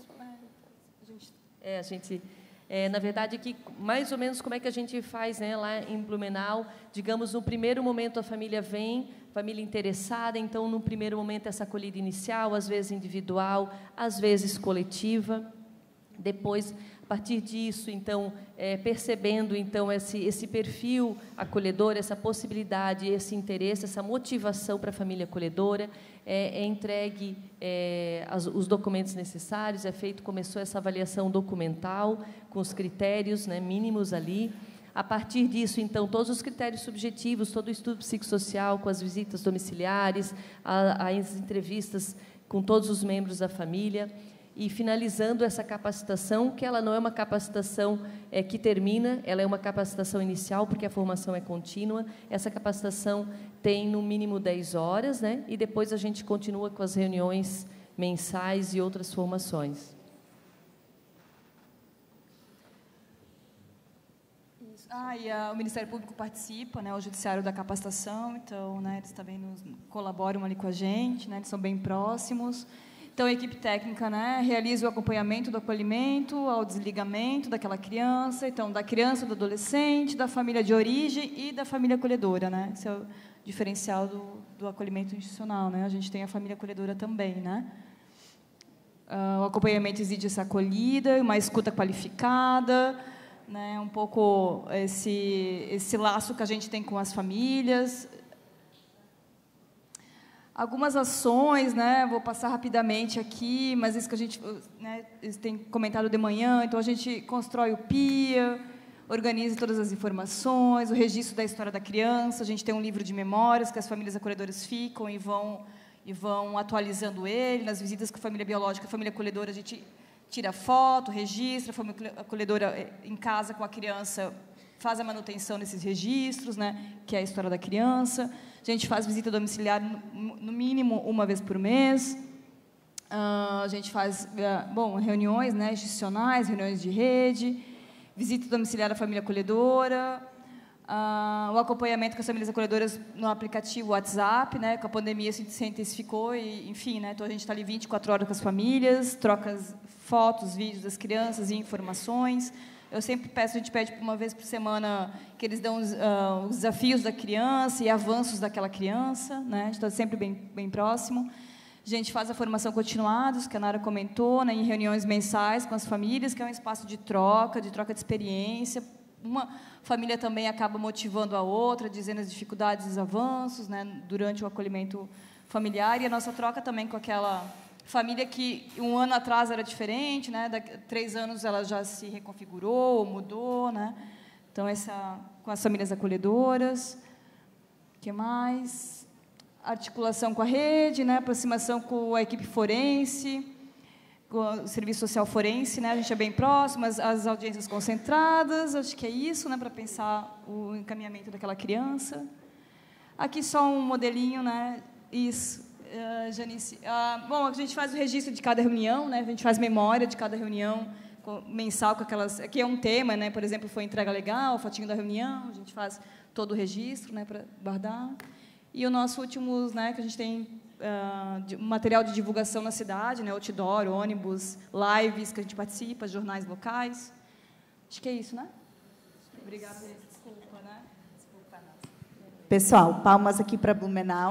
Na verdade, aqui, mais ou menos como é que a gente faz, né, lá em Blumenau. Digamos, no primeiro momento a família vem, família interessada, então, no primeiro momento, essa acolhida inicial, às vezes individual, às vezes coletiva. Depois, a partir disso, então, percebendo então esse perfil acolhedor, essa possibilidade, esse interesse, essa motivação para a família acolhedora, é entregue os documentos necessários, começou essa avaliação documental com os critérios, né, mínimos ali. A partir disso, então, todos os critérios subjetivos, todo o estudo psicossocial, com as visitas domiciliares, as entrevistas com todos os membros da família. E finalizando essa capacitação, que ela não é uma capacitação que termina, ela é uma capacitação inicial, porque a formação é contínua. Essa capacitação tem, no mínimo, 10 horas, né? E depois a gente continua com as reuniões mensais e outras formações. E o Ministério Público participa, né, o Judiciário da capacitação, então, né, eles também colaboram ali com a gente, né, eles são bem próximos. Então, a equipe técnica, né, realiza o acompanhamento do acolhimento ao desligamento daquela criança, então, da criança, do adolescente, da família de origem e da família acolhedora, né? Esse é o diferencial do acolhimento institucional, né? A gente tem a família acolhedora também, né? O acompanhamento exige essa acolhida, uma escuta qualificada, né? Um pouco esse laço que a gente tem com as famílias. Algumas ações, né, vou passar rapidamente aqui, mas isso que a gente, né, tem comentado de manhã, então a gente constrói o PIA, organiza todas as informações, o registro da história da criança, a gente tem um livro de memórias que as famílias acolhedoras ficam e vão atualizando ele, nas visitas com a família biológica, a família acolhedora, a gente tira foto, registra, a família acolhedora em casa com a criança faz a manutenção desses registros, né, que é a história da criança. A gente faz visita domiciliar no mínimo uma vez por mês. A gente faz reuniões, né, institucionais, reuniões de rede, visita domiciliar da família acolhedora, o acompanhamento com as famílias acolhedoras no aplicativo WhatsApp, né, com a pandemia se intensificou, e, enfim, né, então a gente está ali 24 horas com as famílias, troca fotos, vídeos das crianças e informações. Eu sempre peço, a gente pede uma vez por semana que eles dão os desafios da criança e avanços daquela criança, né? A gente está sempre bem próximo. A gente faz a formação continuada, que a Nara comentou, né, em reuniões mensais com as famílias, que é um espaço de troca de experiência. Uma família também acaba motivando a outra, dizendo as dificuldades e os avanços, né, durante o acolhimento familiar, e a nossa troca também com aquela família que um ano atrás era diferente, né? Daqui 3 anos ela já se reconfigurou, mudou, né? Então, com as famílias acolhedoras. O que mais? Articulação com a rede, né? Aproximação com a equipe forense, com o serviço social forense, né? A gente é bem próximo, as audiências concentradas, acho que é isso, né? Para pensar o encaminhamento daquela criança. Aqui só um modelinho, né? Isso. Janice. Bom, a gente faz o registro de cada reunião, né? A gente faz memória de cada reunião mensal com aquelas... Aqui é um tema, né? Por exemplo, foi entrega legal, fotinho da reunião, a gente faz todo o registro, né, para guardar. E o nosso último, né, que a gente tem material de divulgação na cidade, né, outdoor, ônibus, lives que a gente participa, jornais locais. Acho que é isso, né? Obrigada. Desculpa, né? Desculpa. Pessoal, palmas aqui para Blumenau.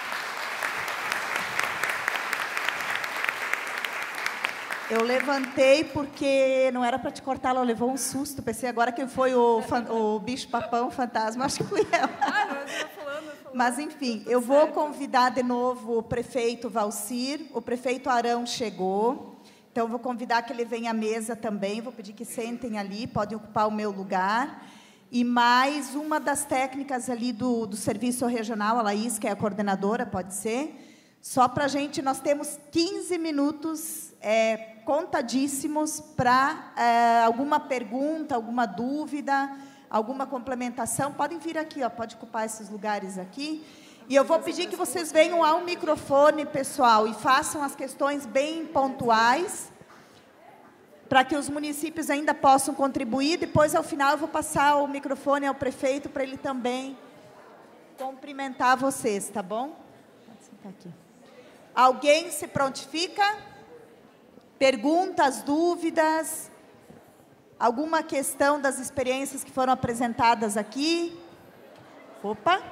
Eu levantei porque não era para te cortar, ela levou um susto. Pensei agora que foi o bicho-papão fantasma, acho que fui eu. Mas, enfim, eu vou convidar de novo o prefeito Valcir. O prefeito Arão chegou, então vou convidar que ele venha à mesa também. Vou pedir que sentem ali, podem ocupar o meu lugar. E mais uma das técnicas ali do Serviço Regional, a Laís, que é a coordenadora, pode ser. Só para a gente, nós temos 15 minutos contadíssimos para alguma pergunta, alguma dúvida, alguma complementação. Podem vir aqui, ó, pode ocupar esses lugares aqui. E eu vou pedir que vocês venham ao microfone, pessoal, e façam as questões bem pontuais, para que os municípios ainda possam contribuir. Depois, ao final, eu vou passar o microfone ao prefeito para ele também cumprimentar vocês, tá bom? Pode sentar aqui. Alguém se prontifica? Perguntas, dúvidas? Alguma questão das experiências que foram apresentadas aqui? Opa!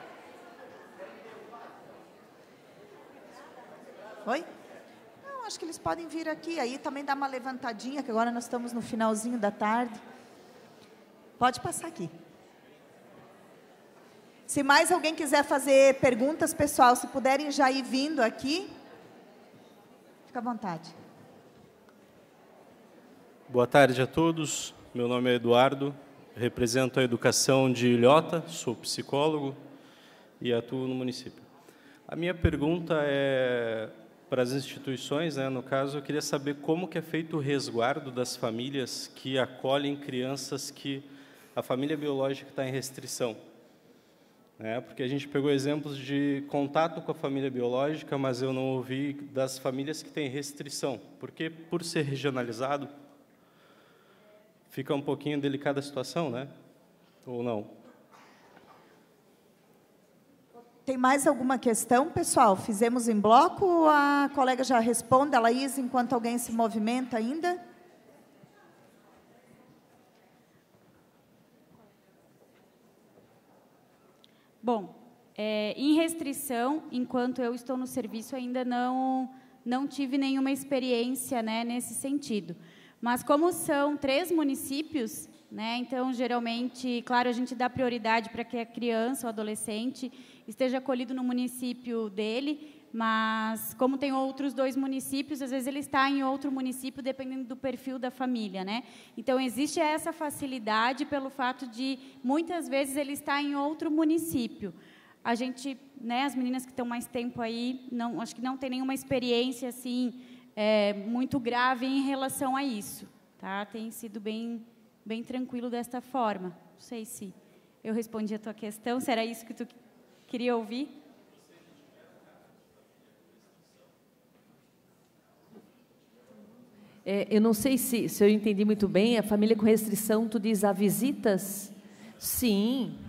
Oi? Não, acho que eles podem vir aqui. Aí também dá uma levantadinha, que agora nós estamos no finalzinho da tarde. Pode passar aqui. Se mais alguém quiser fazer perguntas, pessoal, se puderem já ir vindo aqui, fica à vontade. Boa tarde a todos. Meu nome é Eduardo, represento a educação de Ilhota, sou psicólogo e atuo no município. A minha pergunta é para as instituições, né? No caso, eu queria saber como que é feito o resguardo das famílias que acolhem crianças que a família biológica está em restrição. Porque a gente pegou exemplos de contato com a família biológica, mas eu não ouvi das famílias que têm restrição, porque, por ser regionalizado, fica um pouquinho delicada a situação, né? Ou não? Tem mais alguma questão, pessoal? Fizemos em bloco ou a colega já responde? A Laís, enquanto alguém se movimenta ainda? Bom, em restrição, enquanto eu estou no serviço, ainda não tive nenhuma experiência, né, nesse sentido. Mas como são 3 municípios, né, então, geralmente, claro, a gente dá prioridade para que a criança ou adolescente esteja acolhido no município dele, mas como tem outros 2 municípios, às vezes ele está em outro município, dependendo do perfil da família, né? Então, existe essa facilidade pelo fato de, muitas vezes, ele está em outro município. A gente, né, as meninas que estão mais tempo aí, acho que não tem nenhuma experiência, assim, muito grave em relação a isso, tá? Tem sido bem tranquilo desta forma. Não sei se eu respondi a tua questão, se era isso que tu queria ouvir. Eu não sei se eu entendi muito bem. A família com restrição, tu diz a visitas? Sim.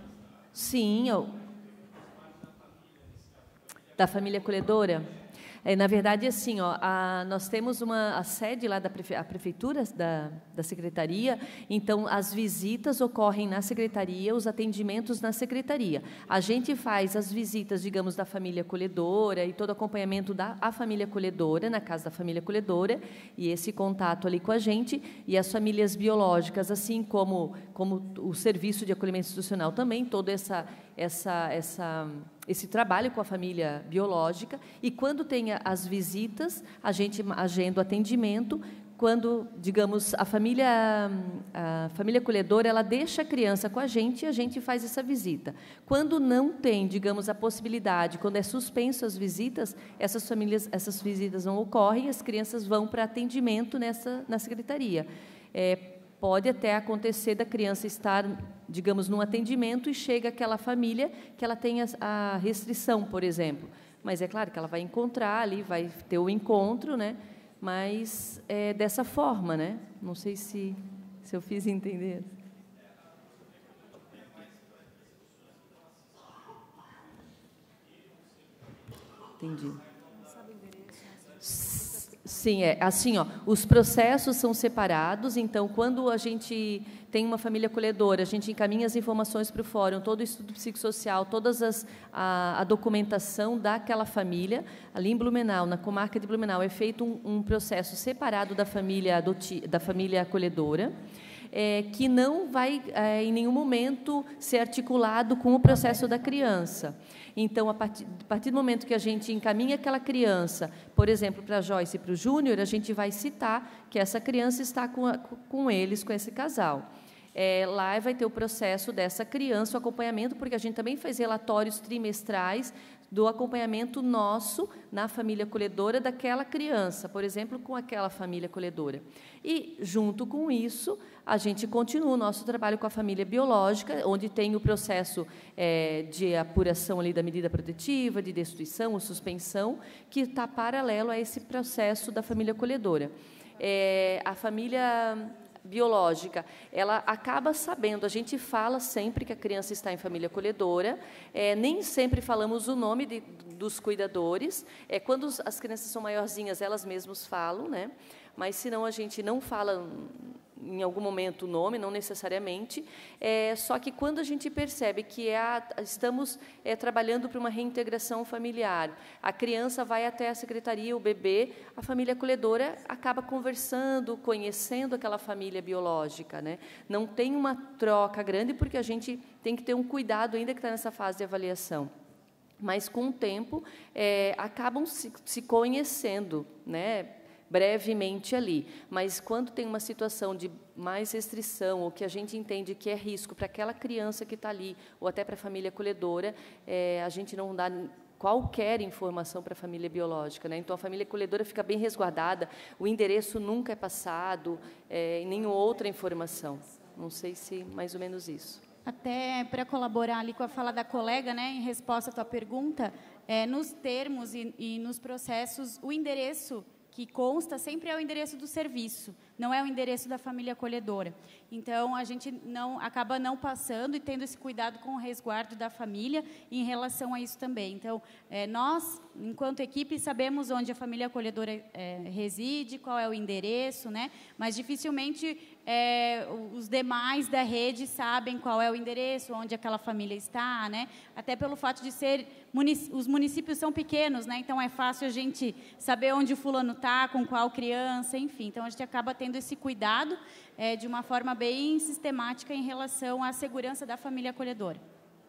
Da família acolhedora? Na verdade, assim, nós temos a sede lá da prefeitura, da secretaria, então as visitas ocorrem na secretaria, os atendimentos na secretaria. A gente faz as visitas, digamos, da família acolhedora e todo o acompanhamento da família acolhedora, na casa da família acolhedora, e esse contato ali com a gente, e as famílias biológicas, assim como o serviço de acolhimento institucional também, todo esse trabalho com a família biológica, e quando tem as visitas, a gente agenda o atendimento. Quando, digamos, a família acolhedora, ela deixa a criança com a gente e a gente faz essa visita. Quando não tem, digamos, a possibilidade, quando é suspenso as visitas, essas visitas não ocorrem, as crianças vão para atendimento na secretaria. Pode até acontecer da criança estar, digamos, num atendimento e chega aquela família que ela tem a restrição, por exemplo. Mas é claro que ela vai encontrar ali, vai ter o encontro, né? mas é dessa forma, né? Não sei se eu fiz entender. Entendi. Sim, assim, os processos são separados, então, quando a gente tem uma família acolhedora, a gente encaminha as informações para o fórum, todo o estudo psicossocial, toda a documentação daquela família, ali em Blumenau, na comarca de Blumenau, é feito um processo separado da família acolhedora, que não vai, em nenhum momento, ser articulado com o processo da criança. Então, a partir do momento que a gente encaminha aquela criança, por exemplo, para a Joyce e para o Júnior, a gente vai citar que essa criança está com eles, com esse casal. Lá vai ter o processo dessa criança, o acompanhamento, porque a gente também faz relatórios trimestrais do acompanhamento nosso na família acolhedora daquela criança, por exemplo, com aquela família acolhedora. E, junto com isso, a gente continua o nosso trabalho com a família biológica, onde tem o processo de apuração ali da medida protetiva, de destituição ou suspensão, que está paralelo a esse processo da família acolhedora. A família biológica, ela acaba sabendo, a gente fala sempre que a criança está em família acolhedora, nem sempre falamos o nome dos cuidadores, quando as crianças são maiorzinhas, elas mesmas falam, né? Mas, senão, a gente não fala em algum momento o nome, não necessariamente, só que quando a gente percebe que estamos trabalhando para uma reintegração familiar, a criança vai até a secretaria, o bebê, a família acolhedora acaba conversando, conhecendo aquela família biológica, né? Não tem uma troca grande, porque a gente tem que ter um cuidado ainda que está nessa fase de avaliação. Mas, com o tempo, acabam se conhecendo, né? Brevemente ali, mas quando tem uma situação de mais restrição, ou que a gente entende que é risco para aquela criança que está ali, ou até para a família acolhedora, a gente não dá qualquer informação para a família biológica, né? Então, a família acolhedora fica bem resguardada, o endereço nunca é passado, e nenhuma outra informação. Não sei se mais ou menos isso. Até para colaborar ali com a fala da colega, né, em resposta à tua pergunta, nos termos e nos processos, o endereço que consta sempre é o endereço do serviço, não é o endereço da família acolhedora. Então, a gente acaba não passando e tendo esse cuidado com o resguardo da família em relação a isso também. Então, nós, enquanto equipe, sabemos onde a família acolhedora reside, qual é o endereço, né? Mas dificilmente os demais da rede sabem qual é o endereço, onde aquela família está, né? Até pelo fato de os municípios são pequenos, né? Então é fácil a gente saber onde o fulano está, com qual criança, enfim. Então a gente acaba tendo esse cuidado de uma forma bem sistemática em relação à segurança da família acolhedora.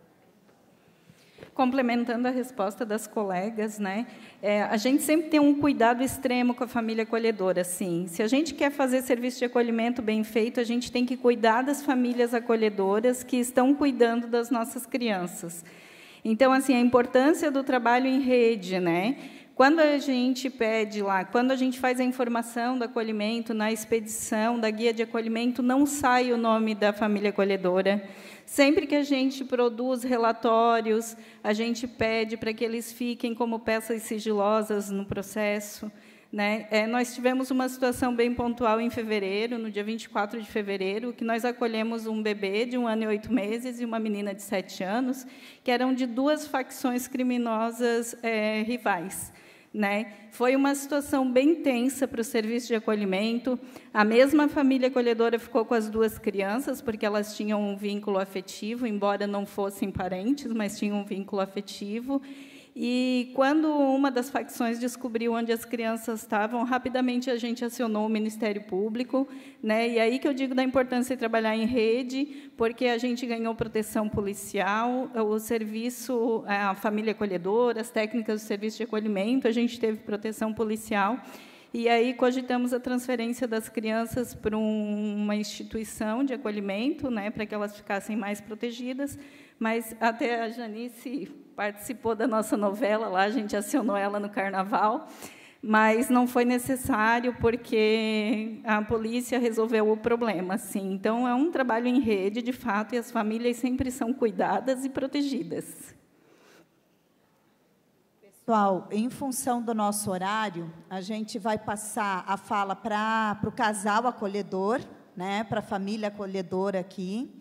Complementando a resposta das colegas, né? A gente sempre tem um cuidado extremo com a família acolhedora, sim. Se a gente quer fazer serviço de acolhimento bem feito, a gente tem que cuidar das famílias acolhedoras que estão cuidando das nossas crianças. Então, assim, a importância do trabalho em rede, né? Quando a gente pede lá, quando a gente faz a informação do acolhimento, na expedição da guia de acolhimento, não sai o nome da família acolhedora. Sempre que a gente produz relatórios, a gente pede para que eles fiquem como peças sigilosas no processo, né? Nós tivemos uma situação bem pontual em fevereiro, no dia 24 de fevereiro, que nós acolhemos um bebê de 1 ano e 8 meses e uma menina de 7 anos, que eram de 2 facções criminosas rivais. Né? Foi uma situação bem tensa para o serviço de acolhimento. A mesma família acolhedora ficou com as 2 crianças, porque elas tinham um vínculo afetivo, embora não fossem parentes, mas tinham um vínculo afetivo. E, quando uma das facções descobriu onde as crianças estavam, rapidamente a gente acionou o Ministério Público, né? E aí que eu digo da importância de trabalhar em rede, porque a gente ganhou proteção policial, o serviço, a família acolhedora, as técnicas do serviço de acolhimento, a gente teve proteção policial. E aí cogitamos a transferência das crianças para uma instituição de acolhimento, né, para que elas ficassem mais protegidas, mas até a Janice participou da nossa novela lá, a gente acionou ela no Carnaval, mas não foi necessário, porque a polícia resolveu o problema, sim. Então, é um trabalho em rede, de fato, e as famílias sempre são cuidadas e protegidas. Pessoal, em função do nosso horário, a gente vai passar a fala para o casal acolhedor, né, para a família acolhedora aqui,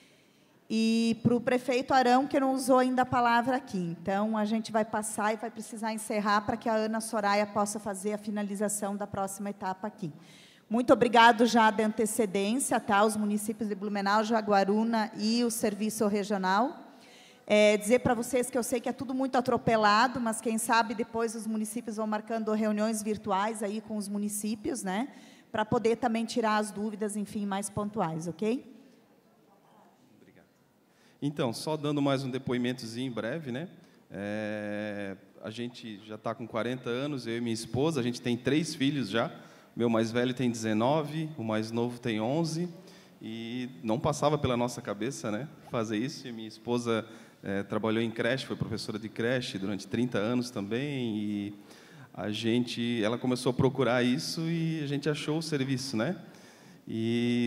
e para o prefeito Arão, que não usou ainda a palavra aqui. Então, a gente vai passar e vai precisar encerrar para que a Ana Soraya possa fazer a finalização da próxima etapa aqui. Muito obrigado já de antecedência, tá, os municípios de Blumenau, Jaguaruna e o Serviço Regional. Dizer para vocês que eu sei que é tudo muito atropelado, mas quem sabe depois os municípios vão marcando reuniões virtuais aí com os municípios, né, para poder também tirar as dúvidas, enfim, mais pontuais, ok? Obrigado. Então, só dando mais um depoimentozinho breve, né? A gente já está com 40 anos, eu e minha esposa, a gente tem 3 filhos já. Meu mais velho tem 19, o mais novo tem 11, e não passava pela nossa cabeça, né, fazer isso. E minha esposa trabalhou em creche, foi professora de creche durante 30 anos também, e ela começou a procurar isso e a gente achou o serviço, né? E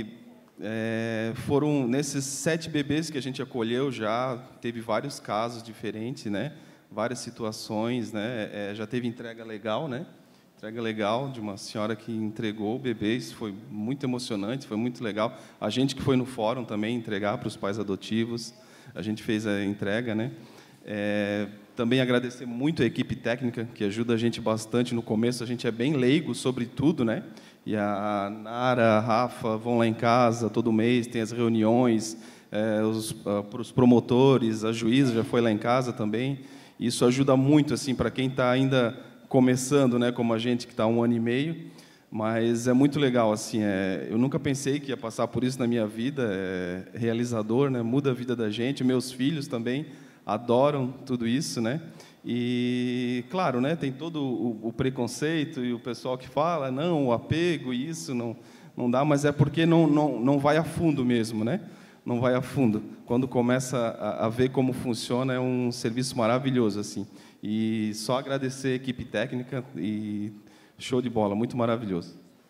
foram nesses 7 bebês que a gente acolheu, já teve vários casos diferentes, né? Várias situações, né? Já teve entrega legal, né? Entrega legal de uma senhora que entregou o bebê, isso foi muito emocionante, foi muito legal. A gente que foi no fórum também entregar para os pais adotivos, a gente fez a entrega, né? Também agradecer muito a equipe técnica, que ajuda a gente bastante no começo, a gente é bem leigo sobre tudo, né? E a Nara, a Rafa vão lá em casa todo mês, tem as reuniões, para os promotores, a juíza já foi lá em casa também. Isso ajuda muito, assim, para quem está ainda começando, né, como a gente que está há 1 ano e meio, mas é muito legal, assim, eu nunca pensei que ia passar por isso na minha vida, é realizador, né, muda a vida da gente, meus filhos também adoram tudo isso, né, e, claro, né, tem todo o preconceito e o pessoal que fala, não, o apego e isso não dá, mas é porque não vai a fundo mesmo, né, não vai a fundo. Quando começa a ver como funciona, é um serviço maravilhoso, assim. E só agradecer a equipe técnica e show de bola, muito maravilhoso.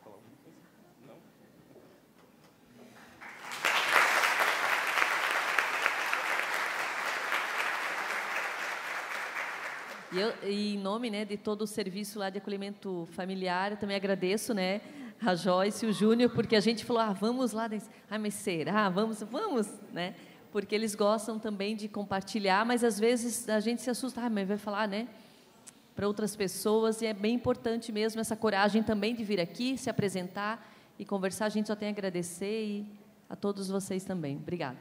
E em nome, né, de todo o serviço lá de acolhimento familiar, eu também agradeço, né, a Joyce e o Júnior, porque a gente falou, vamos lá, mas será? Vamos, né? Porque eles gostam também de compartilhar, mas às vezes a gente se assusta, mas vai falar, né, para outras pessoas, e é bem importante mesmo essa coragem também de vir aqui, se apresentar e conversar. A gente só tem a agradecer, e a todos vocês também. Obrigada.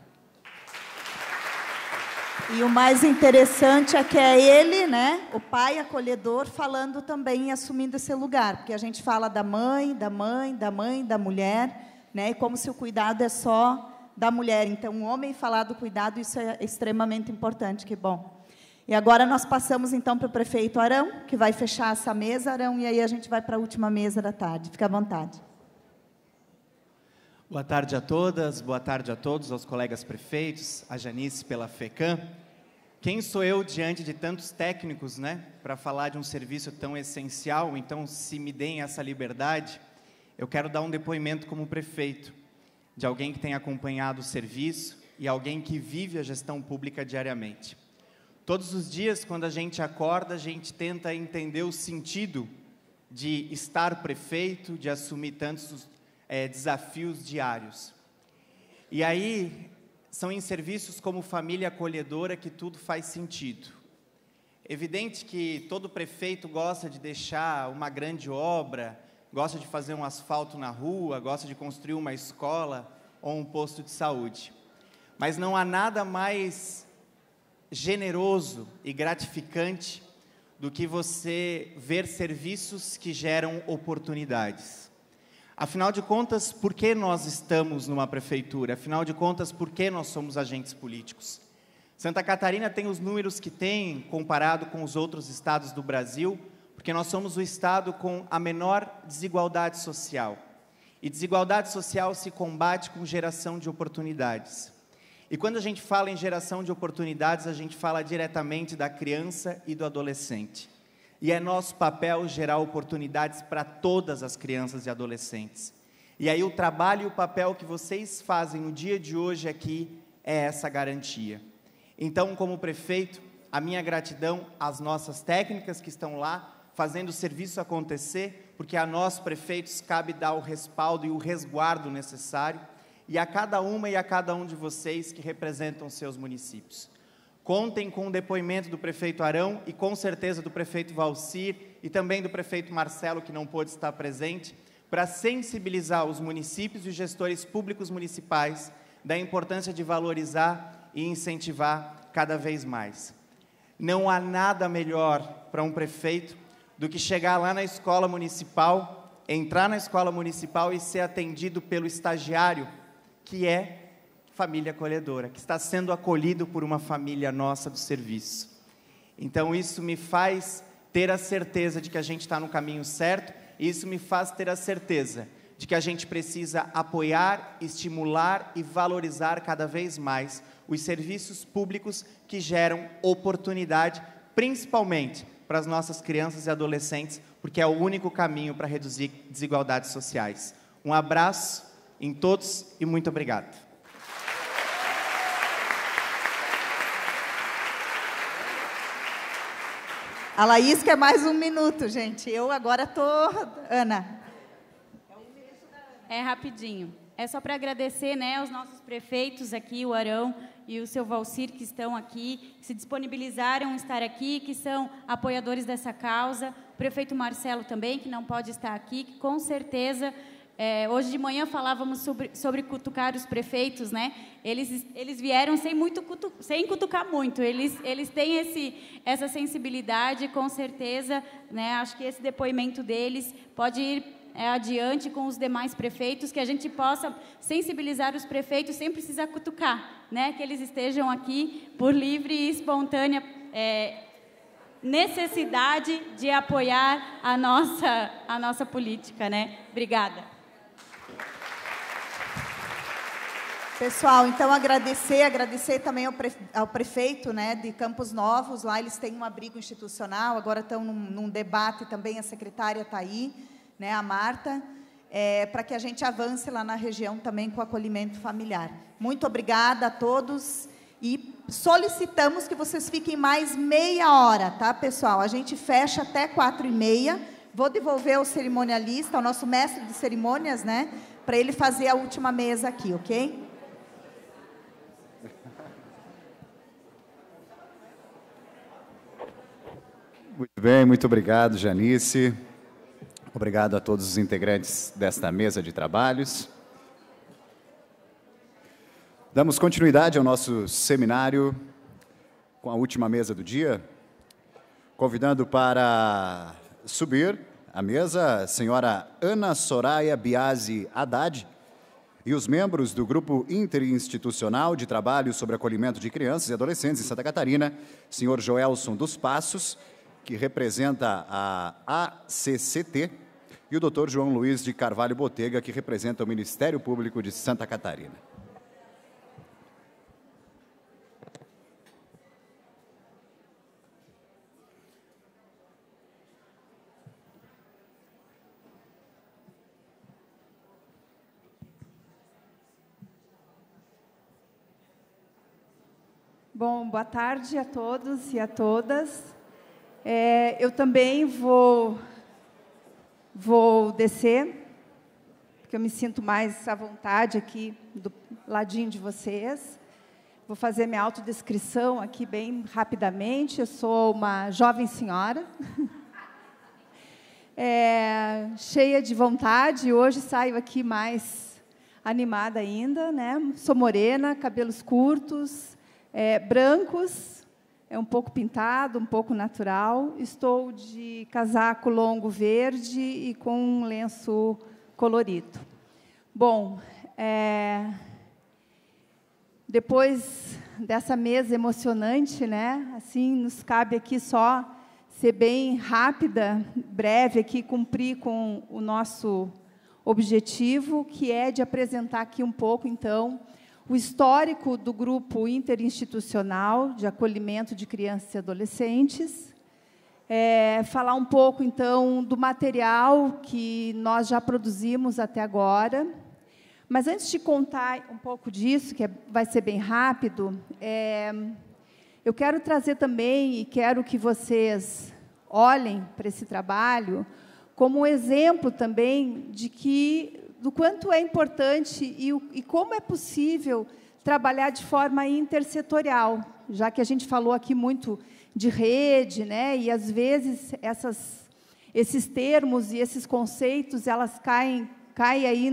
E o mais interessante é que é ele, né, o pai acolhedor, falando também e assumindo esse lugar, porque a gente fala da mãe, da mulher, né, como se o cuidado é só da mulher. Então, o homem falar do cuidado, isso é extremamente importante, que bom. E agora nós passamos, então, para o prefeito Arão, que vai fechar essa mesa, Arão, e aí a gente vai para a última mesa da tarde. Fica à vontade. Boa tarde a todas, boa tarde a todos, aos colegas prefeitos, a Janice pela FECAM. Quem sou eu diante de tantos técnicos, né, para falar de um serviço tão essencial? Então, se me deem essa liberdade, eu quero dar um depoimento como prefeito, de alguém que tem acompanhado o serviço e alguém que vive a gestão pública diariamente. Todos os dias, quando a gente acorda, a gente tenta entender o sentido de estar prefeito, de assumir tantos desafios diários. E aí, são em serviços como família acolhedora que tudo faz sentido. Evidente que todo prefeito gosta de deixar uma grande obra, gosta de fazer um asfalto na rua, gosta de construir uma escola ou um posto de saúde. Mas não há nada mais generoso e gratificante do que você ver serviços que geram oportunidades. Afinal de contas, por que nós estamos numa prefeitura? Afinal de contas, por que nós somos agentes políticos? Santa Catarina tem os números que tem, comparado com os outros estados do Brasil, porque nós somos o estado com a menor desigualdade social. E desigualdade social se combate com geração de oportunidades. E quando a gente fala em geração de oportunidades, a gente fala diretamente da criança e do adolescente. E é nosso papel gerar oportunidades para todas as crianças e adolescentes. E aí o trabalho e o papel que vocês fazem no dia de hoje aqui é essa garantia. Então, como prefeito, a minha gratidão às nossas técnicas que estão lá, fazendo o serviço acontecer, porque a nós, prefeitos, cabe dar o respaldo e o resguardo necessário, e a cada uma e a cada um de vocês que representam seus municípios. Contem com o depoimento do prefeito Arão e, com certeza, do prefeito Valcir e também do prefeito Marcelo, que não pôde estar presente, para sensibilizar os municípios e os gestores públicos municipais da importância de valorizar e incentivar cada vez mais. Não há nada melhor para um prefeito do que chegar lá na escola municipal, entrar na escola municipal e ser atendido pelo estagiário, que é família acolhedora, que está sendo acolhido por uma família nossa do serviço. Então, isso me faz ter a certeza de que a gente está no caminho certo, e isso me faz ter a certeza de que a gente precisa apoiar, estimular e valorizar cada vez mais os serviços públicos que geram oportunidade, principalmente para as nossas crianças e adolescentes, porque é o único caminho para reduzir desigualdades sociais. Um abraço em todos e muito obrigado. A Laís quer mais 1 minuto, gente. Eu agora estou... Ana. É rapidinho. É só para agradecer, né, aos nossos prefeitos aqui, o Arão e o seu Valcir, que estão aqui, que se disponibilizaram a estar aqui, que são apoiadores dessa causa. O prefeito Marcelo também, que não pode estar aqui, que com certeza... hoje de manhã falávamos sobre cutucar os prefeitos, né? Eles vieram sem cutucar muito, eles têm essa sensibilidade, com certeza, né? Acho que esse depoimento deles pode ir adiante com os demais prefeitos, que a gente possa sensibilizar os prefeitos sem precisar cutucar, né? Que eles estejam aqui por livre e espontânea necessidade de apoiar a nossa política, né? Obrigada. Pessoal, então agradecer também ao prefeito, né, de Campos Novos. Lá eles têm um abrigo institucional, agora estão num debate também, a secretária está aí, né, a Marta, para que a gente avance lá na região também com o acolhimento familiar. Muito obrigada a todos e solicitamos que vocês fiquem mais meia hora, tá, pessoal? A gente fecha até 4h30. Vou devolver ao cerimonialista, ao nosso mestre de cerimônias, né, para ele fazer a última mesa aqui, ok? Muito bem, muito obrigado, Janice. Obrigado a todos os integrantes desta mesa de trabalhos. Damos continuidade ao nosso seminário com a última mesa do dia, convidando para subir à mesa a senhora Ana Soraya Biasi Haddad e os membros do Grupo Interinstitucional de Trabalho sobre Acolhimento de Crianças e Adolescentes em Santa Catarina, senhor Joelson dos Passos, que representa a ACCT, e o Dr. João Luiz de Carvalho Botega, que representa o Ministério Público de Santa Catarina. Bom, boa tarde a todos e a todas. Eu também vou descer, porque eu me sinto mais à vontade aqui do ladinho de vocês. Vou fazer minha autodescrição aqui bem rapidamente. Eu sou uma jovem senhora, cheia de vontade. Hoje saio aqui mais animada ainda, né? Sou morena, cabelos curtos, brancos, um pouco pintado, um pouco natural. Estou de casaco longo verde e com um lenço colorido. Bom, depois dessa mesa emocionante, né? Assim, nos cabe aqui só ser bem rápida, breve, aqui cumprir com o nosso objetivo, que é de apresentar aqui um pouco, então, o histórico do Grupo Interinstitucional de Acolhimento de Crianças e Adolescentes, falar um pouco, então, do material que nós já produzimos até agora. Mas, antes de contar um pouco disso, que vai ser bem rápido, eu quero trazer também, e quero que vocês olhem para esse trabalho, como um exemplo também do quanto é importante e como é possível trabalhar de forma intersetorial, já que a gente falou aqui muito de rede, né? E às vezes esses termos e esses conceitos elas caem aí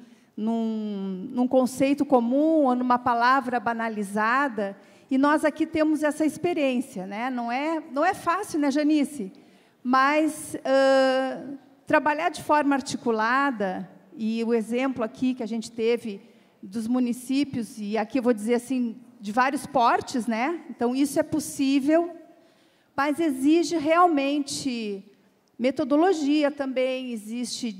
num conceito comum ou numa palavra banalizada, e nós aqui temos essa experiência, né? Não é fácil, né, Janice? Mas trabalhar de forma articulada, e o exemplo aqui que a gente teve dos municípios, e aqui eu vou dizer assim, de vários portes, né? Então, isso é possível, mas exige realmente metodologia também, exige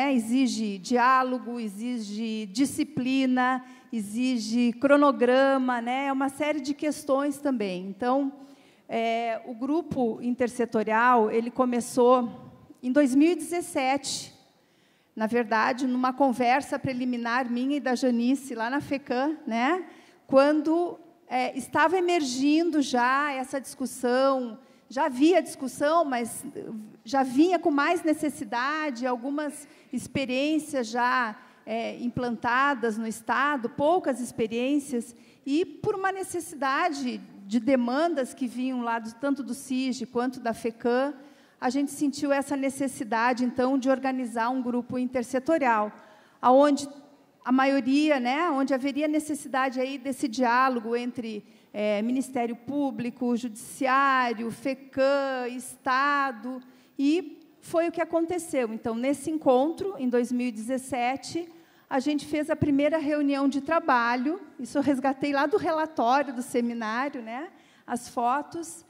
diálogo, exige disciplina, exige cronograma, né? É uma série de questões também. Então, o grupo intersetorial, ele começou em 2017, na verdade, numa conversa preliminar minha e da Janice, lá na FECAM, né? Quando estava emergindo já essa discussão, já havia discussão, mas já vinha com mais necessidade, algumas experiências já implantadas no Estado, poucas experiências, e por uma necessidade de demandas que vinham lá tanto do CIG quanto da FECAM, a gente sentiu essa necessidade, então, de organizar um grupo intersetorial, onde a maioria, né, onde haveria necessidade aí desse diálogo entre Ministério Público, Judiciário, FECAM, Estado, e foi o que aconteceu. Então, nesse encontro, em 2017, a gente fez a primeira reunião de trabalho, isso eu resgatei lá do relatório do seminário, né, as fotos,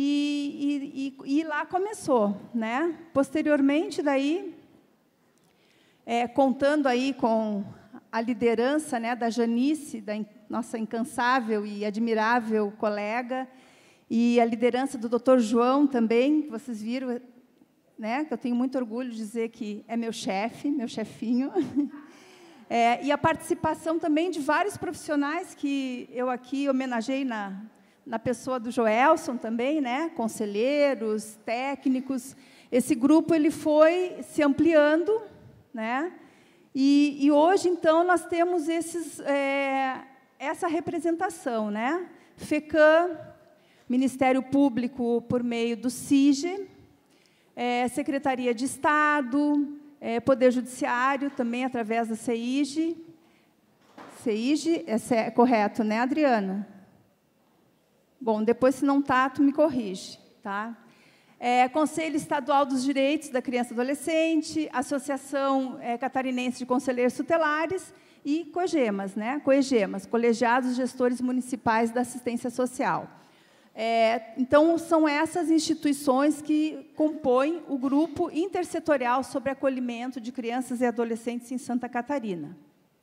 e lá começou, né? Posteriormente, daí, contando aí com a liderança, né, da Janice, da nossa incansável e admirável colega, e a liderança do Dr. João também, que vocês viram, né, que eu tenho muito orgulho de dizer que é meu chefe, meu chefinho, e a participação também de vários profissionais que eu aqui homenageei na pessoa do Joelson também, né, conselheiros, técnicos. Esse grupo ele foi se ampliando, né, e hoje, então, nós temos essa representação, né, FECAM, Ministério Público por meio do CIG, Secretaria de Estado, Poder Judiciário, também através da CEIG. CEIG, é correto, né, Adriana? Bom, depois, se não está, tu me corrige, tá? Conselho Estadual dos Direitos da Criança e Adolescente, Associação Catarinense de Conselheiros Tutelares e COGEMAS, né? COEGEMAS, Colegiados Gestores Municipais da Assistência Social. Então, são essas instituições que compõem o grupo intersetorial sobre acolhimento de crianças e adolescentes em Santa Catarina.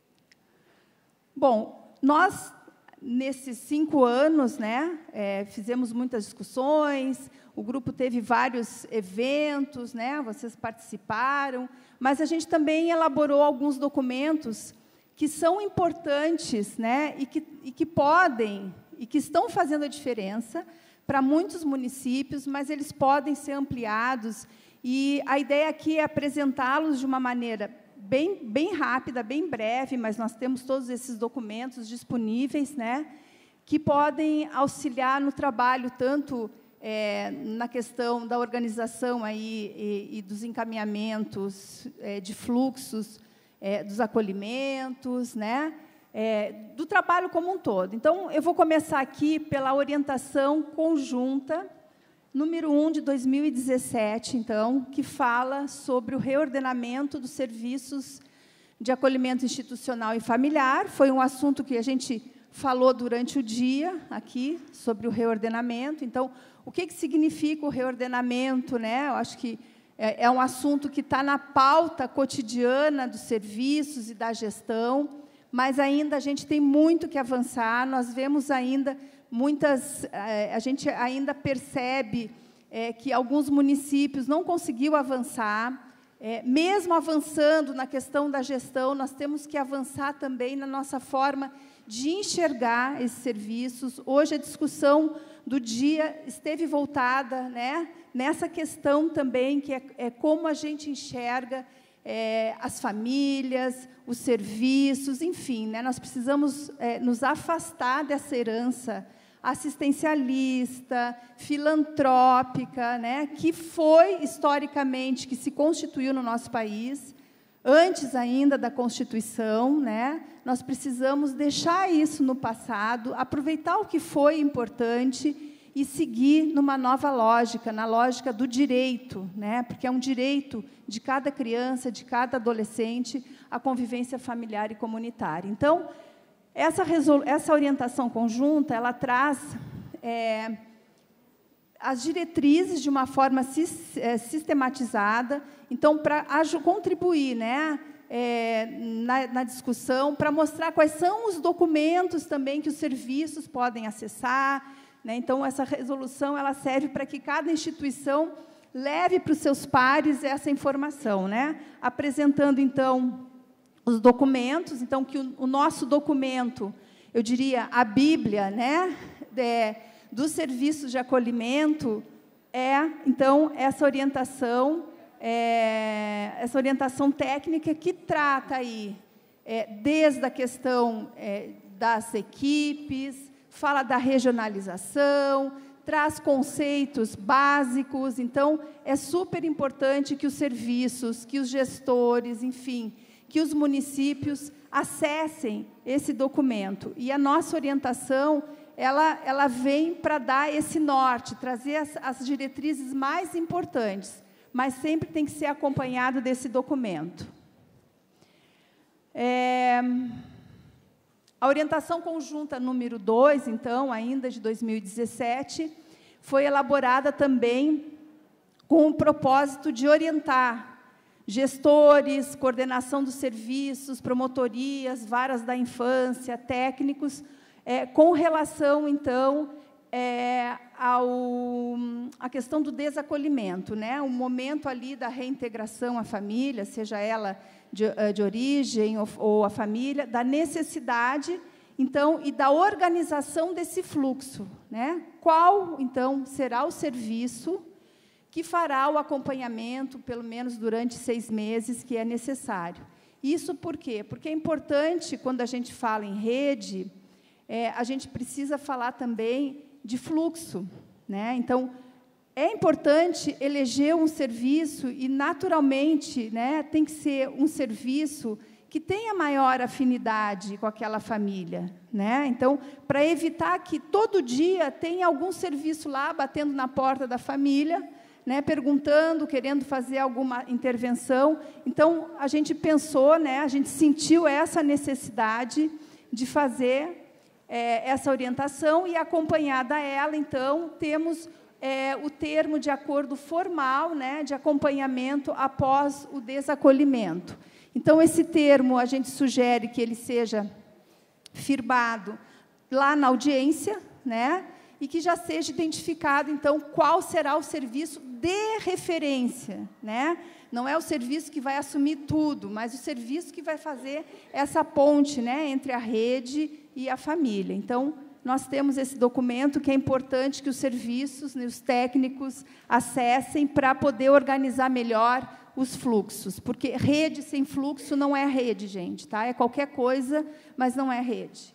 Bom, nós, nesses 5 anos, né, fizemos muitas discussões, o grupo teve vários eventos, né, vocês participaram, mas a gente também elaborou alguns documentos que são importantes, né, e que podem, e que estão fazendo a diferença para muitos municípios, mas eles podem ser ampliados, e a ideia aqui é apresentá-los de uma maneira bem rápida, bem breve, mas nós temos todos esses documentos disponíveis, né, que podem auxiliar no trabalho, tanto na questão da organização aí, e dos encaminhamentos de fluxos, dos acolhimentos, né, do trabalho como um todo. Então, eu vou começar aqui pela orientação conjunta, número 1 de 2017, então, que fala sobre o reordenamento dos serviços de acolhimento institucional e familiar. Foi um assunto que a gente falou durante o dia aqui, sobre o reordenamento. Então, o que significa o reordenamento, né? Eu acho que é um assunto que está na pauta cotidiana dos serviços e da gestão, mas ainda a gente tem muito que avançar, nós vemos ainda a gente ainda percebe que alguns municípios não conseguiu avançar, mesmo avançando na questão da gestão, nós temos que avançar também na nossa forma de enxergar esses serviços. Hoje, a discussão do dia esteve voltada, né, nessa questão também, que é como a gente enxerga as famílias, os serviços, enfim, né, nós precisamos nos afastar dessa herança assistencialista, filantrópica, né, que foi, historicamente, que se constituiu no nosso país, antes ainda da Constituição, né, nós precisamos deixar isso no passado, aproveitar o que foi importante e seguir numa nova lógica, na lógica do direito, né, porque é um direito de cada criança, de cada adolescente, a convivência familiar e comunitária. Então, essa orientação conjunta, ela traz as diretrizes de uma forma sistematizada, então, para contribuir, né, na discussão, para mostrar quais são os documentos também que os serviços podem acessar, né. Então, essa resolução ela serve para que cada instituição leve para os seus pares essa informação, né, apresentando, então, os documentos, então, que o nosso documento, eu diria, a Bíblia, né, dos serviços de acolhimento, então, essa orientação técnica que trata aí, desde a questão das equipes, fala da regionalização, traz conceitos básicos. Então, é super importante que os serviços, que os gestores, enfim, que os municípios acessem esse documento. E a nossa orientação, ela vem para dar esse norte, trazer as diretrizes mais importantes, mas sempre tem que ser acompanhado desse documento. A orientação conjunta número 2, então, ainda de 2017, foi elaborada também com o propósito de orientar gestores, coordenação dos serviços, promotorias, varas da infância, técnicos, com relação, então, à questão do desacolhimento, né? O momento ali da reintegração à família, seja ela de origem ou a família, da necessidade, então, e da organização desse fluxo, né? Qual, então, será o serviço que fará o acompanhamento, pelo menos durante 6 meses, que é necessário. Isso por quê? Porque é importante, quando a gente fala em rede, a gente precisa falar também de fluxo, né? Então, é importante eleger um serviço e, naturalmente, né, tem que ser um serviço que tenha maior afinidade com aquela família, né? Então, para evitar que todo dia tenha algum serviço lá batendo na porta da família, né, perguntando, querendo fazer alguma intervenção. Então, a gente pensou, né, a gente sentiu essa necessidade de fazer essa orientação e, acompanhada a ela, então, temos o termo de acordo formal, né, de acompanhamento após o desacolhimento. Então, esse termo, a gente sugere que ele seja firmado lá na audiência, né, e que já seja identificado, então, qual será o serviço de referência, né? Não é o serviço que vai assumir tudo, mas o serviço que vai fazer essa ponte, né, entre a rede e a família. Então, nós temos esse documento que é importante que os serviços, né, os técnicos acessem para poder organizar melhor os fluxos, porque rede sem fluxo não é rede, gente, tá? É qualquer coisa, mas não é rede.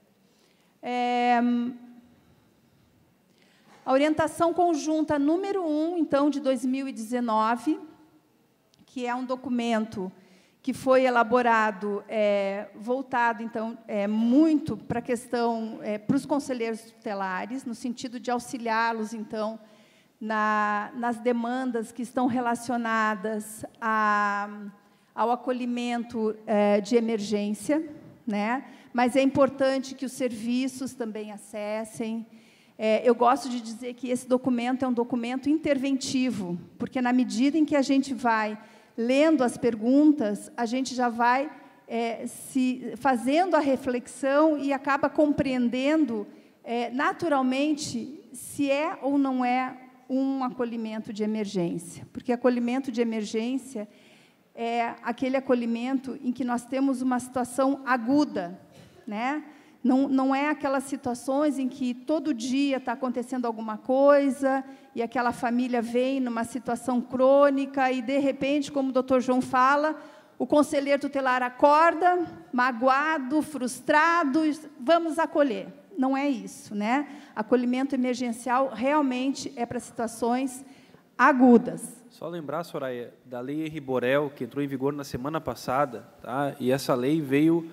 A orientação conjunta número 1, então, de 2019, que é um documento que foi elaborado, voltado, então, muito para a questão, para os conselheiros tutelares, no sentido de auxiliá-los, então, nas demandas que estão relacionadas ao acolhimento de emergência, né? Mas é importante que os serviços também acessem. Eu gosto de dizer que esse documento é um documento interventivo, porque, na medida em que a gente vai lendo as perguntas, a gente já vai fazendo a reflexão e acaba compreendendo, naturalmente, se é ou não é um acolhimento de emergência. Porque acolhimento de emergência é aquele acolhimento em que nós temos uma situação aguda, né? Não é aquelas situações em que todo dia está acontecendo alguma coisa e aquela família vem numa situação crônica e, de repente, como o doutor João fala, o conselheiro tutelar acorda, magoado, frustrado, vamos acolher. Não é isso, né? Acolhimento emergencial realmente é para situações agudas. Só lembrar, Soraya, da Lei Henri Borel, que entrou em vigor na semana passada, tá? E essa lei veio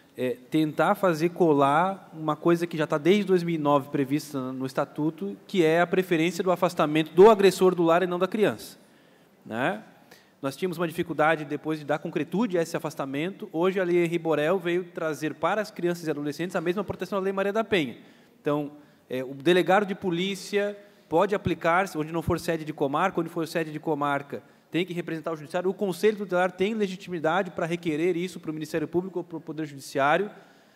tentar fazer colar uma coisa que já está desde 2009 prevista no Estatuto, que é a preferência do afastamento do agressor do lar e não da criança, né? Nós tínhamos uma dificuldade depois de dar concretude a esse afastamento. Hoje, a Lei Henri Borel veio trazer para as crianças e adolescentes a mesma proteção da Lei Maria da Penha. Então, o delegado de polícia pode aplicar, onde não for sede de comarca, onde for sede de comarca, tem que representar o judiciário. O Conselho Tutelar tem legitimidade para requerer isso para o Ministério Público ou para o Poder Judiciário.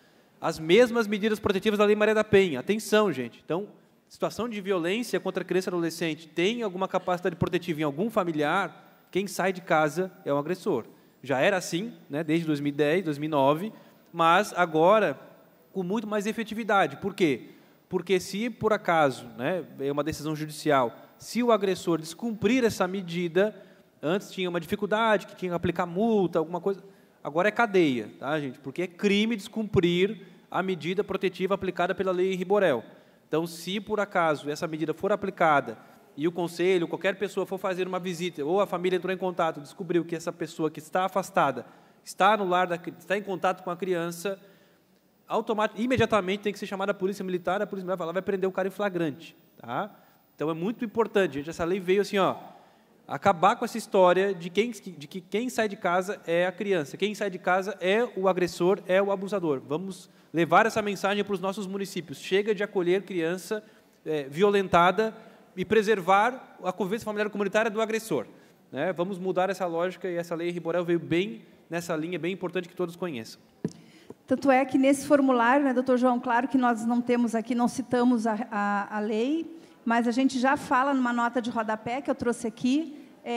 As mesmas medidas protetivas da Lei Maria da Penha. Atenção, gente. Então, situação de violência contra criança e adolescente, tem alguma capacidade protetiva em algum familiar, quem sai de casa é um agressor. Já era assim, né, desde 2010, 2009, mas agora com muito mais efetividade. Por quê? Porque se, por acaso, né, é uma decisão judicial, se o agressor descumprir essa medida, antes tinha uma dificuldade, que tinha que aplicar multa, alguma coisa, agora é cadeia, tá, gente? Porque é crime descumprir a medida protetiva aplicada pela Lei Henri Borel. Então, se, por acaso, essa medida for aplicada e o conselho, qualquer pessoa for fazer uma visita, ou a família entrou em contato, descobriu que essa pessoa que está afastada está no lar, está em contato com a criança, imediatamente tem que ser chamada a polícia militar vai prender o cara em flagrante. Tá? Então, é muito importante, gente, essa lei veio assim, ó, acabar com essa história de que quem sai de casa é a criança, quem sai de casa é o agressor, é o abusador. Vamos levar essa mensagem para os nossos municípios. Chega de acolher criança violentada e preservar a convivência familiar comunitária do agressor. Né? Vamos mudar essa lógica e essa Lei Henri Borel veio bem nessa linha, bem importante que todos conheçam. Tanto é que nesse formulário, né, doutor João, claro que nós não temos aqui, não citamos a lei, mas a gente já fala numa nota de rodapé que eu trouxe aqui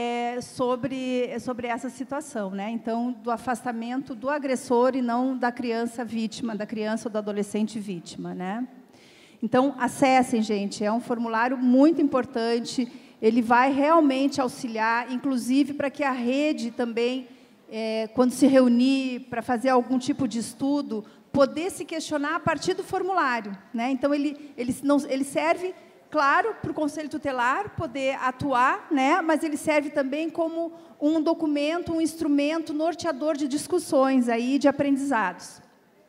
sobre essa situação, né? Então, do afastamento do agressor e não da criança vítima, da criança ou do adolescente vítima, né? Então, acessem, gente, é um formulário muito importante, ele vai realmente auxiliar, inclusive para que a rede também, quando se reunir para fazer algum tipo de estudo, poder se questionar a partir do formulário, né? Então, ele serve, claro, para o Conselho Tutelar poder atuar, né? Mas ele serve também como um documento, um instrumento norteador de discussões, aí, de aprendizados.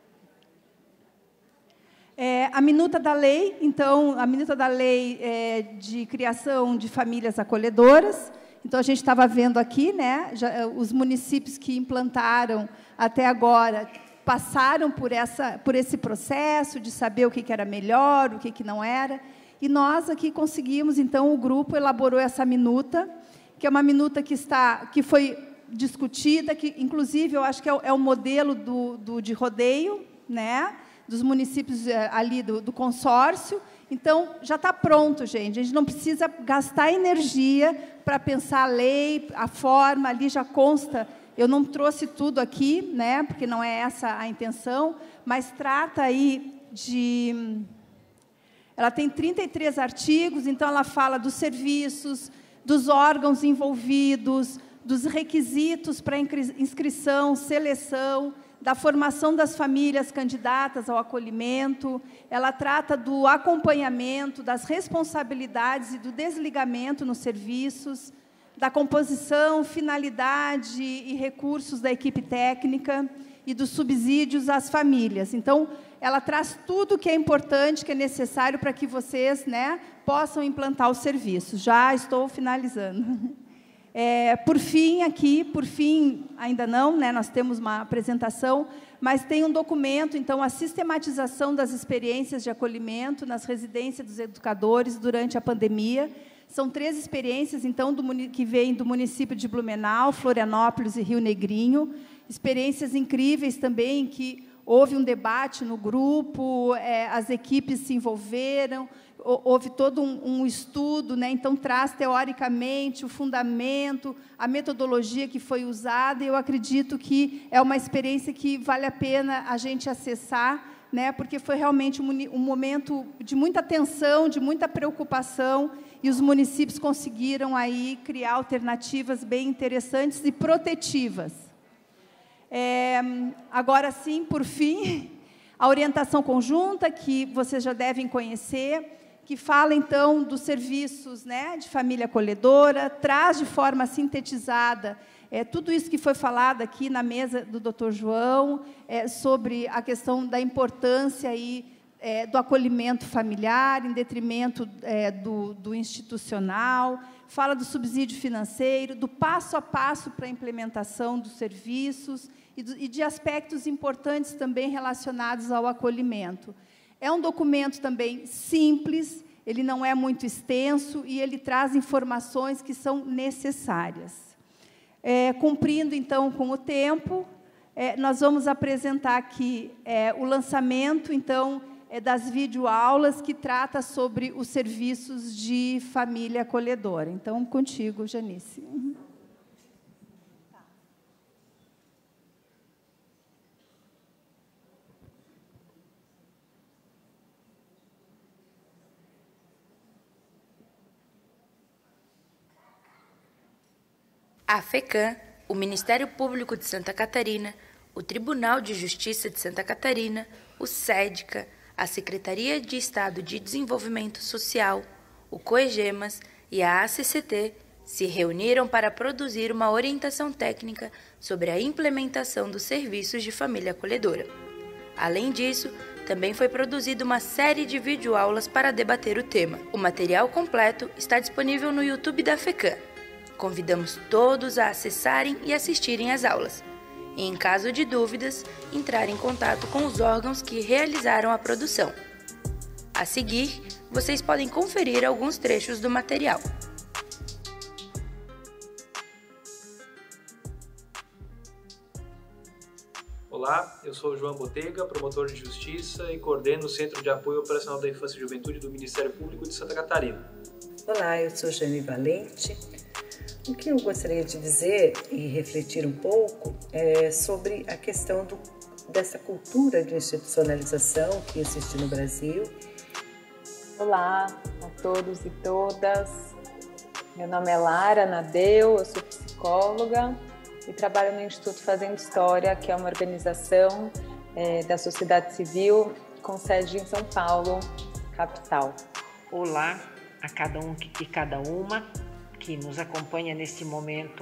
A minuta da lei, então, a minuta da lei de criação de famílias acolhedoras. Então, a gente estava vendo aqui, né, os municípios que implantaram até agora passaram por esse processo de saber o que era melhor, o que não era. E nós aqui conseguimos, então, o grupo elaborou essa minuta, que é uma minuta que foi discutida, que, inclusive, eu acho que é o modelo de rodeio, né, dos municípios ali do consórcio. Então, já está pronto, gente. A gente não precisa gastar energia para pensar a lei, a forma, ali já consta. Eu não trouxe tudo aqui, né, porque não é essa a intenção, mas trata aí de... Ela tem 33 artigos, então ela fala dos serviços, dos órgãos envolvidos, dos requisitos para inscrição, seleção, da formação das famílias candidatas ao acolhimento, ela trata do acompanhamento, das responsabilidades e do desligamento nos serviços, da composição, finalidade e recursos da equipe técnica e dos subsídios às famílias. Então, ela traz tudo o que é importante, que é necessário para que vocês, né, possam implantar os serviços. Já estou finalizando. Por fim, ainda não, né, nós temos uma apresentação, mas tem um documento, então, a sistematização das experiências de acolhimento nas residências dos educadores durante a pandemia. São 3 experiências, então, que vêm do município de Blumenau, Florianópolis e Rio Negrinho, experiências incríveis também, que houve um debate no grupo, as equipes se envolveram, houve todo um estudo, né? Então traz teoricamente o fundamento, a metodologia que foi usada, e eu acredito que é uma experiência que vale a pena a gente acessar, né? Porque foi realmente um momento de muita tensão, de muita preocupação, e os municípios conseguiram aí criar alternativas bem interessantes e protetivas. Agora sim, por fim, a orientação conjunta, que vocês já devem conhecer, que fala, então, dos serviços, né, de família acolhedora, traz de forma sintetizada tudo isso que foi falado aqui na mesa do Dr. João, sobre a questão da importância aí, do acolhimento familiar, em detrimento do institucional, fala do subsídio financeiro, do passo a passo para a implementação dos serviços e de aspectos importantes também relacionados ao acolhimento. É um documento também simples, ele não é muito extenso e ele traz informações que são necessárias. Cumprindo, então, com o tempo, nós vamos apresentar aqui o lançamento, então, das videoaulas que trata sobre os serviços de família acolhedora. Então, contigo, Janice. A FECAM, o Ministério Público de Santa Catarina, o Tribunal de Justiça de Santa Catarina, o SEDCA, a Secretaria de Estado de Desenvolvimento Social, o COEGEMAS e a ACCT se reuniram para produzir uma orientação técnica sobre a implementação dos serviços de família acolhedora. Além disso, também foi produzida uma série de videoaulas para debater o tema. O material completo está disponível no YouTube da FECAM. Convidamos todos a acessarem e assistirem às aulas. E, em caso de dúvidas, entrar em contato com os órgãos que realizaram a produção. A seguir, vocês podem conferir alguns trechos do material. Olá, eu sou o João Botega, promotor de justiça e coordeno o Centro de Apoio Operacional da Infância e Juventude do Ministério Público de Santa Catarina. Olá, eu sou Jane Valente. O que eu gostaria de dizer e refletir um pouco é sobre a questão dessa cultura de institucionalização que existe no Brasil. Olá a todos e todas. Meu nome é Lara Nadeu, eu sou psicóloga e trabalho no Instituto Fazendo História, que é uma organização da sociedade civil com sede em São Paulo, capital. Olá a cada um e cada uma que nos acompanha nesse momento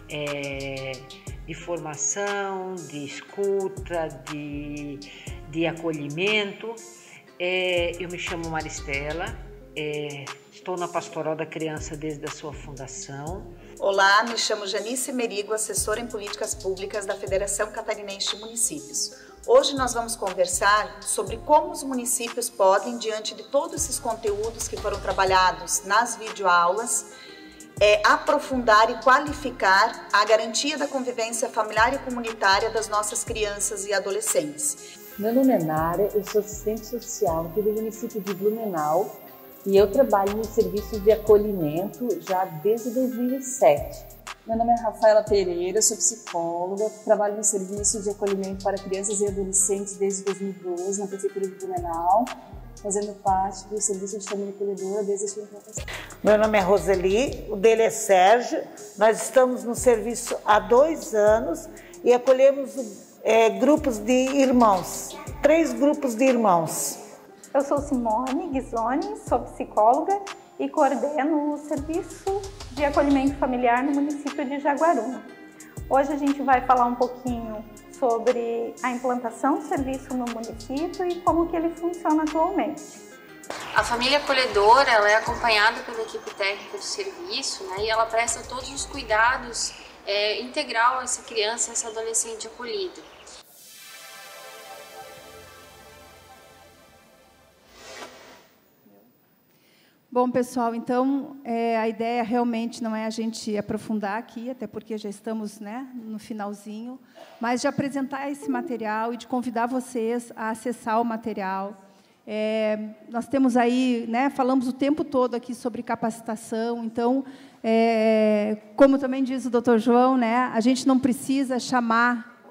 de formação, de escuta, de acolhimento. Eu me chamo Maristela, estou na Pastoral da Criança desde a sua fundação. Olá, me chamo Janice Merigo, assessora em políticas públicas da Federação Catarinense de Municípios. Hoje nós vamos conversar sobre como os municípios podem, diante de todos esses conteúdos que foram trabalhados nas videoaulas, aprofundar e qualificar a garantia da convivência familiar e comunitária das nossas crianças e adolescentes. Meu nome é Nara, eu sou assistente social aqui do município de Blumenau e eu trabalho no serviço de acolhimento já desde 2007. Meu nome é Rafaela Pereira, sou psicóloga, trabalho no serviço de acolhimento para crianças e adolescentes desde 2012 na Prefeitura de Blumenau, fazendo parte do serviço de família acolhedora desde a sua implantação. Meu nome é Roseli, o dele é Sérgio. Nós estamos no serviço há 2 anos e acolhemos grupos de irmãos, 3 grupos de irmãos. Eu sou Simone Ghisoni, sou psicóloga e coordeno o serviço de acolhimento familiar no município de Jaguaruna. Hoje a gente vai falar um pouquinho sobre a implantação do serviço no município e como que ele funciona atualmente. A família acolhedora ela é acompanhada pela equipe técnica do serviço, né, e ela presta todos os cuidados integral a essa criança, essa adolescente acolhida. Bom, pessoal, então, a ideia realmente não é a gente aprofundar aqui, até porque já estamos, né, no finalzinho, mas de apresentar esse material e de convidar vocês a acessar o material. Nós temos aí, né, falamos o tempo todo aqui sobre capacitação, então, como também diz o doutor João, né, a gente não precisa chamar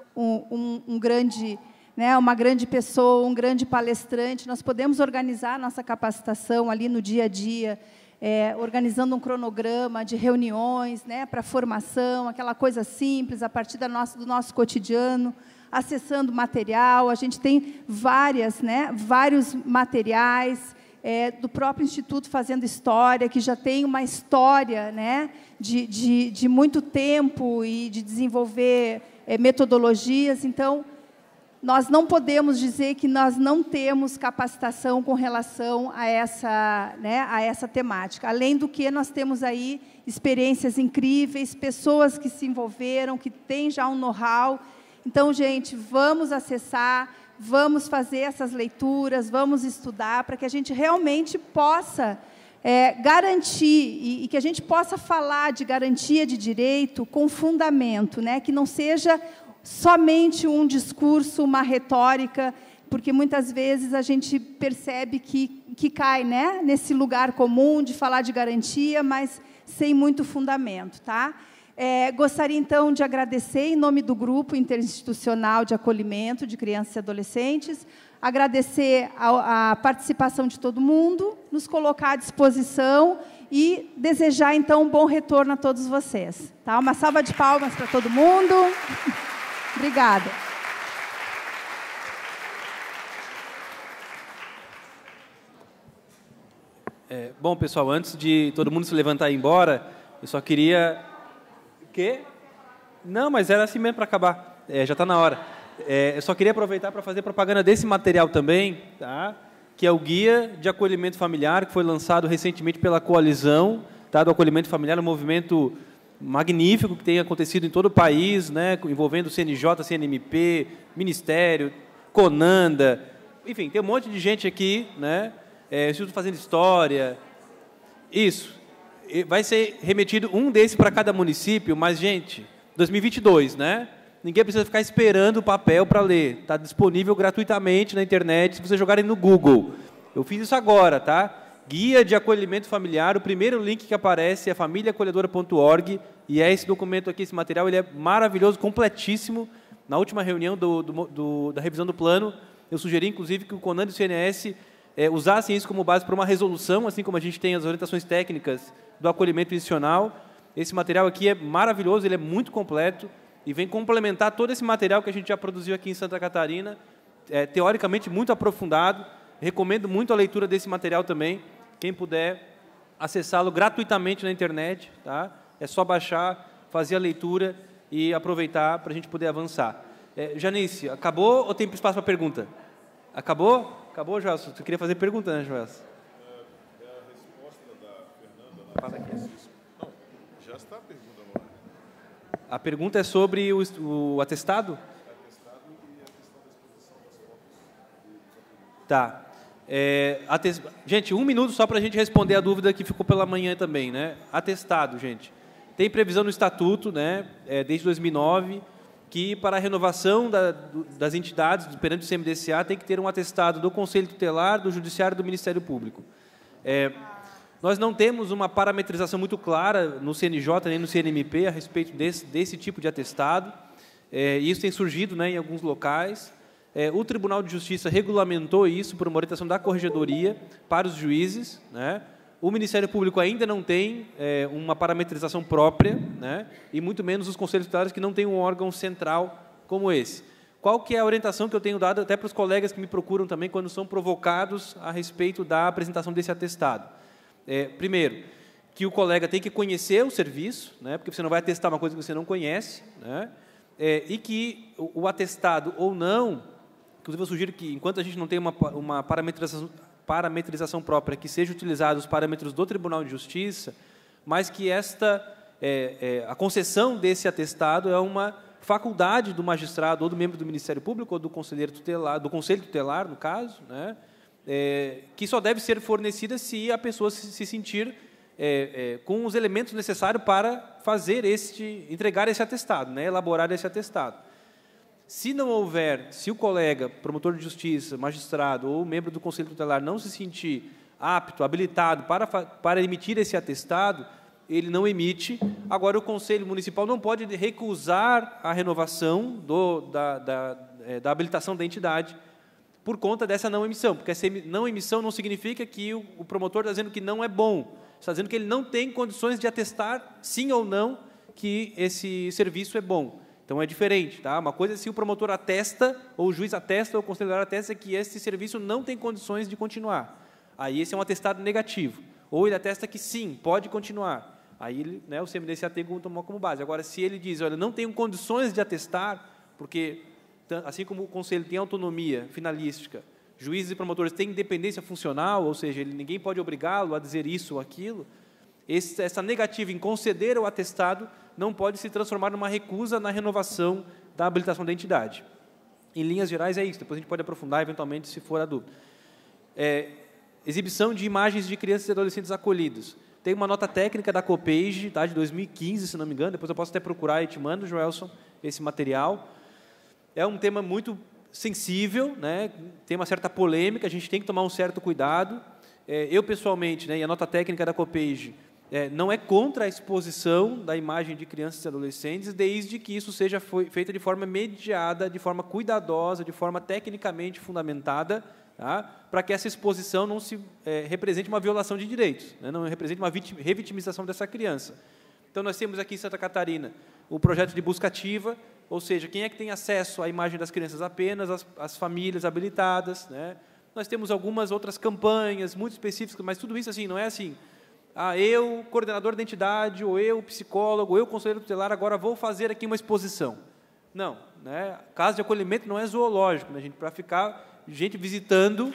uma grande pessoa, um grande palestrante, nós podemos organizar a nossa capacitação ali no dia a dia, organizando um cronograma de reuniões, né, para formação, aquela coisa simples, a partir do nosso cotidiano, acessando material. A gente tem vários materiais do próprio Instituto Fazendo História, que já tem uma história, né, de muito tempo e de desenvolver metodologias. Então, nós não podemos dizer que nós não temos capacitação com relação a essa temática. Além do que, nós temos aí experiências incríveis, pessoas que se envolveram, que têm já um know-how. Então, gente, vamos acessar, vamos fazer essas leituras, vamos estudar, para que a gente realmente possa garantir, e que a gente possa falar de garantia de direito com fundamento, né? Que não seja somente um discurso, uma retórica, porque muitas vezes a gente percebe que cai, né, nesse lugar comum de falar de garantia, mas sem muito fundamento. Tá? Gostaria, então, de agradecer, em nome do Grupo Interinstitucional de Acolhimento de Crianças e Adolescentes, agradecer a participação de todo mundo, nos colocar à disposição e desejar, então, um bom retorno a todos vocês. Tá? Uma salva de palmas para todo mundo. Obrigada. Bom, pessoal, antes de todo mundo se levantar e ir embora, eu só queria... Quê? Não, mas era assim mesmo para acabar. Já está na hora. Eu só queria aproveitar para fazer propaganda desse material também, tá? Que é o Guia de Acolhimento Familiar, que foi lançado recentemente pela Coalizão, tá? Do Acolhimento Familiar, um movimento magnífico que tem acontecido em todo o país, né, envolvendo o CNJ, CNMP, Ministério, Conanda, enfim, tem um monte de gente aqui, né, Instituto Fazendo História, isso. Vai ser remetido um desses para cada município, mas, gente, 2022, né, ninguém precisa ficar esperando o papel para ler, está disponível gratuitamente na internet, se vocês jogarem no Google. Eu fiz isso agora, tá? Guia de Acolhimento Familiar, o primeiro link que aparece é familiaacolhedora.org, e é esse documento aqui, esse material, ele é maravilhoso, completíssimo. Na última reunião da revisão do plano, eu sugeri, inclusive, que o CONAN e o CNS usassem isso como base para uma resolução, assim como a gente tem as orientações técnicas do acolhimento institucional. Esse material aqui é maravilhoso, ele é muito completo, e vem complementar todo esse material que a gente já produziu aqui em Santa Catarina, teoricamente muito aprofundado. Recomendo muito a leitura desse material também. Quem puder acessá-lo gratuitamente na internet, tá? É só baixar, fazer a leitura e aproveitar para a gente poder avançar. Janice, acabou ou tem espaço para pergunta? Acabou? Acabou, Joelson? Você queria fazer pergunta, né, Joelson? É a resposta da Fernanda. Não, já está a pergunta no ar. A pergunta é sobre o atestado? Atestado e a questão da exposição das fotos. Tá. Gente, 1 minuto só para a gente responder a dúvida que ficou pela manhã também, né? Atestado, gente. Tem previsão no Estatuto, né, desde 2009, que para a renovação das entidades perante o CMDCA tem que ter um atestado do Conselho Tutelar, do Judiciário e do Ministério Público. Nós não temos uma parametrização muito clara no CNJ nem no CNMP a respeito desse tipo de atestado. Isso tem surgido, né, em alguns locais. O Tribunal de Justiça regulamentou isso por uma orientação da Corregedoria para os juízes, né? O Ministério Público ainda não tem uma parametrização própria, né? E muito menos os conselhos tutelares, que não têm um órgão central como esse. Qual que é a orientação que eu tenho dado até para os colegas que me procuram também quando são provocados a respeito da apresentação desse atestado? Primeiro, que o colega tem que conhecer o serviço, né? Porque você não vai atestar uma coisa que você não conhece, né? E que o atestado ou não, inclusive eu sugiro que, enquanto a gente não tem uma parametrização própria, que seja utilizado os parâmetros do Tribunal de Justiça, mas que a concessão desse atestado é uma faculdade do magistrado ou do membro do Ministério Público ou do conselheiro tutelar, do Conselho Tutelar, no caso, né? Que só deve ser fornecida se a pessoa se sentir com os elementos necessários para entregar esse atestado, né? Elaborar esse atestado. Se não houver, se o colega, promotor de justiça, magistrado ou membro do Conselho Tutelar não se sentir apto, habilitado para emitir esse atestado, ele não emite. Agora, o Conselho Municipal não pode recusar a renovação da habilitação da entidade por conta dessa não emissão, porque essa não emissão não significa que o promotor está dizendo que não é bom, está dizendo que ele não tem condições de atestar, sim ou não, que esse serviço é bom. Então, é diferente. Tá? Uma coisa é se o promotor atesta, ou o juiz atesta, ou o conselheiro atesta que esse serviço não tem condições de continuar. Aí, esse é um atestado negativo. Ou ele atesta que sim, pode continuar. Aí, né, o CMDCA tem que tomar como base. Agora, se ele diz, olha, não tenho condições de atestar, porque, assim como o conselho tem autonomia finalística, juízes e promotores têm independência funcional, ou seja, ninguém pode obrigá-lo a dizer isso ou aquilo, essa negativa em conceder o atestado não pode se transformar numa recusa na renovação da habilitação da entidade. Em linhas gerais, é isso. Depois a gente pode aprofundar, eventualmente, se for a dúvida. Exibição de imagens de crianças e adolescentes acolhidos. Tem uma nota técnica da Copage, tá, de 2015, se não me engano. Depois eu posso até procurar e te mando, Joelson, esse material. É um tema muito sensível, né? Tem uma certa polêmica, a gente tem que tomar um certo cuidado. Eu, pessoalmente, né, e a nota técnica da Copage, não é contra a exposição da imagem de crianças e adolescentes, desde que isso seja feita de forma mediada, de forma cuidadosa, de forma tecnicamente fundamentada, tá? Para que essa exposição não se represente uma violação de direitos, né? Não represente uma revitimização dessa criança. Então, nós temos aqui em Santa Catarina o projeto de busca ativa, ou seja, quem é que tem acesso à imagem das crianças? Apenas as famílias habilitadas, né? Nós temos algumas outras campanhas muito específicas, mas tudo isso assim, não é assim, eu, coordenador da entidade, ou eu, psicólogo, ou eu, conselheiro tutelar, agora vou fazer aqui uma exposição. Não, né? Casa de acolhimento não é zoológico, né, gente? Para ficar gente visitando,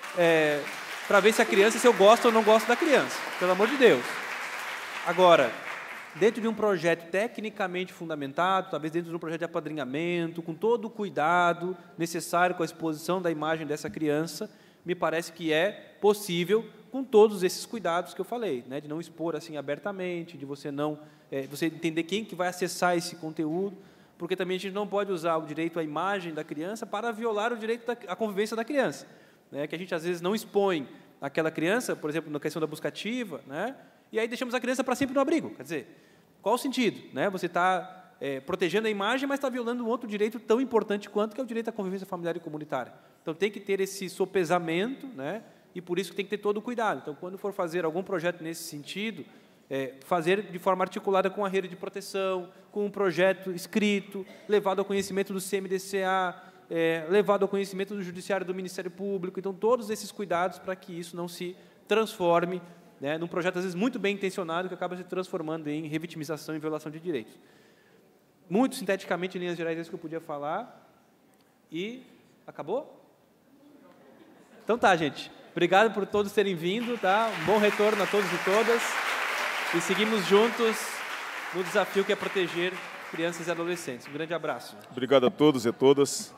para ver se a criança, se eu gosto ou não gosto da criança, pelo amor de Deus. Agora, dentro de um projeto tecnicamente fundamentado, talvez dentro de um projeto de apadrinhamento, com todo o cuidado necessário com a exposição da imagem dessa criança, me parece que é possível, com todos esses cuidados que eu falei, né, de não expor assim abertamente, de você não você entender quem que vai acessar esse conteúdo, porque também a gente não pode usar o direito à imagem da criança para violar o direito à convivência da criança, né, que a gente às vezes não expõe aquela criança, por exemplo, na questão da busca ativa, né, e aí deixamos a criança para sempre no abrigo. Quer dizer, qual o sentido, né? Você está protegendo a imagem, mas está violando um outro direito tão importante quanto, que é o direito à convivência familiar e comunitária. Então, tem que ter esse sopesamento, né? E por isso que tem que ter todo o cuidado. Então, quando for fazer algum projeto nesse sentido, fazer de forma articulada com a rede de proteção, com um projeto escrito, levado ao conhecimento do CMDCA, levado ao conhecimento do Judiciário do Ministério Público. Então, todos esses cuidados para que isso não se transforme, né, num projeto, às vezes, muito bem intencionado, que acaba se transformando em revitimização e violação de direitos. Muito sinteticamente, em linhas gerais, é isso que eu podia falar. E acabou? Então tá, gente. Obrigado por todos terem vindo, tá? Um bom retorno a todos e todas. E seguimos juntos no desafio que é proteger crianças e adolescentes. Um grande abraço. Obrigado a todos e a todas.